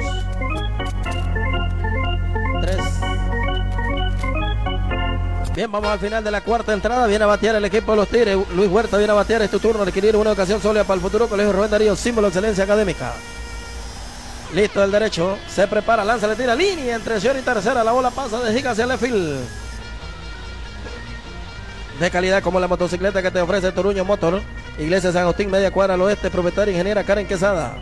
Tres. Bien, vamos al final de la cuarta entrada. Viene a batear el equipo de los Tigres. Luis Huerta viene a batear. Es tu turno. Adquirir una ocasión sólida para el futuro. Colegio Rubén Darío, símbolo de excelencia académica. Listo el derecho. Se prepara. Lanza, le tira. Línea entre short y tercera. La bola pasa de giga hacia el field. De calidad como la motocicleta que te ofrece Toruño Motor. Iglesia San Agustín, media cuadra al oeste. Propietaria ingeniera Karen Quesada.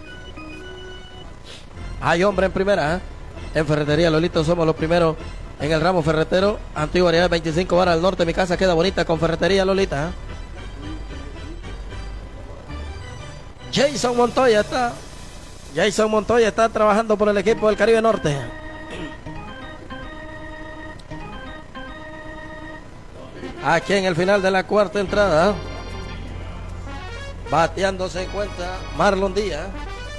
Hay hombre en primera, ¿eh? En Ferretería Lolito somos los primeros en el ramo ferretero. Antigua variedad veinticinco varas al norte. Mi casa queda bonita con Ferretería Lolita, ¿eh? Jason Montoya está. Jason Montoya está trabajando por el equipo del Caribe Norte. Aquí en el final de la cuarta entrada, bateando se encuentra Marlon Díaz.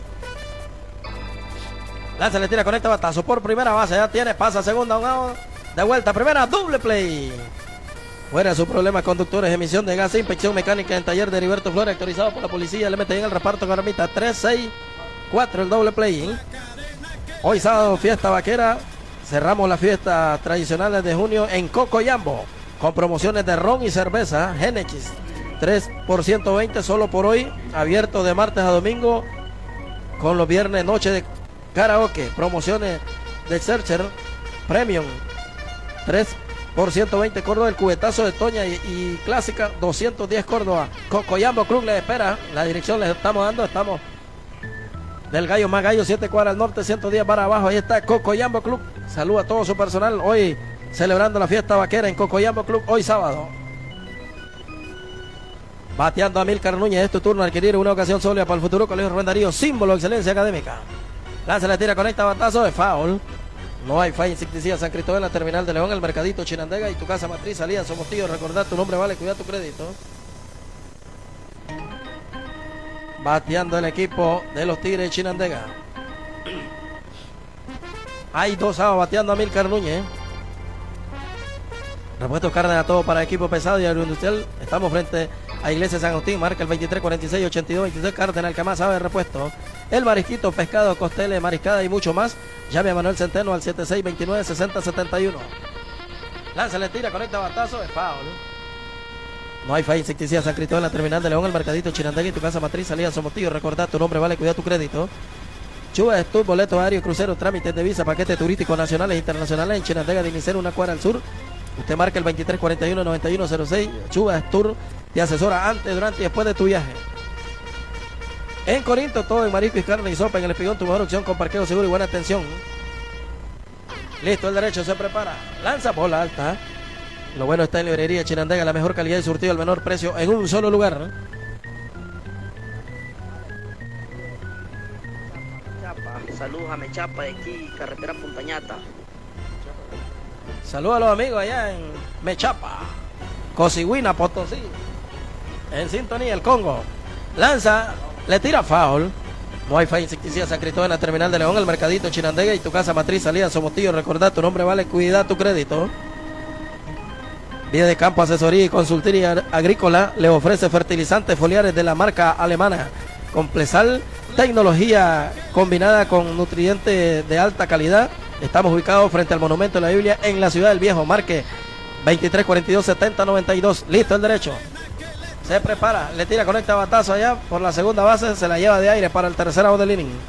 Lanza, le tira, conecta batazo por primera base, ya tiene, pasa segunda, un out, de vuelta, primera, doble play. Fuera sus problemas conductores, emisión de gas, inspección mecánica en taller de Heriberto Flores, autorizado por la policía, le meten en el reparto Garmita, tres, seis, cuatro, el doble play. Hoy sábado, fiesta vaquera, cerramos las fiestas tradicionales de junio en Cocoyambo, con promociones de ron y cerveza, Génesis, tres por ciento veinte solo por hoy, abierto de martes a domingo, con los viernes noche de karaoke, promociones de Searcher Premium, tres por ciento veinte Córdoba, el cubetazo de Toña y, y Clásica, doscientos diez Córdoba. Cocoyambo Club les espera, la dirección les estamos dando, estamos del Gallo más Gallo, siete cuadras al norte, ciento diez para abajo, ahí está Cocoyambo Club, saluda a todo su personal, hoy celebrando la fiesta vaquera en Cocoyambo Club, hoy sábado. Bateando a Milcar Núñez, es tu turno, adquirir una ocasión sólida para el futuro, Colegio Rubén Darío, símbolo de excelencia académica. Lanza, le tira, conecta, batazo de foul. No hay falla, insecticida San Cristóbal en la terminal de León, el Mercadito Chinandega y tu casa matriz, salida Somotillo, recordar tu nombre vale, cuida tu crédito. Bateando el equipo de los Tigres de Chinandega. Hay dos outs bateando a Milcar Núñez. Repuestos Cárdenas, todo para equipo pesado y agroindustrial. Estamos frente a Iglesia San Agustín, marca el veintitrés cuarenta y seis ochenta y dos veintiséis. Cárdenas, el que más sabe de repuesto. El marisquito, pescado, costeles, mariscada y mucho más. Llame a Manuel Centeno al setenta y seis veintinueve sesenta setenta y uno. Lanza, le tira, conecta batazo, es foul. No hay falla, insecticida San Cristóbal en la terminal de León, el Mercadito Chinandega y tu casa matriz, salida Somotillo. Recordad tu nombre vale, cuida tu crédito. Chuba Tour, boleto aéreo, crucero, trámites de visa, paquetes turísticos nacionales e internacionales en Chinandega de Inicero, una cuadra al sur. Usted marca el veintitrés cuarenta y uno noventa y uno cero seis. Chuba Tour te asesora antes, durante y después de tu viaje. En Corinto, todo en marisco y carne y sopa. En el Espigón, tu mejor opción con parqueo seguro y buena atención. Listo, el derecho se prepara. Lanza bola alta. Lo bueno está en librería Chinandega, la mejor calidad y surtido al menor precio en un solo lugar. Chapa, saludos a Mechapa de aquí, carretera Puntañata. Saludos a los amigos allá en Mechapa, Cosigüina, Potosí. En sintonía, el Congo. Lanza, le tira foul. No hay falla, insecticida San Cristóbal en la terminal de León, el Mercadito Chinandega y tu casa matriz, salida Somotillo. Recordad tu nombre vale, cuida tu crédito. Vía de campo, asesoría y consultoría agrícola. Le ofrece fertilizantes foliares de la marca alemana Complesal, tecnología combinada con nutrientes de alta calidad Estamos ubicados frente al Monumento de la Biblia en la Ciudad del Viejo. Marque veintitrés cuarenta y dos setenta noventa y dos. Listo el derecho. Se prepara, le tira, conecta batazo allá por la segunda base, se la lleva de aire para el tercer out del inning.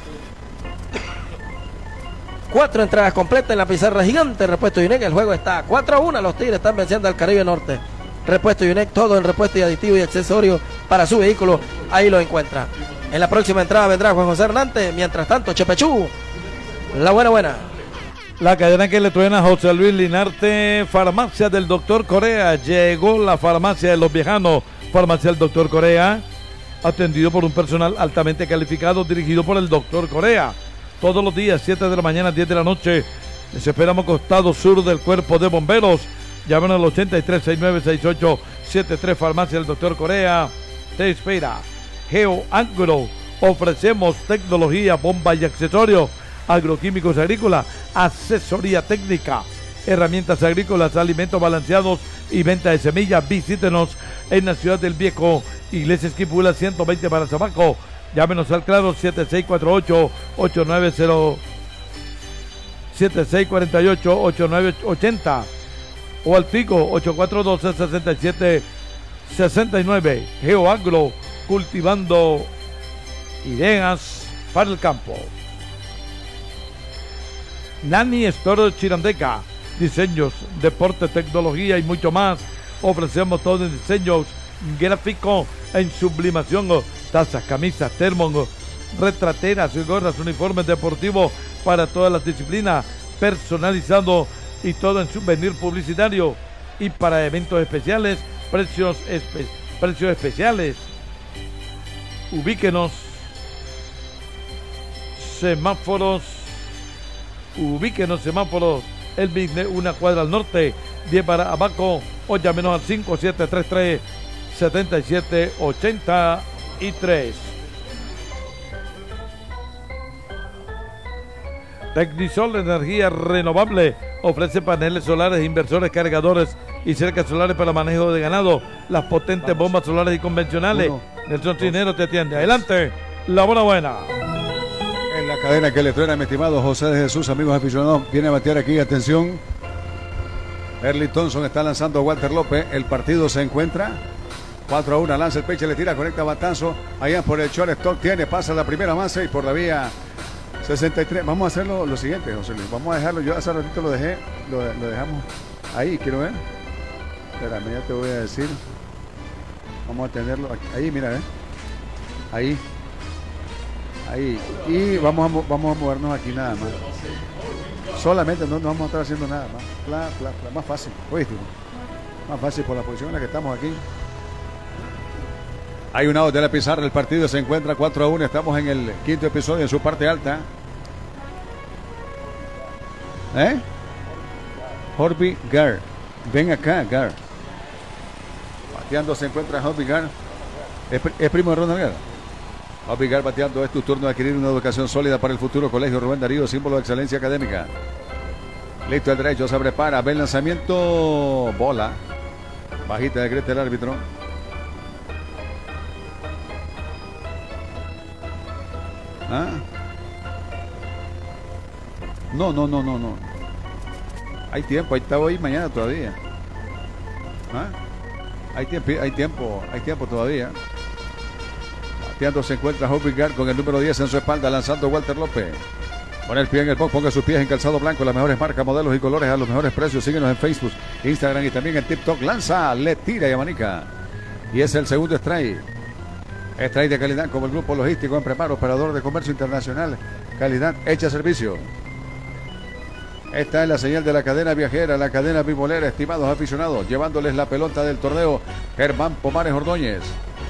Cuatro entradas completas en la pizarra gigante. Repuesto Yunex, el juego está cuatro a uno. Los Tigres están venciendo al Caribe Norte. Repuesto Yunex, todo en repuesto y aditivo y accesorio para su vehículo. Ahí lo encuentra. En la próxima entrada vendrá Juan José Hernández. Mientras tanto, Chepechú, la buena buena. La cadena que le truena José Luis Linarte, farmacia del doctor Corea. Llegó la farmacia de los viejanos. Farmacia del doctor Corea, atendido por un personal altamente calificado, dirigido por el doctor Corea. Todos los días, siete de la mañana, diez de la noche. Les esperamos costado sur del Cuerpo de Bomberos. Llamen al ochenta y tres, sesenta y nueve, sesenta y ocho setenta y tres. Farmacia del doctor Corea te espera. Geo Agro, ofrecemos tecnología, bomba y accesorios, agroquímicos agrícolas, asesoría técnica, herramientas agrícolas, alimentos balanceados y venta de semillas. Visítenos en la Ciudad del Viejo, Iglesia Esquipula ciento veinte para Zabaco. Llámenos al claro siete seis cuatro ocho, ocho nueve cero siete seis cuatro ocho, ocho nueve ocho cero o al pico ocho cuatro uno dos, seis siete seis nueve. GeoAgro, cultivando ideas para el campo. Nani Store Chirandeca, diseños, deporte, tecnología y mucho más. Ofrecemos todo en diseños gráficos, en sublimación, tazas, camisas, termos, retrateras, gorras, uniformes deportivos para todas las disciplinas, personalizado y todo en souvenir publicitario y para eventos especiales, precios, espe precios especiales. Ubíquenos. Semáforos. Ubíquenos semáforos. El business, una cuadra al norte, diez para abajo, o llámenos al cinco siete tres tres, siete siete ocho tres. Tecnisol, energía renovable, ofrece paneles solares, inversores, cargadores y cercas solares para manejo de ganado, las potentes bombas solares y convencionales. Uno, Nelson Trinero te atiende. Adelante, la buena buena. En la cadena que le truena, mi estimado José de Jesús, amigos aficionados, viene a batear aquí, atención. Early Thompson está lanzando a Walter López, el partido se encuentra cuatro a uno, lanza el peche, le tira, conecta batazo, allá por el shortstop, tiene, pasa la primera base y por la vía sesenta y tres, vamos a hacerlo lo siguiente, José Luis, vamos a dejarlo, yo hace ratito lo dejé, lo, lo dejamos ahí, quiero ver, espérame, ya te voy a decir, vamos a tenerlo aquí, ahí, mira, ¿eh? ahí, ahí, y vamos a, vamos a movernos aquí nada más, solamente no, no vamos a estar haciendo nada más, pla, pla, pla, más fácil, oíste, más fácil por la posición en la que estamos aquí. Hay un out de la pizarra, el partido se encuentra cuatro a uno, estamos en el quinto episodio en su parte alta. ¿Eh? Horby Gar, ven acá, Gar. Bateando se encuentra Horby Gar. ¿Es, es primo de Ronald Gar? Horby Gar bateando, es tu turno de adquirir una educación sólida para el futuro. Colegio Rubén Darío, símbolo de excelencia académica. Listo el derecho, se prepara, ve el lanzamiento, bola. Bajita decreta el árbitro. ¿Ah? No, no, no, no, no. Hay tiempo, ahí está hoy, mañana todavía. ¿Ah? Hay tiempo, hay tiempo, hay tiempo todavía. Bateando se encuentra Hope Gar con el número diez en su espalda, lanzando Walter López. Pone el pie en el box, ponga sus pies en calzado blanco, las mejores marcas, modelos y colores a los mejores precios. Síguenos en Facebook, Instagram y también en TikTok. Lanza, le tira y abanica. Y es el segundo strike. Strike de calidad como el grupo logístico en preparo, operador de comercio internacional. Calidad hecha servicio. Esta es la señal de la cadena viajera, la cadena bibolera, estimados aficionados. Llevándoles la pelota del torneo, Germán Pomares Ordóñez.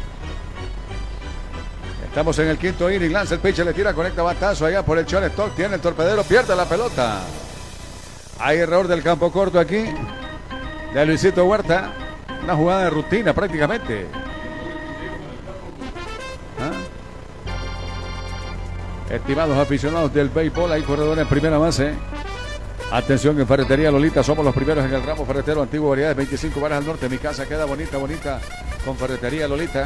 Estamos en el quinto inning, lanza el pitcher, le tira, conecta batazo allá por el shortstop, tiene el torpedero, pierde la pelota. Hay error del campo corto aquí, de Luisito Huerta. Una jugada de rutina prácticamente. ¿Ah? Estimados aficionados del béisbol, hay corredor en primera base. Atención, en Ferretería Lolita somos los primeros en el ramo ferretero, antiguo, variedades, veinticinco varas al norte. Mi casa queda bonita, bonita con Ferretería Lolita.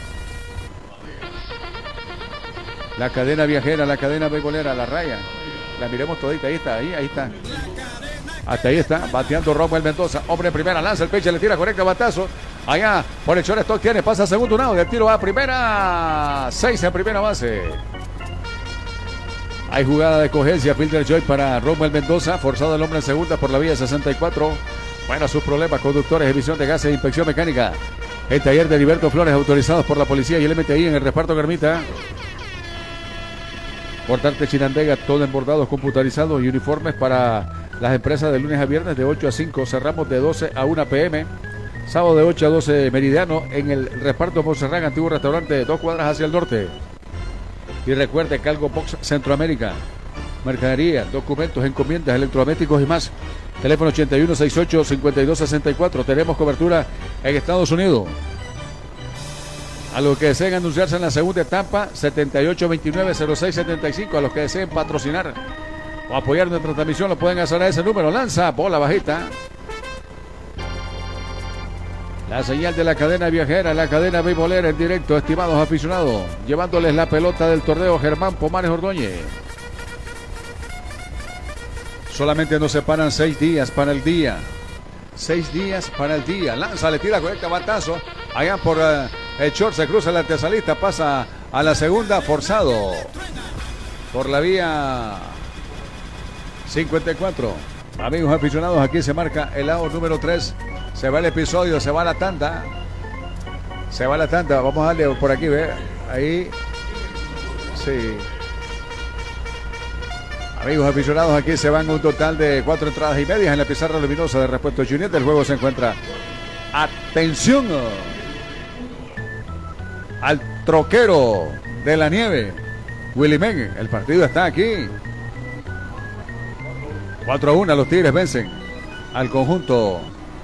La cadena viajera, la cadena beisbolera, la raya. La miremos todita, ahí está, ahí, ahí está. Hasta ahí está, bateando Romuel Mendoza. Hombre en primera, lanza el pitcher, le tira correcto batazo. Allá, por el shortstop tiene, pasa a segundo lado, del tiro a primera. Seis en primera base. Hay jugada de cogencia, Fielder Joy para Romuel Mendoza. Forzado el hombre en segunda por la vía sesenta y cuatro. Bueno, sus problemas, conductores, emisión de gases e inspección mecánica. El taller de Heriberto Flores, autorizados por la policía y el M T I en el reparto Carmita. Portarte Chinandega, todo en bordados computarizados y uniformes para las empresas de lunes a viernes de ocho a cinco. Cerramos de doce a una p m. Sábado de ocho a doce meridiano en el reparto Monserrán, antiguo restaurante, dos cuadras hacia el norte. Y recuerde, Calgo Box Centroamérica. Mercadería, documentos, encomiendas, electrodomésticos y más. Teléfono ochenta y uno sesenta y ocho cincuenta y dos sesenta y cuatro. Tenemos cobertura en Estados Unidos. A los que deseen anunciarse en la segunda etapa, setenta y ocho veintinueve cero seis setenta y cinco. A los que deseen patrocinar o apoyar nuestra transmisión, lo pueden hacer a ese número. Lanza, bola bajita. La señal de la cadena viajera, la cadena beisbolera en directo, estimados aficionados. Llevándoles la pelota del torneo Germán Pomares Ordóñez. Solamente nos separan seis días para el día. Seis días para el día. Lanza, le tira correcta, batazo. Allá por uh, el short se cruza el antesalista, pasa a la segunda, forzado. Por la vía cincuenta y cuatro. Amigos aficionados, aquí se marca el lado número tres. Se va el episodio, se va la tanda. Se va la tanda. Vamos a darle por aquí, ve. Ahí. Sí. Amigos aficionados, aquí se van un total de cuatro entradas y medias en la pizarra luminosa de Repuesto Junior. El juego se encuentra. Atención al troquero de la nieve, Willy Men. El partido está aquí. cuatro a uno, los Tigres vencen al conjunto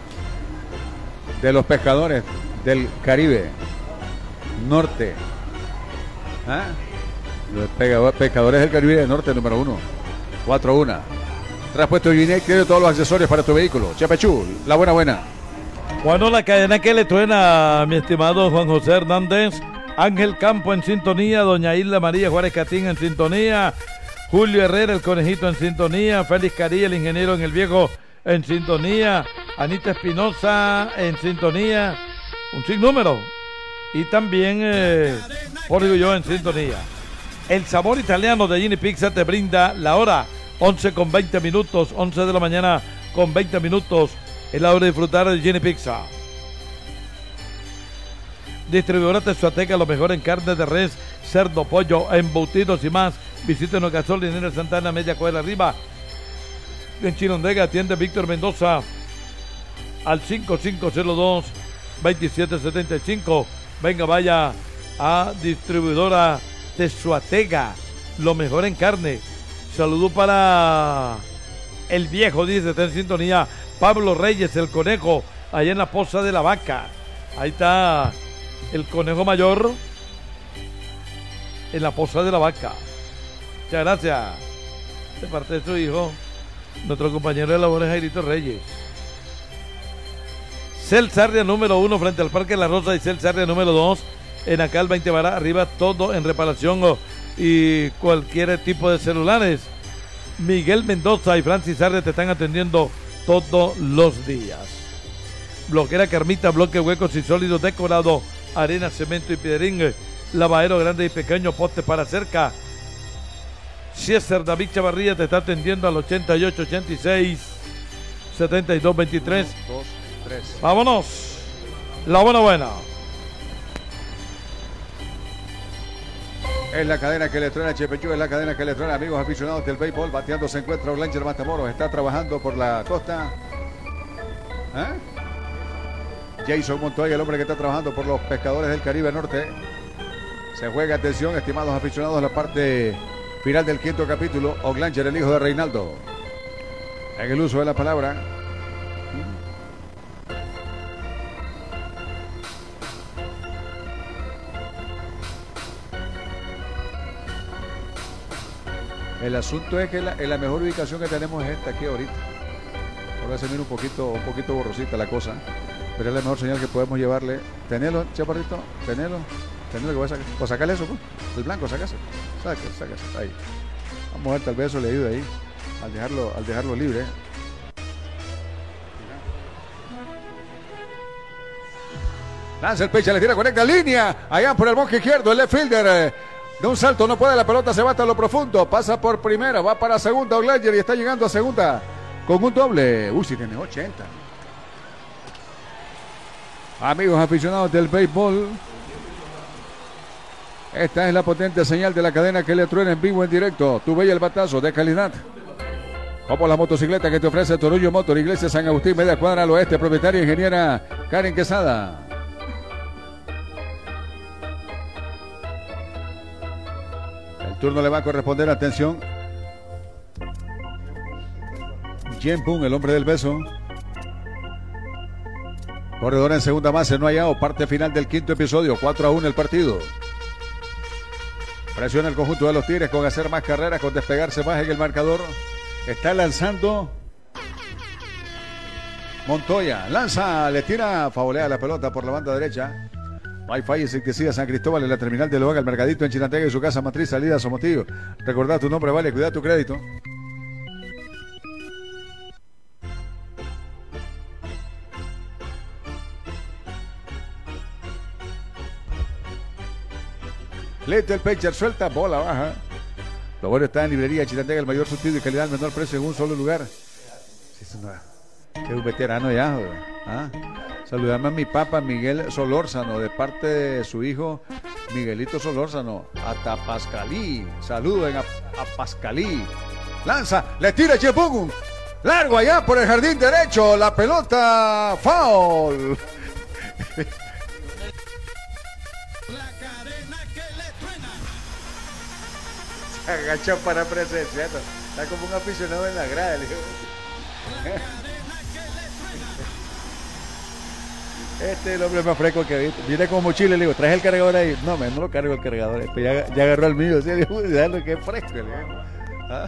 de los pescadores del Caribe Norte. ¿Ah? Los pescadores del Caribe del Norte número uno. cuatro a uno. Repuesto Junior tiene todos los accesorios para tu vehículo. Chapechú, la buena buena. Bueno, la cadena que le truena, mi estimado Juan José Hernández. Ángel Campo en sintonía, doña Isla María Juárez Catín en sintonía, Julio Herrera, el conejito en sintonía, Félix Carí, el ingeniero en el viejo en sintonía, Anita Espinosa en sintonía, un sinnúmero. Y también eh, Jorge y yo en sintonía. El sabor italiano de Gini Pizza te brinda la hora once con veinte minutos, once de la mañana con veinte minutos. Es la hora de disfrutar de Gini Pizza. Distribuidora Tezuateca, lo mejor en carne de res, cerdo, pollo, embutidos y más. Visítenos Gasolinera Santana, media cuadra arriba. En Chinandega, atiende Víctor Mendoza al cinco cinco cero dos, veintisiete setenta y cinco. Venga, vaya a Distribuidora Tezuateca, lo mejor en carne. Saludo para el viejo, dice, está en sintonía. Pablo Reyes, el conejo, allá en la Poza de la Vaca. Ahí está el conejo mayor en la Poza de la Vaca. Muchas gracias. De parte de su hijo, nuestro compañero de labores, Jairito Reyes. Cel Sarria número uno frente al Parque La Rosa y Cel Sarria número dos en Acal veinte Bará, arriba, todo en reparación oh, y cualquier tipo de celulares. Miguel Mendoza y Francis Sarria te están atendiendo todos los días. Bloquera Carmita, bloque huecos y sólidos decorado, arena, cemento y piedrín, lavadero grande y pequeño, poste para cerca. César David Chavarría te está atendiendo al ochenta y ocho ochenta y seis setenta y dos veintitrés. dos, tres. Vámonos. La buena buena. Es la cadena que le truena Chepechú, es la cadena que le truena, amigos aficionados del béisbol. Bateando se encuentra Orlanger Matamoros, está trabajando por la costa. ¿Ah? Jason Montoya, el hombre que está trabajando por los pescadores del Caribe Norte. Se juega, atención, estimados aficionados, la parte final del quinto capítulo. Orlanger, el hijo de Reinaldo, en el uso de la palabra. El asunto es que la, la mejor ubicación que tenemos es esta aquí ahorita. Ahora se mira un poquito, un poquito borrosita la cosa, pero es la mejor señal que podemos llevarle. Tenelo, chaparrito, tenelo, tenelo que voy a sacar. O sacarle eso, pues. El blanco, sácase. Sácase, sácase. Ahí. Vamos a ver, tal vez eso le ayude ahí, al dejarlo, al dejarlo libre. Lanza el pitcher, le tira, conecta línea. Allá por el bosque izquierdo, el left fielder. Eh, de un salto no puede, la pelota se va hasta lo profundo. Pasa por primera, va para segunda Oglayer y está llegando a segunda con un doble. Uy, si tiene ochenta. Amigos aficionados del béisbol, esta es la potente señal de la cadena que le truena en vivo en directo. Tu bella el batazo de calidad. Como la motocicleta que te ofrece Torullo Motor, Iglesia San Agustín, media cuadra al oeste, propietaria ingeniera Karen Quesada. El turno le va a corresponder, atención, Jen Pung, el hombre del beso. Corredor en segunda base, no hay out, parte final del quinto episodio, cuatro a uno el partido. Presiona el conjunto de los Tigres con hacer más carreras, con despegarse más en el marcador. Está lanzando Montoya, lanza, le tira, faulea la pelota por la banda derecha. No hay falla insecticida San Cristóbal en la terminal de Loaga, el mercadito en Chinantega y su casa matriz, salida a Somotillo. Recordad tu nombre, vale, cuida tu crédito. Listo el pitcher, suelta, bola baja. Lo bueno está en librería Chinantega, el mayor surtido y calidad al menor precio en un solo lugar. Sí, es una... que un veterano ya, ¿ah? Saludame a mi papá Miguel Solórzano, de parte de su hijo Miguelito Solórzano, a Tapascalí. Saluden a, a Pascalí. Lanza, le tira Chepung. Largo allá por el jardín derecho. La pelota, foul. La cadena que le truena. Se agachó para presenciar. Está como un aficionado en la grada. Le digo. Este es el hombre más fresco que he visto. Viene como mochila, le digo, ¿traes el cargador ahí? No, me no lo cargo el cargador. Pues ya, ya agarró el mío. ¿Sí? Le digo, déjalo que es fresco. Le digo. Ah.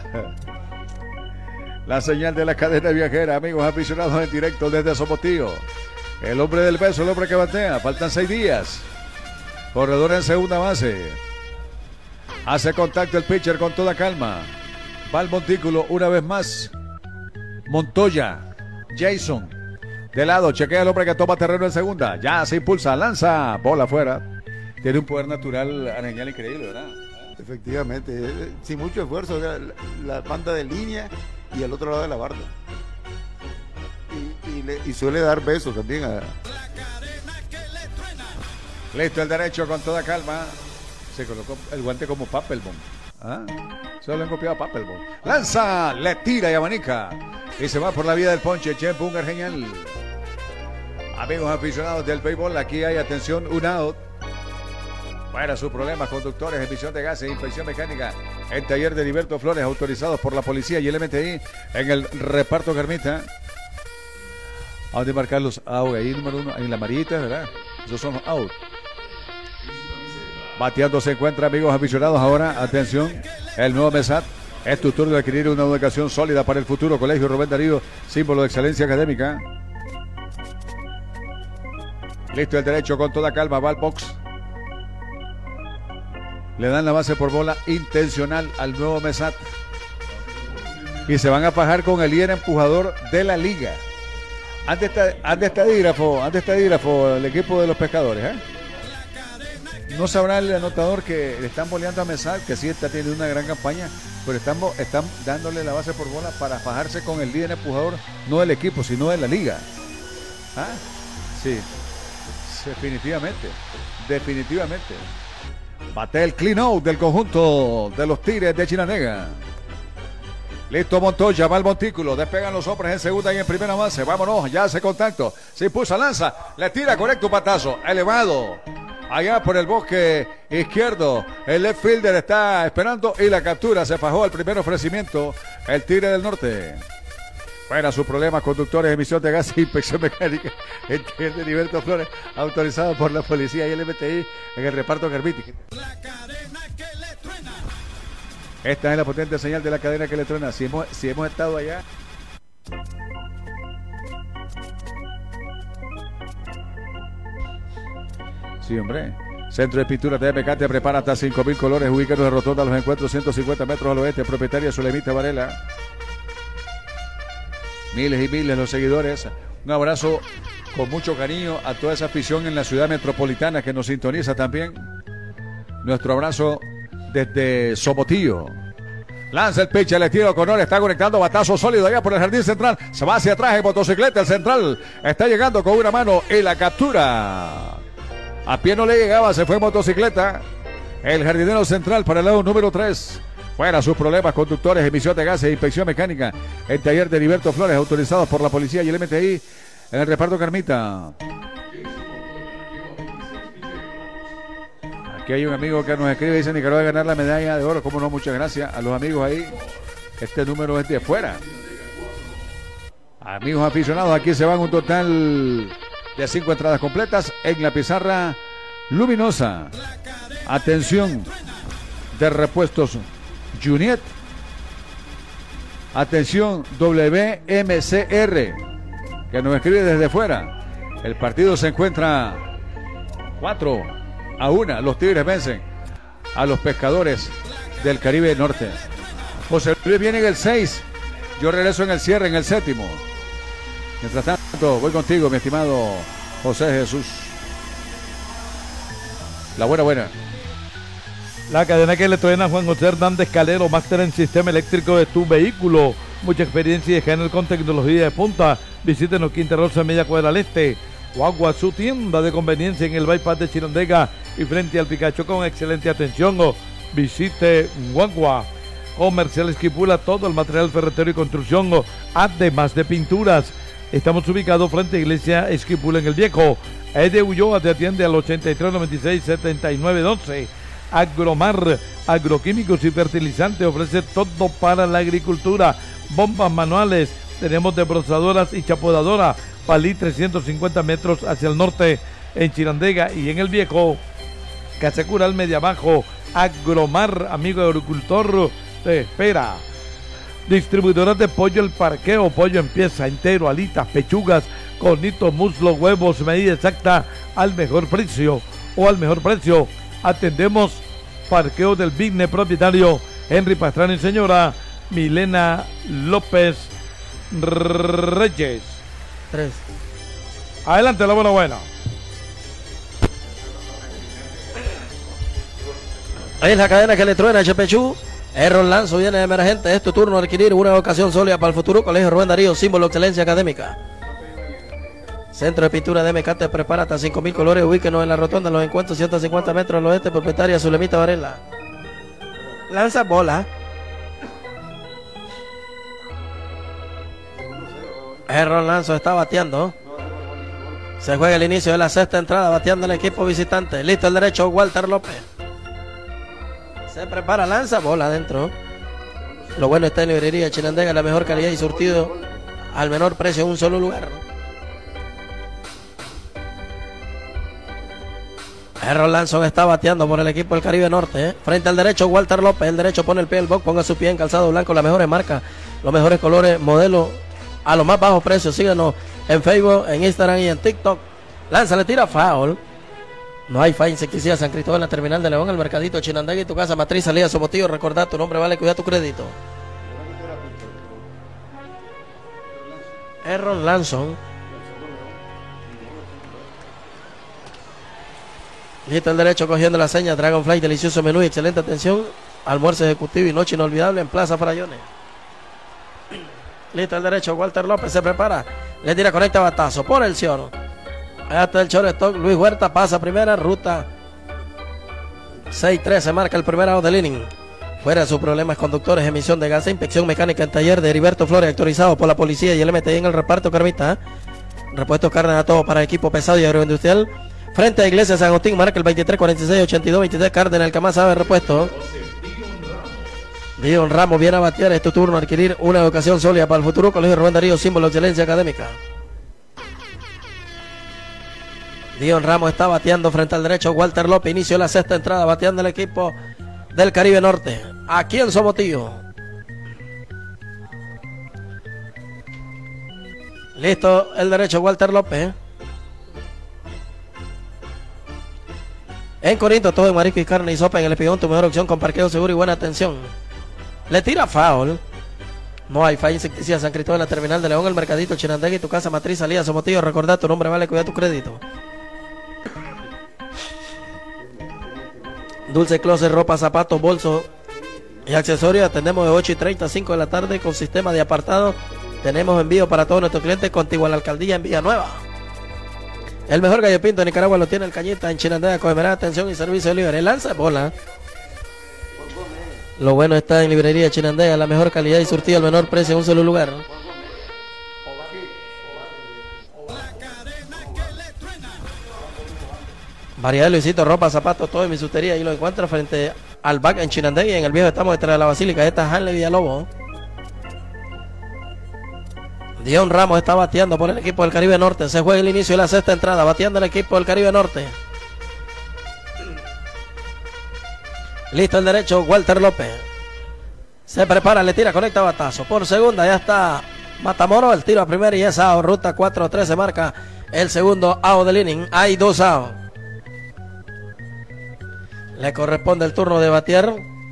La señal de la cadena viajera, amigos aficionados en directo desde Somotillo. El hombre del beso, el hombre que batea. Faltan seis días. Corredor en segunda base. Hace contacto el pitcher con toda calma. Va al montículo una vez más. Montoya. Jason. De lado, chequea el hombre que toma terreno en segunda. Ya se impulsa, lanza. Bola afuera. Tiene un poder natural arañal increíble, ¿verdad? Efectivamente. Sin mucho esfuerzo. La, la banda de línea y al otro lado de la barda. Y, y, le, y suele dar besos también a... La cadena que le truena. Listo el derecho con toda calma. Se colocó el guante como Papelbon. ¿Ah? Solo han copiado a Papelbon. Lanza, le tira y abanica. Y se va por la vía del ponche. Chen Pungar, genial. Amigos aficionados del béisbol, aquí hay, atención, un out. Para sus problemas conductores, emisión de gases, inspección mecánica en taller de Heriberto Flores, autorizados por la policía y el M T I en el reparto Carmita. ¿A dónde marcar los out? Ahí, número uno, en la amarillita, ¿verdad? Esos son los out. Bateando se encuentra, amigos aficionados, ahora, atención, el nuevo MESAT. Es tu turno de adquirir una educación sólida para el futuro. Colegio Rubén Darío, símbolo de excelencia académica. Listo el derecho con toda calma, va al box. Le dan la base por bola intencional al nuevo MESAT. Y se van a fajar con el líder empujador de la liga. Ante este, ante este dígrafo, ante este dígrafo, el equipo de los pescadores, ¿eh? No sabrá el anotador que le están boleando a MESAT, que sí está teniendo una gran campaña, pero están, están dándole la base por bola para fajarse con el líder empujador, no del equipo, sino de la liga. ¿Ah? Sí, definitivamente, definitivamente. Bate el clean out del conjunto de los Tigres de Chinanega. Listo Montoya, va al montículo, despegan los hombres en segunda y en primera base. Vámonos, ya hace contacto, se impulsa, lanza, le tira correcto, patazo, elevado. Allá por el bosque izquierdo, el left fielder está esperando y la captura, se fajó el primer ofrecimiento, el Tigre del Norte. Fuera sus problemas conductores, emisión de gas e inspección mecánica en taller de Heriberto Flores, autorizado por la policía y el M T I en el reparto Garbiti. La cadena que le truena. Esta es la potente señal de la cadena que le truena. Si hemos, si hemos estado allá. Sí, hombre. Centro de Pintura T M K te prepara hasta cinco mil colores. Ubícanos de Rotonda Los Encuentros, ciento cincuenta metros al oeste. Propietaria Zulemita Varela. Miles y miles los seguidores. Un abrazo con mucho cariño a toda esa afición en la ciudad metropolitana que nos sintoniza también. Nuestro abrazo desde Somotillo. Lanza el pitch, el tiro con honor, está conectando batazo sólido allá por el jardín central. Se va hacia atrás en motocicleta, el central está llegando con una mano y la captura. A pie no le llegaba, se fue en motocicleta. El jardinero central para el lado número tres. Fuera sus problemas conductores, emisión de gases, inspección mecánica. El taller de Heriberto Flores, autorizados por la policía y el M T I en el reparto Carmita. Aquí hay un amigo que nos escribe y dice: Nicaragua va a ganar la medalla de oro. Cómo no, muchas gracias a los amigos ahí. Este número es de fuera. Amigos aficionados, aquí se van un total de cinco entradas completas en la pizarra luminosa. Atención de repuestos Juniet. Atención W M C R, que nos escribe desde fuera. El partido se encuentra cuatro a uno. Los Tigres vencen a los Pescadores del Caribe Norte. José Luis viene en el seis. Yo regreso en el cierre, en el séptimo. Mientras tanto, voy contigo, mi estimado José Jesús. La buena, buena. La cadena que le truena Juan José Hernández Calero, máster en sistema eléctrico de tu vehículo. Mucha experiencia y género con tecnología de punta. Visítenos Quinta Rosa, media cuadra al este. Guagua, su tienda de conveniencia en el bypass de Chirondega y frente al Picacho con excelente atención. Visite Guagua. Comercial Esquipula, todo el material ferretero y construcción, además de pinturas. Estamos ubicados frente a Iglesia Esquipula en el Viejo. Ede Ulloa te atiende al ochenta y tres noventa y seis setenta y nueve doce. Agromar, agroquímicos y fertilizantes, ofrece todo para la agricultura. Bombas manuales, tenemos desbrozadoras y chapodadoras. Palí trescientos cincuenta metros hacia el norte en Chirandega y en el Viejo. Casecural Media Abajo. Agromar, amigo agricultor, te espera. Distribuidoras de pollo El Parqueo, pollo en pieza, entero, alitas, pechugas, cornitos, muslo, huevos, medida exacta al mejor precio o al mejor precio. Atendemos parqueo del Vigne, propietario Henry Pastrana y señora Milena López Reyes. Tres. Adelante, la buena buena. Ahí es la cadena que le truena Chepechú. Errol Lanzo viene de emergente. Es tu turno de adquirir una ocasión sólida para el futuro. Colegio Rubén Darío, símbolo de excelencia académica. Centro de Pintura de M K te prepara hasta cinco mil colores. Ubíquenos en la rotonda, los encuentros, ciento cincuenta metros al oeste. Propietaria Zulemita Varela. Lanza bola. Errol Lanzo está bateando. Se juega el inicio de la sexta entrada, bateando el equipo visitante. Listo el derecho, Walter López. Se prepara, lanza bola adentro. Lo bueno está en librería Chinandega, la mejor calidad y surtido al menor precio en un solo lugar. Errol Lanson está bateando por el equipo del Caribe Norte. ¿eh? Frente al derecho, Walter López. El derecho pone el pie del box, ponga su pie en calzado blanco, las mejores marcas, los mejores colores, modelos a los más bajos precios. Síganos en Facebook, en Instagram y en TikTok. Lanza, le tira foul. No hay fa insecticida San Cristóbal en la terminal de León, el mercadito Chinandega y tu casa matriz, salida Somotillo. Recordad, tu nombre vale, cuida tu crédito. Errol Lanson. Listo el derecho cogiendo la seña. Dragonfly, delicioso menú y excelente atención. Almuerzo ejecutivo y noche inolvidable en Plaza Farallones. Listo el derecho, Walter López se prepara. Le tira, conecta batazo por el cielo. Hasta el shortstop, Luis Huerta pasa primera, ruta seis tres, se marca el primer out del inning. Fuera de sus problemas conductores, emisión de gas, inspección mecánica en taller de Heriberto Flores, autorizado por la policía y el M T I en el reparto Carmita. ¿eh? Repuestos Cárdenas, todo para equipo pesado y agroindustrial. Frente a Iglesia San Agustín, marca el veintitrés cuarenta y seis ochenta y dos veintitrés. Cárdenas, el que más sabe repuesto. Dion Ramos viene a batear, es tu turno a adquirir una educación sólida para el futuro. Colegio Rubén Darío, símbolo de excelencia académica. Dion Ramos está bateando frente al derecho. Walter López inició la sexta entrada, bateando el equipo del Caribe Norte. Aquí en Somotillo. Listo el derecho, Walter López. En Corinto, todo en marisco y carne y sopa. En el Espigón, tu mejor opción con parqueo seguro y buena atención. Le tira foul. No hay falla insecticida. San Cristóbal, la terminal de León, el Mercadito, Chinandega y tu casa matriz, salida, Somotillo. Recordad, tu nombre vale, cuida tu crédito. Dulce Closet, ropa, zapatos, bolsos y accesorios. Atendemos de ocho y treinta a cinco de la tarde con sistema de apartado. Tenemos envío para todos nuestros clientes contigo a la alcaldía en Villanueva. El mejor gallo pinto de Nicaragua lo tiene el Cañita en Chinandega. Cogemerá, atención y servicio de libre. Lanza bola. Lo bueno está en librería Chinandega, la mejor calidad y surtido al menor precio en un solo lugar. Variedad de Luisito, ropa, zapatos, todo en mi sutería. Y lo encuentra frente al back en Chinandega y en el viejo estamos detrás de la basílica. Esta es Hanley Villalobos. Dion Ramos está bateando por el equipo del Caribe Norte. Se juega el inicio de la sexta entrada. Bateando el equipo del Caribe Norte. Listo el derecho, Walter López. Se prepara, le tira, conecta batazo. Por segunda ya está Matamoros. El tiro a primera y es out. Ruta cuatro tres se marca el segundo out del inning. Hay dos out. Le corresponde el turno de batear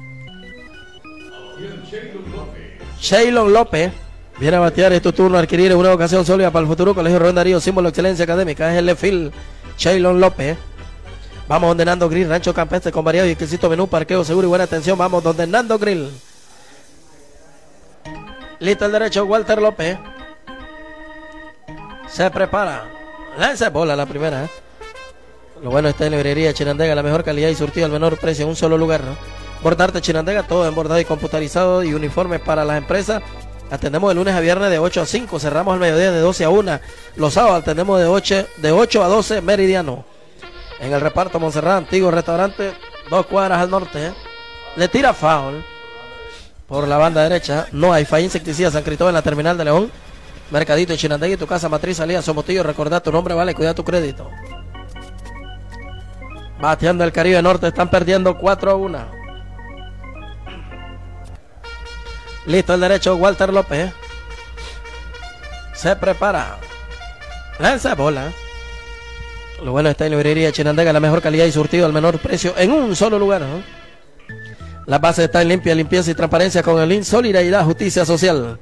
Shaylon López. Viene a batear, es tu turno a adquirir una ocasión sólida para el futuro. Colegio Rubén Darío, símbolo de excelencia académica. Es el left field, Shaylon López. Vamos donde Nando Grill, rancho campestre con variado y exquisito menú, parqueo seguro y buena atención. Vamos donde Nando Grill. Listo el derecho, Walter López. Se prepara. Lanza bola la primera. Lo bueno está en librería Chinandega, la mejor calidad y surtido al menor precio en un solo lugar, ¿no? Bordarte Chinandega, todo embordado y computarizado y uniformes para las empresas. Atendemos de lunes a viernes de ocho a cinco, cerramos al mediodía de doce a una. Los sábados atendemos de ocho, de ocho a doce meridiano. En el reparto Montserrat, antiguo restaurante, dos cuadras al norte. ¿eh? Le tira foul por la banda derecha. No hay falla insecticida. San Cristóbal en la terminal de León. Mercadito y Chinandega y tu casa matriz, salida Somotillo. Recordad tu nombre, vale, cuida tu crédito. Bateando el Caribe Norte, están perdiendo cuatro a uno. Listo el derecho, Walter López. Se prepara. Lanza bola. Lo bueno está en librería Chinandega, la mejor calidad y surtido al menor precio en un solo lugar, ¿no? La base está en limpia, limpieza y transparencia con el link Solidaridad, Justicia Social.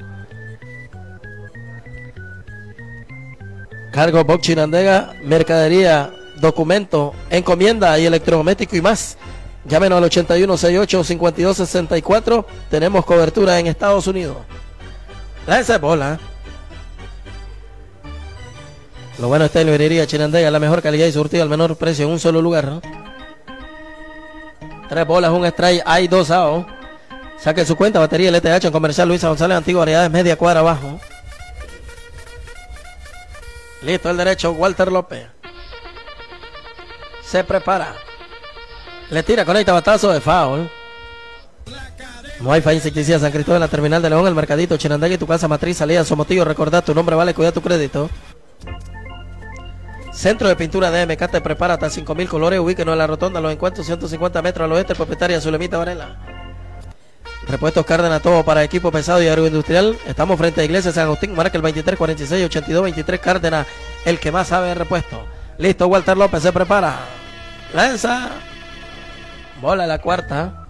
Cargo Box Chinandega, mercadería, documento, encomienda y electrodoméstico y más. Llámenos al ochenta y uno sesenta y ocho cincuenta y dos sesenta y cuatro. Tenemos cobertura en Estados Unidos. Lanza bola. Lo bueno está en librería Chinandega, la mejor calidad y surtido al menor precio en un solo lugar, ¿no? Tres bolas, un strike, hay dos outs. Saque su cuenta, batería L T H en comercial Luisa González, Antigua Variedades, media cuadra abajo. Listo el derecho, Walter López. Se prepara. Le tira, conecta batazo de foul. No hay falla insecticida. San Cristóbal en la terminal de León, el Mercadito, Chinandega y tu casa matriz, salida Somotillo. Recordad tu nombre, vale, cuida tu crédito. Centro de pintura de M K te prepara hasta cinco mil colores. Ubíquenos en la rotonda, los encuentros ciento cincuenta metros al oeste, propietaria Zulemita Varela. Repuestos Cárdenas, todo para equipo pesado y agroindustrial. Estamos frente a Iglesia San Agustín, marca el veintitrés cuarenta y seis ochenta y dos veintitrés. Cárdenas, el que más sabe de repuesto. Listo, Walter López se prepara. Lanza. Bola la cuarta.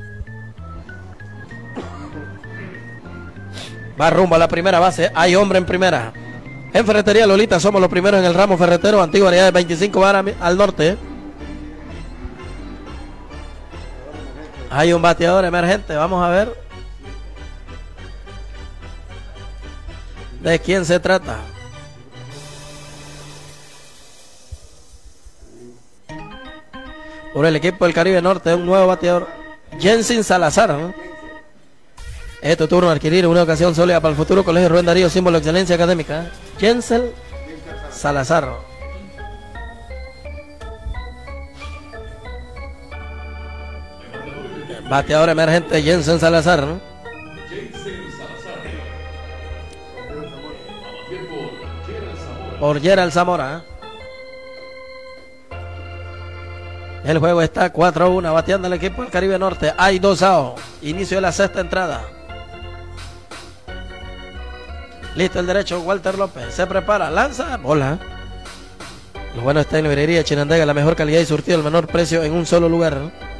Va rumbo a la primera base. Hay hombre en primera. En Ferretería Lolita somos los primeros en el ramo ferretero. Antigua Variedad de veinticinco varas al norte. Hay un bateador emergente. Vamos a ver de quién se trata. Por el equipo del Caribe Norte, un nuevo bateador, Jensen Salazar, ¿no? Es tu turno de adquirir una ocasión sólida para el futuro. Colegio Rubén Darío, símbolo de excelencia académica. Jensen Salazar. Bateador emergente, Jensen Salazar, ¿no? Por Gerald Zamora. El juego está cuatro a uno, bateando el equipo del Caribe Norte. Hay dos outs. Inicio de la sexta entrada. Listo el derecho, Walter López. Se prepara, lanza, bola. Lo bueno está en librería Chinandega, la mejor calidad y surtido al menor precio en un solo lugar.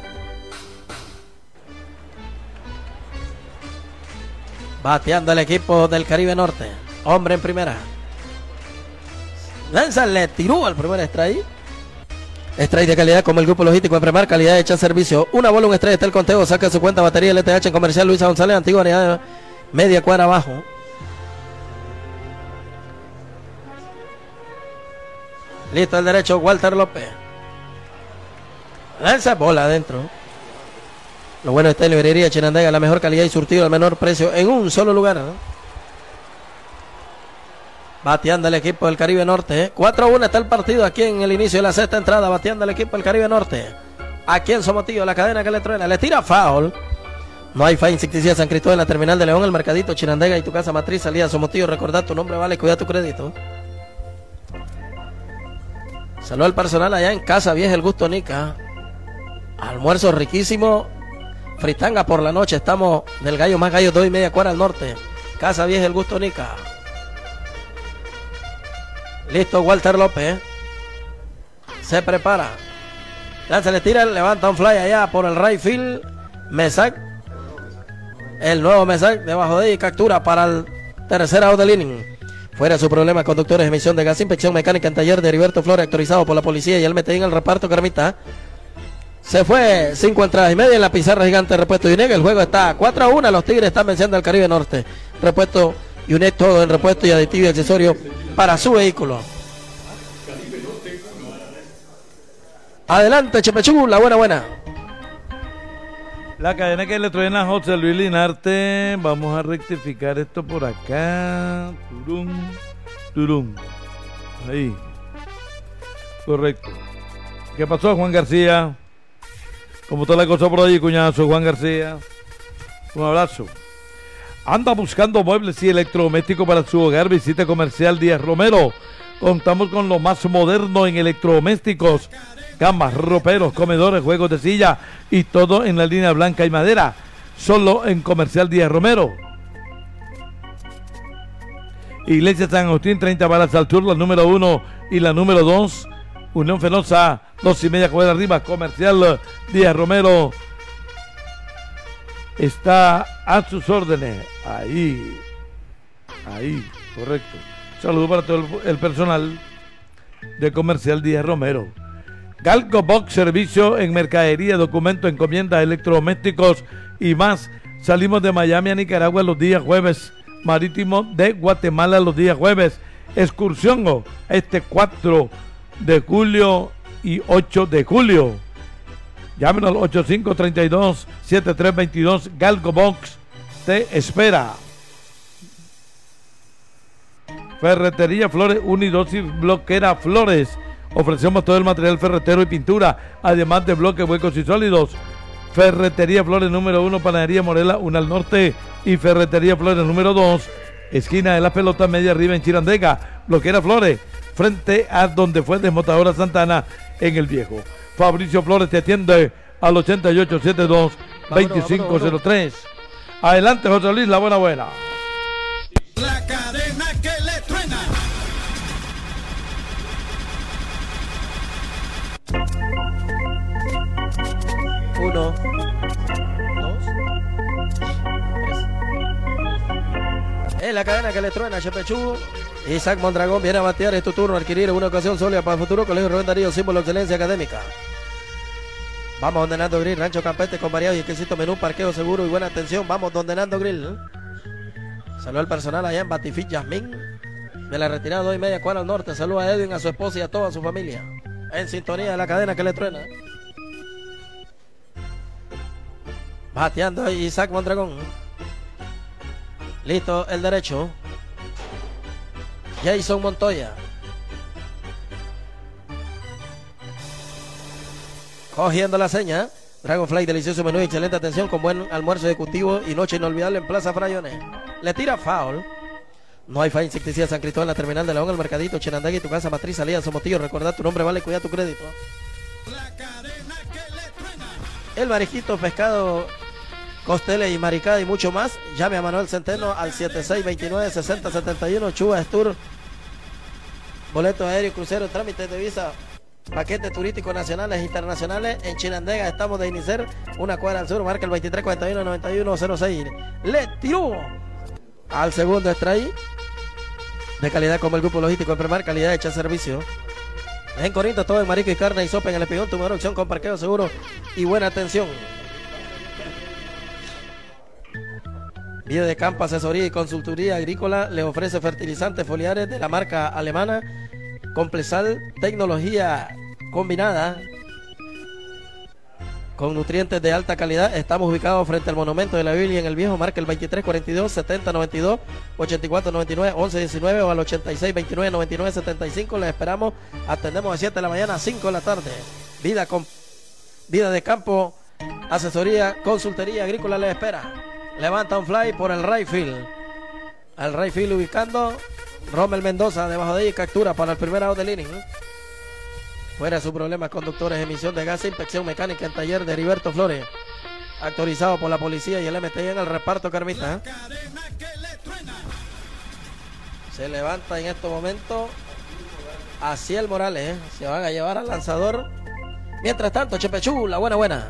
Bateando el equipo del Caribe Norte. Hombre en primera. Lanza, le tiró al primer strike. Strike de calidad como el grupo logístico en primera calidad hecha servicio. Una bola, un strike, está el conteo. Saca su cuenta batería L T H en comercial Luisa González, antigua unidad media cuadra abajo. Listo el derecho, Walter López. Lanza bola adentro. Lo bueno está en librería Chinandega, la mejor calidad y surtido al menor precio en un solo lugar. Bateando el equipo del Caribe Norte. cuatro a uno está el partido aquí en el inicio de la sexta entrada. Bateando el equipo del Caribe Norte. Aquí en Somotillo, la cadena que le truena. Le tira foul. No hay falla insecticida San Cristóbal en la terminal de León, el Mercadito, Chinandega y tu casa matriz. Salida Somotillo. Recordad tu nombre, vale, cuida tu crédito. Saludos al personal allá en Casa Vieja, el Gusto Nica. Almuerzo riquísimo. Fritanga por la noche. Estamos del Gallo Más Gallo, dos y media cuadra al norte. Casa Vieja, el Gusto Nica. Listo Walter López. Se prepara. Ya se le tira, levanta un fly allá por el right field. Mesac. El nuevo Mesac debajo de ella y captura para el tercer out del inning. Fuera su problema, conductores, emisión de gas, inspección mecánica en taller de Heriberto Flores, autorizado por la policía y el Metellín al reparto Carmita. Se fue cinco entradas y media en la pizarra gigante de Repuesto Unec. El juego está cuatro a uno. Los Tigres están venciendo al Caribe Norte. Repuesto Unec, todo en repuesto y aditivo y accesorio para su vehículo. Adelante, Chepechú, la buena, buena. La cadena que le traen a José Luis Linarte. Vamos a rectificar esto por acá. Turum, turum. Ahí. Correcto. ¿Qué pasó, Juan García? ¿Cómo está la cosa por ahí, cuñazo, Juan García? Un abrazo. Anda buscando muebles y electrodomésticos para su hogar. Visita Comercial Díaz Romero. Contamos con lo más moderno en electrodomésticos. Camas, roperos, comedores, juegos de silla y todo en la línea blanca y madera. Solo en Comercial Díaz Romero. Iglesia San Agustín, treinta balas al sur, la número uno y la número dos. Unión Fenosa, dos y media cuadra arriba. Comercial Díaz Romero está a sus órdenes. Ahí, ahí, correcto. Saludos para todo el, el personal de Comercial Díaz Romero. Galco Box, servicio en mercadería, documento, encomiendas, electrodomésticos y más. Salimos de Miami a Nicaragua los días jueves. Marítimo de Guatemala los días jueves. Excursión este cuatro de julio y ocho de julio. Llámenos al ocho cinco tres dos, siete tres dos dos. Galco Box te espera. Ferretería Flores, Unidosis Bloquera Flores. Ofrecemos todo el material ferretero y pintura, además de bloques huecos y sólidos. Ferretería Flores número uno, Panadería Morela, una al norte. Y Ferretería Flores número dos, esquina de la pelota media arriba en Chirandega. Bloquera Flores, frente a donde fue Desmotadora Santana en el Viejo. Fabricio Flores te atiende al ochenta y ocho setenta y dos, veinticinco cero tres. Adelante, José Luis, la buena buena. La cadena que le truena. Uno, dos, tres. Es la cadena que le truena, Chepechú. Isaac Mondragón viene a batear. Es tu turno, adquirir una ocasión sólida para el futuro. Colegio Rubén Darío, símbolo de excelencia académica. Vamos donde Nando Grill, rancho campete con variado y exquisito menú, parqueo seguro y buena atención. Vamos donde Nando Grill. Saludos al personal allá en Batifit Yasmín, de la retirada dos y media cuadra al norte. Saludos a Edwin, a su esposa y a toda su familia. En sintonía de la cadena que le truena. Bateando Isaac Mondragón. Listo el derecho. Jason Montoya. Cogiendo la seña. Dragonfly, delicioso menú y excelente atención con buen almuerzo ejecutivo y noche inolvidable en Plaza Frayones. Le tira foul. No hay falla insecticida San Cristóbal en la terminal de León, el Mercadito, Chinandega y tu casa matriz, salida Somotillo. Recordad tu nombre, vale, cuida tu crédito. La cadena que le truena. El marisquito, pescado, costeles y maricada y mucho más. Llame a Manuel Centeno al siete seis dos nueve, seis cero siete uno. Chubas Tour. boletos aéreos, cruceros, trámites de visa, paquetes turísticos nacionales e internacionales. En Chinandega estamos de Inicer, una cuadra al sur, marca el veintitrés cuarenta y uno noventa y uno cero seis. Le tiró al segundo strike. De calidad como el grupo logístico en Premar, calidad hecha servicio. En Corinto todo en marisco y carne y sopa en el Espigón, tu mejor opción con parqueo seguro y buena atención. Vida de Campo, asesoría y consultoría agrícola, le ofrece fertilizantes foliares de la marca alemana Complesal, tecnología combinada con nutrientes de alta calidad. Estamos ubicados frente al Monumento de la Biblia en el Viejo, marca el veintitrés cuarenta y dos setenta noventa y dos, ochenta y cuatro noventa y nueve once diecinueve o al ochenta y seis veintinueve noventa y nueve setenta y cinco. Les esperamos, atendemos de siete de la mañana a cinco de la tarde. Vida con Vida de Campo, asesoría, consultoría agrícola les espera. Levanta un fly por el right field. Al right field ubicando Rommel Mendoza, debajo de ella, captura para el primer out del inning. Fuera sus problemas conductores, emisión de gas, inspección mecánica en taller de Heriberto Flores. Actualizado por la policía y el M T I en el reparto Carmita. Se levanta en estos momentos Aciel Morales, ¿eh? Se van a llevar al lanzador. Mientras tanto, Chepechú, la buena buena.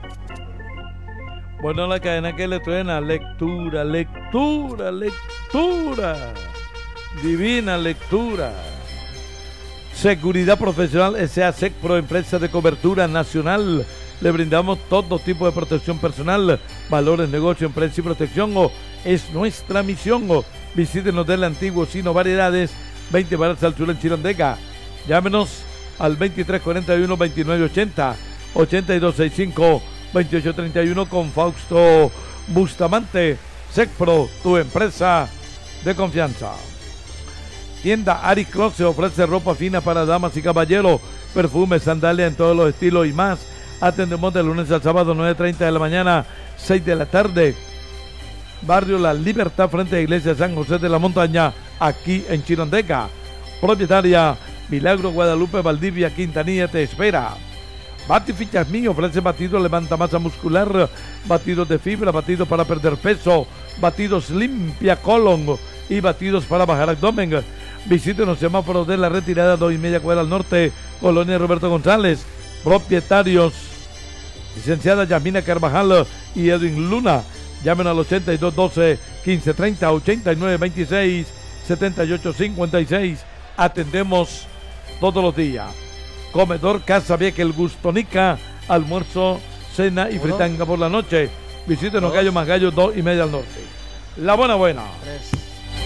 Bueno, la cadena que le truena, lectura, lectura, lectura. Divina lectura. Seguridad Profesional S A SECPRO, empresa de cobertura nacional. Le brindamos todo tipo de protección personal, valores, negocio, empresa y protección. O es nuestra misión. O visítenos del antiguo Sino Variedades, veinte Barras al Sur en Chinandega. Llámenos al veintitrés cuarenta y uno veintinueve ochenta, ochenta y dos sesenta y cinco veintiocho treinta y uno con Fausto Bustamante. SECPRO, tu empresa de confianza. Tienda Ari Cross se ofrece ropa fina para damas y caballeros, perfumes, sandalias en todos los estilos y más. Atendemos de lunes al sábado, nueve treinta de la mañana, seis de la tarde. Barrio La Libertad, frente a Iglesia San José de la Montaña, aquí en Chinandega. Propietaria Milagro Guadalupe Valdivia Quintanilla te espera. Batifichas mío ofrece batidos, levanta masa muscular, batidos de fibra, batidos para perder peso, batidos limpia colon y batidos para bajar abdomen. Visítenos, semáforos de la Retirada, dos y media cuadra al norte, Colonia Roberto González. Propietarios licenciada Yasmina Carvajal y Edwin Luna. Llamen al ochenta y dos doce quince treinta, ochenta y nueve veintiséis setenta y ocho cincuenta y seis. Atendemos todos los días. Comedor Casa Vieja El Gustonica, almuerzo, cena y fritanga por la noche. Visítenos, Gallo Más Gallo, dos y media al norte. La buena buena. Tres.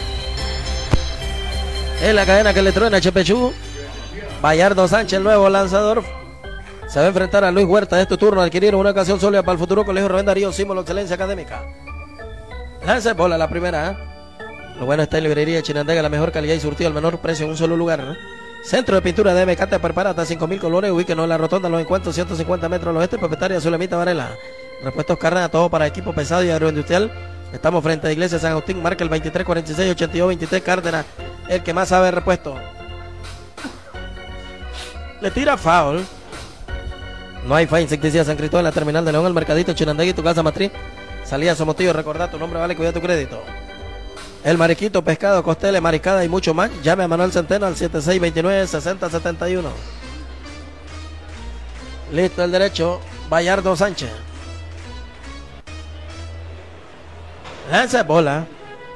En la cadena que le truena Chepechú, Bayardo Sánchez, el nuevo lanzador, se va a enfrentar a Luis Huerta. Es tu turno de adquirir una ocasión sólida para el futuro. Colegio Rubén Darío, símbolo de excelencia académica. Lance bola la primera, ¿eh? Lo bueno está en librería Chinandega, la mejor calidad y surtido al menor precio en un solo lugar, ¿eh? Centro de pintura de M K, te prepara hasta cinco mil colores. Ubíquenos en la rotonda Los Encuentros, ciento cincuenta metros al oeste. Propietaria Zulemita Varela. Repuestos Carrera, todo para equipo pesado y agroindustrial. Estamos frente a la iglesia San Agustín, marca el veintitrés cuarenta y seis ochenta y dos veintitrés. Cárdenas, el que más sabe de repuesto. Le tira foul. No hay fa insecticida San Cristóbal en la terminal de León, el mercadito Chinandega y tu casa matriz. Salida Somotillo, recordá tu nombre, vale, cuida tu crédito. El mariquito, pescado, costeles, mariscada y mucho más. Llame a Manuel Centeno al setenta y seis veintinueve sesenta setenta y uno. Listo el derecho, Bayardo Sánchez. Lanza bola.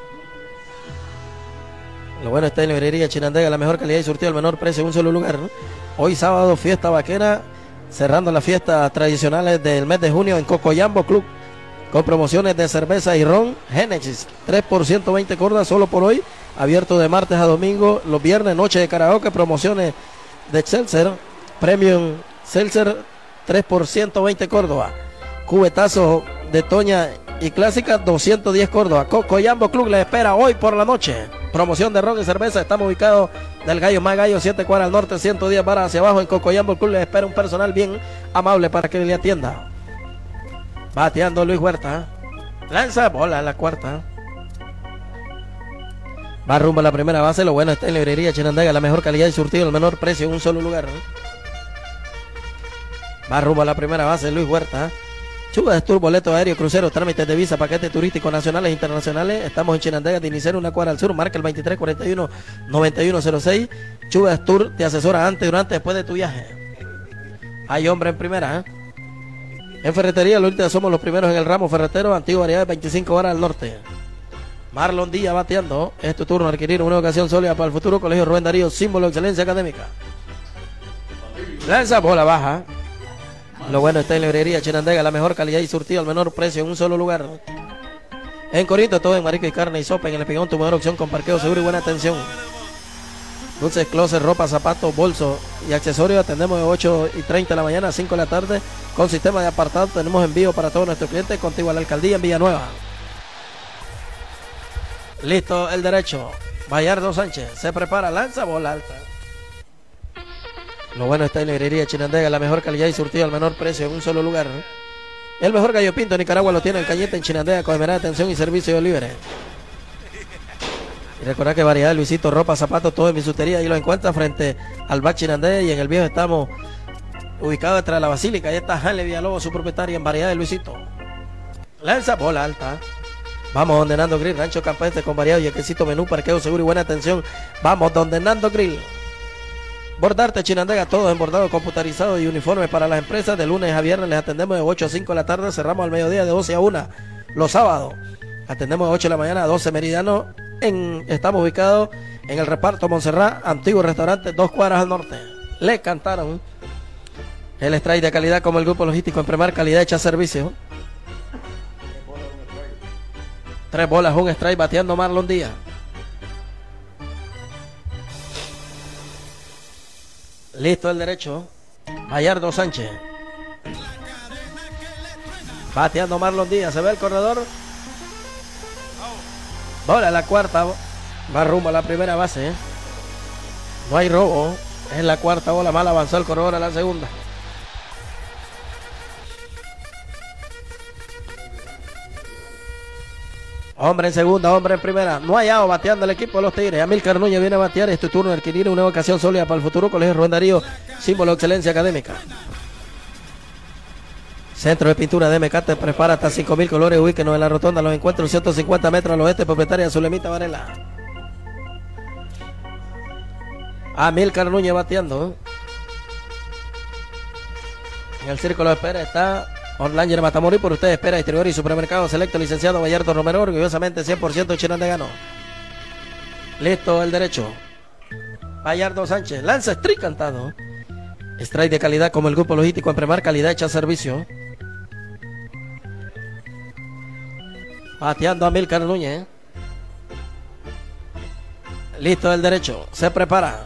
Lo bueno está en librería Chinandega, la mejor calidad y surtido al menor precio en un solo lugar, ¿no? Hoy sábado, fiesta vaquera, cerrando las fiestas tradicionales del mes de junio en Cocoyambo Club, con promociones de cerveza y ron Génesis, tres por ciento veinte cordas solo por hoy, abierto de martes a domingo, los viernes noche de karaoke, promociones de Seltzer, Premium Seltzer, tres por ciento veinte Córdoba, cubetazo de Toña y clásica, doscientos diez Córdoba. Cocoyambo Club le espera hoy por la noche, promoción de ron y cerveza. Estamos ubicados del Gallo Más Gallo, siete cuadras al norte, ciento diez barras hacia abajo. En Cocoyambo Club le espera un personal bien amable para que le atienda. Bateando Luis Huerta, lanza bola en la cuarta, va rumbo a la primera base. Lo bueno está en librería Chinandega, la mejor calidad y surtido, el menor precio en un solo lugar, ¿no? Va rumbo a la primera base Luis Huerta, Chubas Tour, boleto aéreo, crucero, trámites de visa, paquetes turísticos nacionales e internacionales. Estamos en Chinandega, Tinicero, una cuadra al sur. Marca el veintitrés cuarenta y uno, noventa y uno cero seis. Chubas Tour te asesora antes, durante, después de tu viaje. Hay hombre en primera, ¿eh? En ferretería, ahorita somos los primeros en el ramo ferretero. Antigua variedad de veinticinco horas al norte. Marlon Díaz bateando. Es tu turno adquirir una ocasión sólida para el futuro. Colegio Rubén Darío, símbolo de excelencia académica. Lanza bola baja. Lo bueno está en librería Chinandega, la mejor calidad y surtido al menor precio en un solo lugar. En Corinto, todo en marisco y carne y sopa. En el Espigón, tu mejor opción con parqueo seguro y buena atención. Dulces, closet, ropa, zapatos, bolsos y accesorios. Atendemos de ocho y treinta de la mañana a cinco de la tarde. Con sistema de apartado tenemos envío para todos nuestros clientes. Contigo a la alcaldía en Villanueva. Listo el derecho. Bayardo Sánchez se prepara, lanza bola alta. Lo bueno está en librería Chinandega, la mejor calidad y surtido al menor precio en un solo lugar. El mejor gallo pinto de Nicaragua lo tiene el Cañete en Chinandega, con de atención y servicio libre. Y recordad que variedad de Luisito, ropa, zapatos, todo en bisutería. Ahí lo encuentra frente al Bac Chinandega, y en el viejo estamos ubicados detrás de la Basílica. Ahí está Hanley Villalobos, su propietaria en variedad de Luisito. Lanza bola alta. Vamos donde Nando Grill, rancho campestre con variado y quesito, menú, parqueo seguro y buena atención. Vamos donde Nando Grill. Bordarte Chinandega, todos en bordado computarizado y uniformes para las empresas. De lunes a viernes les atendemos de ocho a cinco de la tarde. Cerramos al mediodía de doce a una. Los sábados atendemos de ocho de la mañana a doce meridiano. En, estamos ubicados en el reparto Montserrat, antiguo restaurante, dos cuadras al norte. Le cantaron el strike de calidad como el grupo logístico en Premar, calidad hecha servicio. Tres bolas, un strike, bateando Marlon Díaz. Listo el derecho. Bayardo Sánchez. Bateando Marlon Díaz. Se ve el corredor. Bola la cuarta. Va rumbo a la primera base. No hay robo. Es la cuarta bola. Mal avanzó el corredor a la segunda. Hombre en segunda, hombre en primera. No hay out bateando el equipo de los Tigres. Amílcar Núñez viene a batear. Es tu turno de adquirir una ocasión sólida para el futuro. Colegio Rubén Darío, símbolo de excelencia académica. Centro de pintura de M K te prepara hasta cinco mil colores. Ubíquenos en la rotonda. Los encuentros ciento cincuenta metros al oeste. Propietaria Zulemita Varela. Amílcar Núñez bateando. En el círculo de espera está Orlanger Matamorí. Por usted espera distribuidor y supermercado selecto, licenciado Bayardo Romero, orgullosamente cien por ciento Chinandegano. Listo el derecho. Bayardo Sánchez lanza strike cantado. Strike de calidad como el grupo logístico en Premar, calidad hecha servicio. Bateando a Amílcar Núñez. Listo el derecho. Se prepara.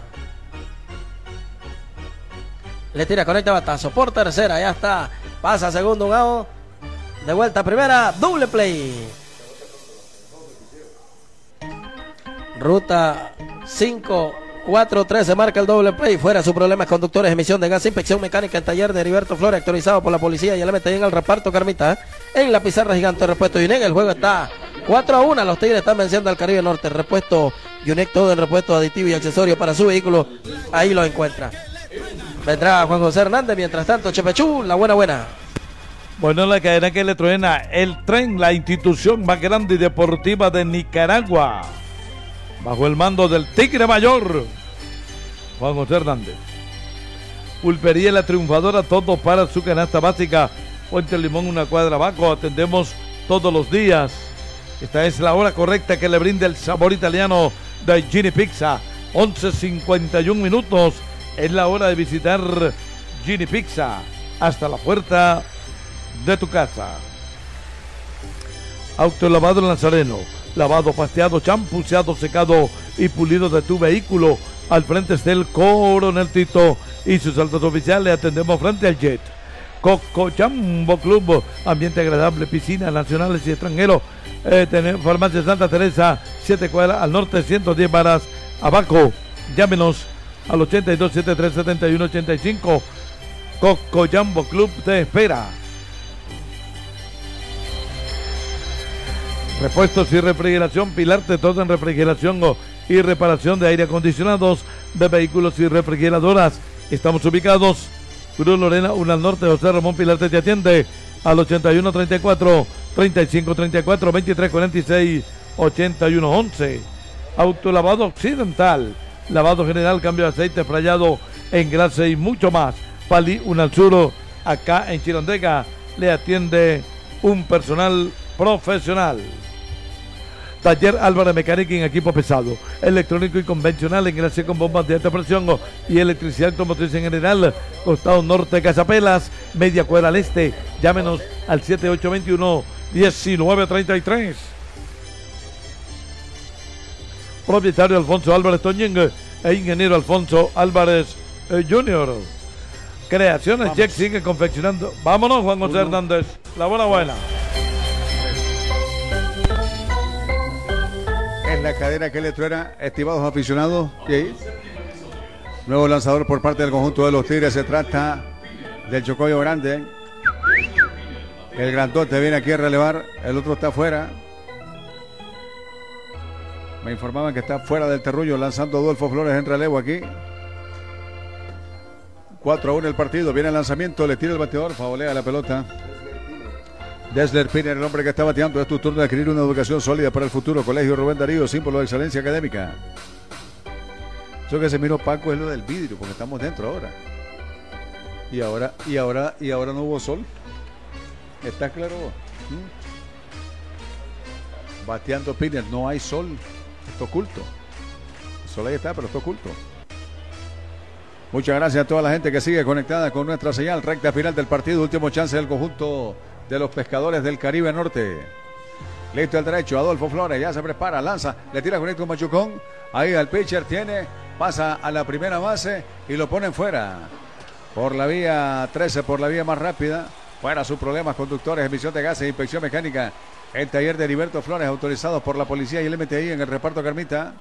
Le tira, conecta batazo. Por tercera, ya está. Pasa a segundo, un out. De vuelta a primera, doble play. Ruta cinco cuatro tres, se marca el doble play. Fuera sus problemas conductores, emisión de gas, inspección mecánica en taller de Heriberto Flores, actualizado por la policía. Ya le meten en el reparto, Carmita. En la pizarra gigante, repuesto Yunec. El juego está cuatro a uno. Los Tigres están venciendo al Caribe Norte. Repuesto Yunec, todo en repuesto aditivo y accesorio para su vehículo. Ahí lo encuentra. Vendrá Juan José Hernández. Mientras tanto, Chepechú, la buena buena. Bueno, la cadena que le truena el tren, la institución más grande y deportiva de Nicaragua, bajo el mando del Tigre Mayor, Juan José Hernández. Pulpería La Triunfadora, todo para su canasta básica. Puente Limón, una cuadra abajo. Atendemos todos los días. Esta es la hora correcta que le brinda el sabor italiano de Gini Pizza. once cincuenta y uno minutos. Es la hora de visitar Gini Pizza. Hasta la puerta de tu casa. Autolavado Nazareno. Lavado, pasteado, champuceado, secado y pulido de tu vehículo. Al frente está el Coronel Tito y sus altos oficiales. Atendemos frente al Jet. Cocochambo Club, ambiente agradable, piscinas nacionales y extranjeros. Eh, tenemos Farmacia Santa Teresa, siete cuadras al norte, ciento diez varas abajo. Llámenos al ochenta y dos, setenta y tres, setenta y uno, ochenta y cinco. Cocochambo Club te espera. Repuestos y refrigeración Pilarte, todo en refrigeración y reparación de aire acondicionados de vehículos y refrigeradoras. Estamos ubicados Cruz Lorena, una al norte. José Ramón Pilarte te atiende al ochenta y uno treinta y cuatro, treinta y cinco treinta y cuatro, veintitrés cuarenta y seis, ochenta y uno once. Autolavado Occidental, lavado general, cambio de aceite, sprayado, engrase y mucho más. Pali Unalsuro, acá en Chirondega, le atiende un personal profesional. Taller Álvarez Mecánica en equipo pesado, electrónico y convencional, engrase con bombas de alta presión y electricidad automotriz en general. Costado norte, Casapelas, media cuadra al este. Llámenos al siete ocho dos uno, uno nueve tres tres. Propietario Alfonso Álvarez Toñín e ingeniero Alfonso Álvarez eh, junior Creaciones Vamos. Jack sigue confeccionando. Vámonos, Juan José Uno. Hernández. La buena buena. Es la cadena que le truena, estimados aficionados. ¿Sí? Nuevo lanzador por parte del conjunto de los Tigres. Se trata del Chocoyo Grande. El grandote viene aquí a relevar. El otro está afuera. Me informaban que está fuera del terruño, lanzando Adolfo Flores en relevo aquí. cuatro a uno el partido. Viene el lanzamiento, le tira el bateador, faulea la pelota. Desler Piner, el hombre que está bateando. Es tu turno de adquirir una educación sólida para el futuro. Colegio Rubén Darío, símbolo de excelencia académica. Eso que se miró Paco es lo del vidrio, porque estamos dentro ahora. Y ahora, y ahora, y ahora no hubo sol. ¿Está claro? ¿Mm? Bateando Piner, no hay sol. Está oculto. El sol ahí está, pero está oculto. Muchas gracias a toda la gente que sigue conectada con nuestra señal. Recta final del partido, último chance del conjunto de los Pescadores del Caribe Norte. Listo el derecho, Adolfo Flores ya se prepara, lanza, le tira con esto un machucón. Ahí el pitcher tiene, pasa a la primera base y lo ponen fuera. Por la vía trece, por la vía más rápida. Fuera sus problemas conductores, emisión de gases, inspección mecánica. El taller de Heriberto Flores, autorizados por la policía y el M T I en el reparto Carmita.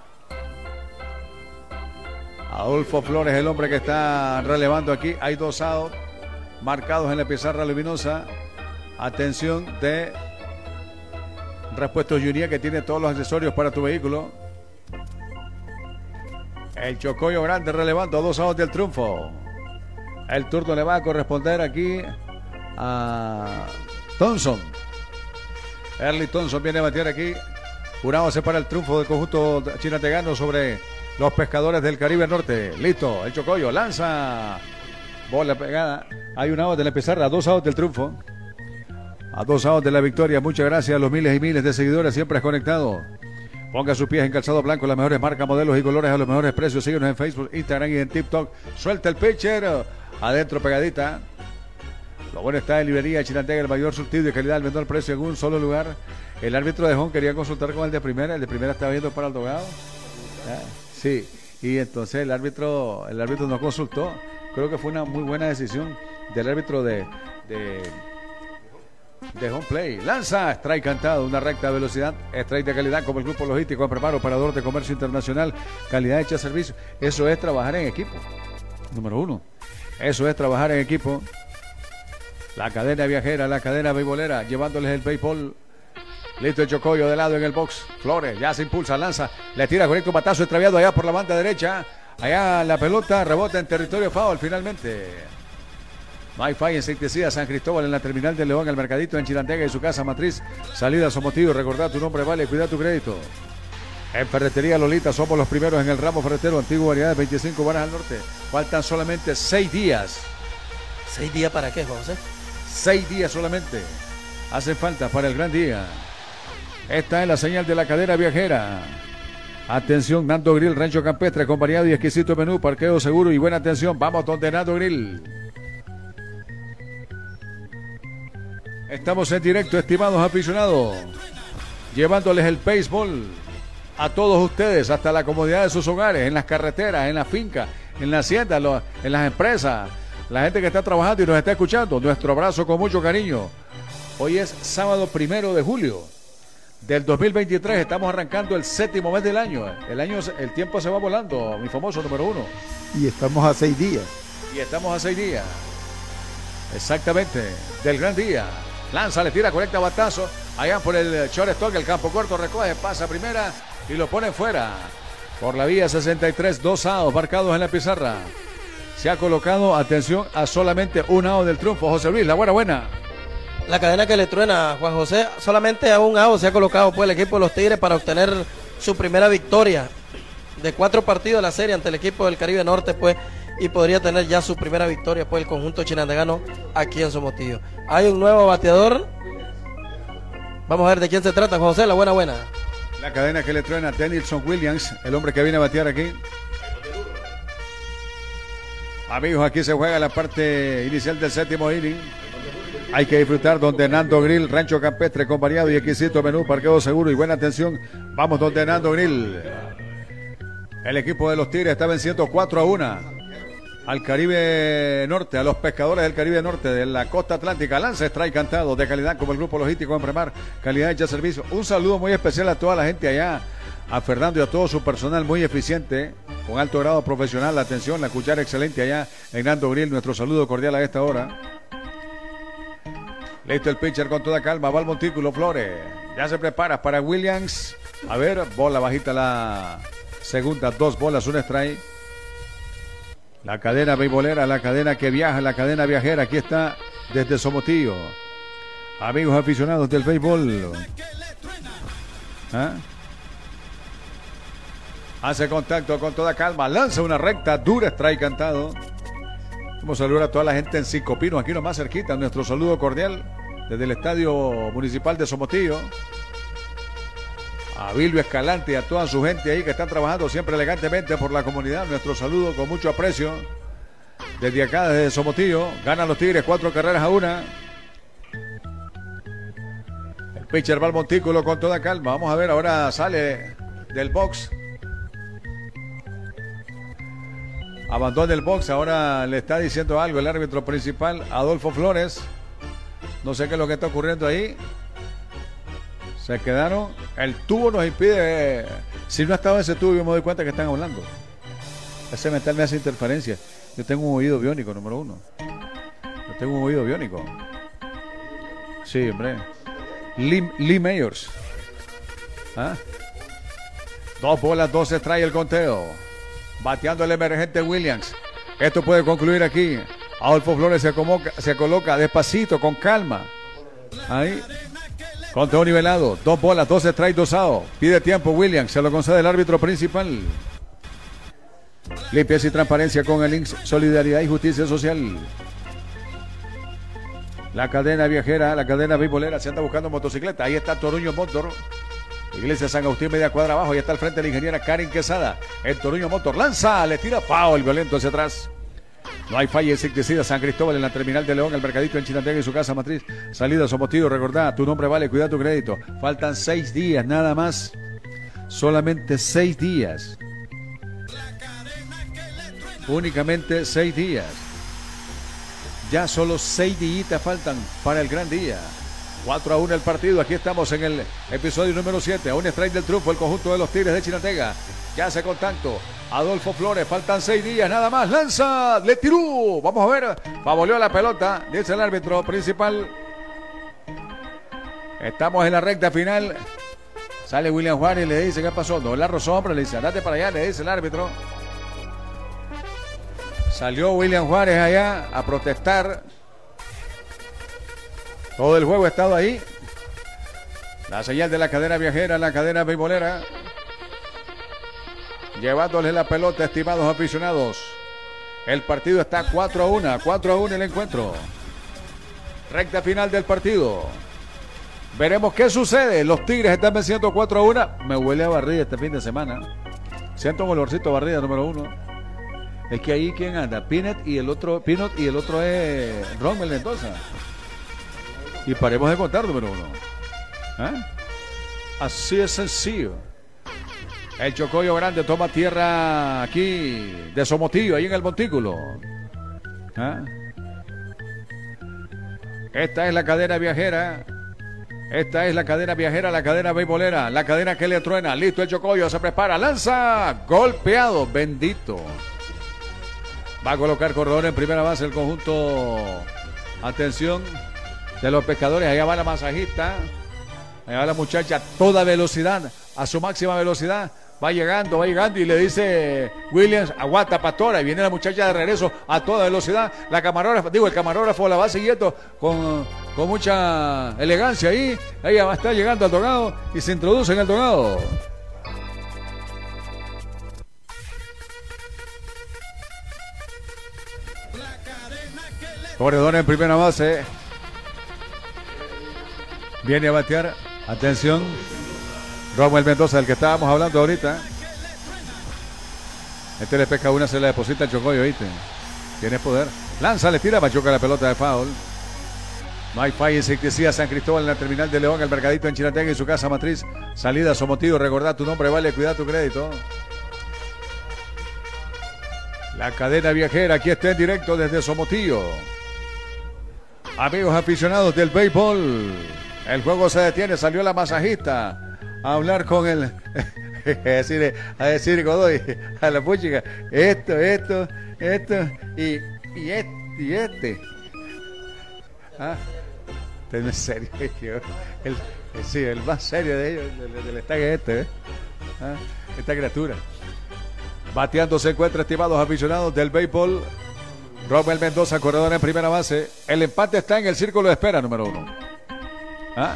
Adolfo Flores, el hombre que está relevando aquí. Hay dos outs marcados en la pizarra luminosa. Atención de Repuestos Junior, que tiene todos los accesorios para tu vehículo. El Chocoyo Grande relevando a dos outs del triunfo. El turno le va a corresponder aquí a Thompson. Early Thompson viene a batear aquí. Jurándose para el triunfo del conjunto chinategano sobre los Pescadores del Caribe Norte. Listo, el Chocoyo lanza. Bola pegada. Hay un out de la pizarra, dos outs del triunfo. A dos outs de la victoria. Muchas gracias a los miles y miles de seguidores siempre conectados. Ponga sus pies en calzado blanco, las mejores marcas, modelos y colores a los mejores precios. Síguenos en Facebook, Instagram y en TikTok. Suelta el pitcher. Adentro pegadita. Lo bueno está en librería Chinantega, el mayor surtido y calidad al menor precio en un solo lugar. El árbitro de home quería consultar con el de primera. El de primera estaba viendo para el dogado. ¿Ah? Sí. Y entonces el árbitro, el árbitro no consultó. Creo que fue una muy buena decisión del árbitro de, de, de home play. Lanza, strike cantado, una recta velocidad, strike de calidad como el grupo logístico en preparo, operador de comercio internacional, calidad hecha servicio. Eso es trabajar en equipo. Número uno. Eso es trabajar en equipo. La cadena viajera, la cadena beisbolera, llevándoles el béisbol. Listo el Chocoyo de lado en el box. Flores ya se impulsa, lanza, le tira con un batazo extraviado allá por la banda derecha. Allá la pelota rebota en territorio foul finalmente. No hay falla, insecticida San Cristóbal en la terminal de León, el mercadito en Chirandega y su casa matriz. Salida Somotillo, recordad tu nombre vale, cuida tu crédito. En Ferretería Lolita somos los primeros en el ramo ferretero, antiguo variedades, veinticinco varas al norte. Faltan solamente seis días. ¿Seis días para qué, José? Seis días solamente. Hacen falta para el gran día. Esta es la señal de la cadena viajera. Atención, Nando Grill, Rancho Campestre, con variado y exquisito menú, parqueo seguro y buena atención. Vamos donde Nando Grill. Estamos en directo, estimados aficionados, llevándoles el béisbol a todos ustedes, hasta la comodidad de sus hogares, en las carreteras, en las fincas, en las haciendas, en las empresas, la gente que está trabajando y nos está escuchando. Nuestro abrazo con mucho cariño. Hoy es sábado primero de julio del dos mil veintitrés, estamos arrancando el séptimo mes del año. El año, el tiempo se va volando, mi famoso número uno. Y estamos a seis días. Y estamos a seis días. Exactamente, del gran día. Lanza, le tira, conecta batazo. Allá por el shortstop, el campo corto, recoge, pasa primera y lo pone fuera. Por la vía sesenta y tres, dos outs marcados en la pizarra. Se ha colocado, atención, a solamente un out del triunfo. José Luis, la buena buena. La cadena que le truena, Juan José, solamente a un out se ha colocado pues el equipo de los Tigres para obtener su primera victoria de cuatro partidos de la serie ante el equipo del Caribe Norte, pues, y podría tener ya su primera victoria, pues, el conjunto chinandegano aquí en Somotillo. Hay un nuevo bateador. Vamos a ver de quién se trata, Juan José, la buena, buena. La cadena que le truena, Denilson Williams, el hombre que viene a batear aquí. Amigos, aquí se juega la parte inicial del séptimo inning. Hay que disfrutar donde Nando Grill, rancho campestre con variado y exquisito menú, parqueo seguro y buena atención. Vamos donde Nando Grill. El equipo de los Tigres está venciendo cuatro a uno al Caribe Norte, a los pescadores del Caribe Norte, de la costa atlántica. Lanza strike cantado de calidad como el grupo logístico Empremar, calidad hecha servicio. Un saludo muy especial a toda la gente allá, a Fernando y a todo su personal muy eficiente, con alto grado profesional. La atención, la cuchara excelente allá en Nando Grill. Nuestro saludo cordial a esta hora. Listo el pitcher con toda calma, va al montículo Flores. Ya se prepara para Williams. A ver, bola bajita la segunda, dos bolas, un strike. La cadena beisbolera, la cadena que viaja, la cadena viajera. Aquí está desde Somotillo. Amigos aficionados del béisbol. ¿Ah? Hace contacto con toda calma, lanza una recta, dura, strike cantado. Vamos a saludar a toda la gente en Cinco Pinos, aquí nomás cerquita. Nuestro saludo cordial desde el Estadio Municipal de Somotillo. A Bilbio Escalante y a toda su gente ahí que están trabajando siempre elegantemente por la comunidad. Nuestro saludo con mucho aprecio. Desde acá, desde Somotillo, ganan los Tigres cuatro carreras a una. El pitcher va al montículo con toda calma. Vamos a ver, ahora sale del box. Abandona el box, ahora le está diciendo algo el árbitro principal, Adolfo Flores. No sé qué es lo que está ocurriendo ahí. Se quedaron. El tubo nos impide. Si no estaba ese tubo, yo me doy cuenta que están hablando. Ese metal me hace interferencia. Yo tengo un oído biónico, número uno. Yo tengo un oído biónico. Sí, hombre. Lee, Lee Mayors. ¿Ah? Dos bolas, dos strikes el conteo. Bateando el emergente Williams. Esto puede concluir aquí. Adolfo Flores se, convoca, se coloca despacito, con calma. Ahí. Conteo nivelado. Dos bolas, dos strikes, dos outs. Pide tiempo Williams. Se lo concede el árbitro principal. Limpieza y transparencia con el I N S. Solidaridad y Justicia Social. La cadena viajera, la cadena beisbolera se anda buscando motocicleta. Ahí está Toruño Motor. Iglesia San Agustín, media cuadra abajo. Y está al frente la ingeniera Karen Quesada. El Toruño Motor lanza, le tira foul violento hacia atrás. No hay falla, insecticida San Cristóbal en la terminal de León, el mercadito en Chinandega y su casa matriz. Salida Somotillo, recordá, tu nombre vale, cuida tu crédito. Faltan seis días nada más. Solamente seis días. Únicamente seis días. Ya solo seis días faltan para el gran día. cuatro a uno el partido. Aquí estamos en el episodio número siete. A un strike del triunfo el conjunto de los Tigres de Chinandega. Ya hace contacto Adolfo Flores. Faltan seis días nada más. Lanza. Le tiró. Vamos a ver. Favoleó la pelota. Dice el árbitro principal. Estamos en la recta final. Sale William Juárez y le dice: ¿qué pasó? No la rozó, hombre. Le dice: andate para allá. Le dice el árbitro. Salió William Juárez allá a protestar. Todo el juego ha estado ahí. La señal de la cadena viajera, la cadena beisbolera. Llevándole la pelota, estimados aficionados. El partido está cuatro a uno. cuatro a uno el encuentro. Recta final del partido. Veremos qué sucede. Los Tigres están venciendo cuatro a uno. Me huele a barrida este fin de semana. Siento un olorcito a barrida número uno. Es que ahí quién anda, Peanut y el otro, Peanut y el otro es Rommel Mendoza. Y paremos de contar, número uno. ¿Ah? Así es sencillo. El Chocollo Grande toma tierra aquí de Somotillo, ahí en el montículo. ¿Ah? Esta es la cadena viajera. Esta es la cadena viajera, la cadena beisbolera, la cadena que le truena. Listo el Chocollo, se prepara, lanza, golpeado, bendito. Va a colocar corredor en primera base el conjunto. Atención de los pescadores. Allá va la masajista. Allá va la muchacha a toda velocidad, a su máxima velocidad. Va llegando, va llegando y le dice Williams: aguanta, pastora. Y viene la muchacha de regreso a toda velocidad. La camarógrafa, digo, el camarógrafo la va siguiendo con con mucha elegancia ahí. Ella va a estar llegando al dogado y se introduce en el dogado. Corredor en primera base. Viene a batear. Atención. Romuel Mendoza, del que estábamos hablando ahorita. Este le pesca una, se le deposita el chocollo, ¿viste? Tiene poder. Lanza, le tira, machuca la pelota de foul. No hay falla insecticida San Cristóbal en la terminal de León, el mercadito en Chinantega y su casa matriz. Salida Somotillo, recordad tu nombre, vale, cuida tu crédito. La cadena viajera, aquí está en directo desde Somotillo. Amigos aficionados del béisbol, el juego se detiene, salió la masajista a hablar con el, a decir, a decir Godoy, a la puchica, esto, esto, esto, y, y este, y este. Ah, en serio, el, sí, el más serio de ellos, del, del estague este, ¿eh? Ah, esta criatura. Bateando se encuentra, estimados aficionados del béisbol, Rommel Mendoza, corredor en primera base. El empate está en el círculo de espera, número uno. ¿Ah?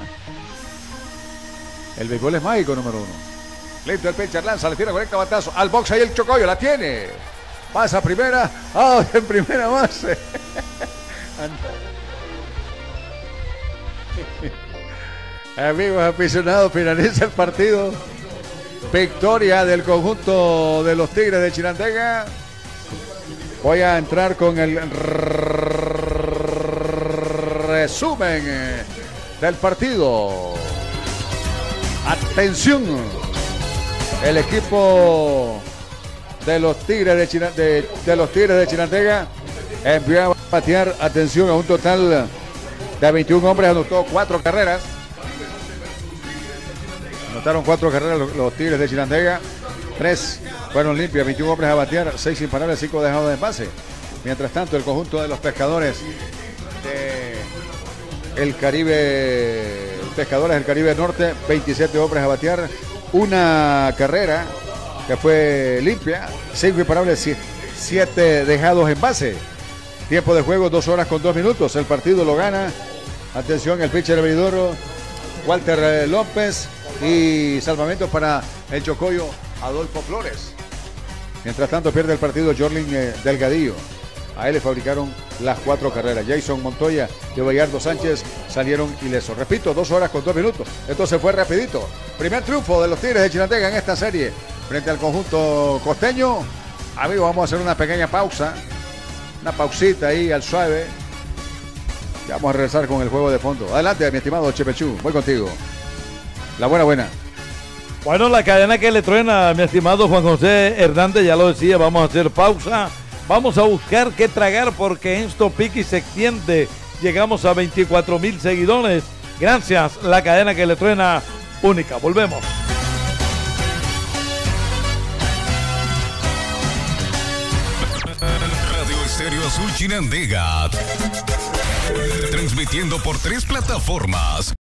El béisbol es mágico, número uno. Listo el pitcher, lanza, le tira, conecta batazo. Al box, ahí el chocollo, la tiene. Pasa primera. Ah, en primera base. Amigos aficionados, finaliza el partido. Victoria del conjunto de los Tigres de Chinandega. Voy a entrar con el resumen del partido. Atención. El equipo de los Tigres de, China, de, de los Tigres de Chinandega envió a batear, atención, a un total de veintiún hombres, anotó cuatro carreras. Anotaron cuatro carreras los, los Tigres de Chinandega. Tres fueron limpias, veintiún hombres a batear, seis imparables, cinco dejados de base. Mientras tanto, el conjunto de los pescadores de el Caribe, pescadores del Caribe Norte, veintisiete hombres a batear, una carrera que fue limpia, cinco imparables, siete dejados en base. Tiempo de juego, dos horas con dos minutos. El partido lo gana, atención, el pitcher abridor Walter López, y salvamentos para el chocollo Adolfo Flores. Mientras tanto pierde el partido Jorlin eh, Delgadillo. A él le fabricaron las cuatro carreras. Jason Montoya y Bayardo Sánchez salieron ilesos. Repito, dos horas con dos minutos. Esto se fue rapidito. Primer triunfo de los Tigres de Chinandega en esta serie frente al conjunto costeño. Amigos, vamos a hacer una pequeña pausa. Una pausita ahí al suave. Y vamos a regresar con el juego de fondo. Adelante, mi estimado Chepechú. Voy contigo. La buena, buena. Bueno, la cadena que le truena, mi estimado Juan José Hernández, ya lo decía, vamos a hacer pausa. Vamos a buscar qué tragar porque esto pique y se extiende. Llegamos a veinticuatro mil seguidores. Gracias, la cadena que le truena única. Volvemos. Radio Estéreo Azul Chinandega. Transmitiendo por tres plataformas.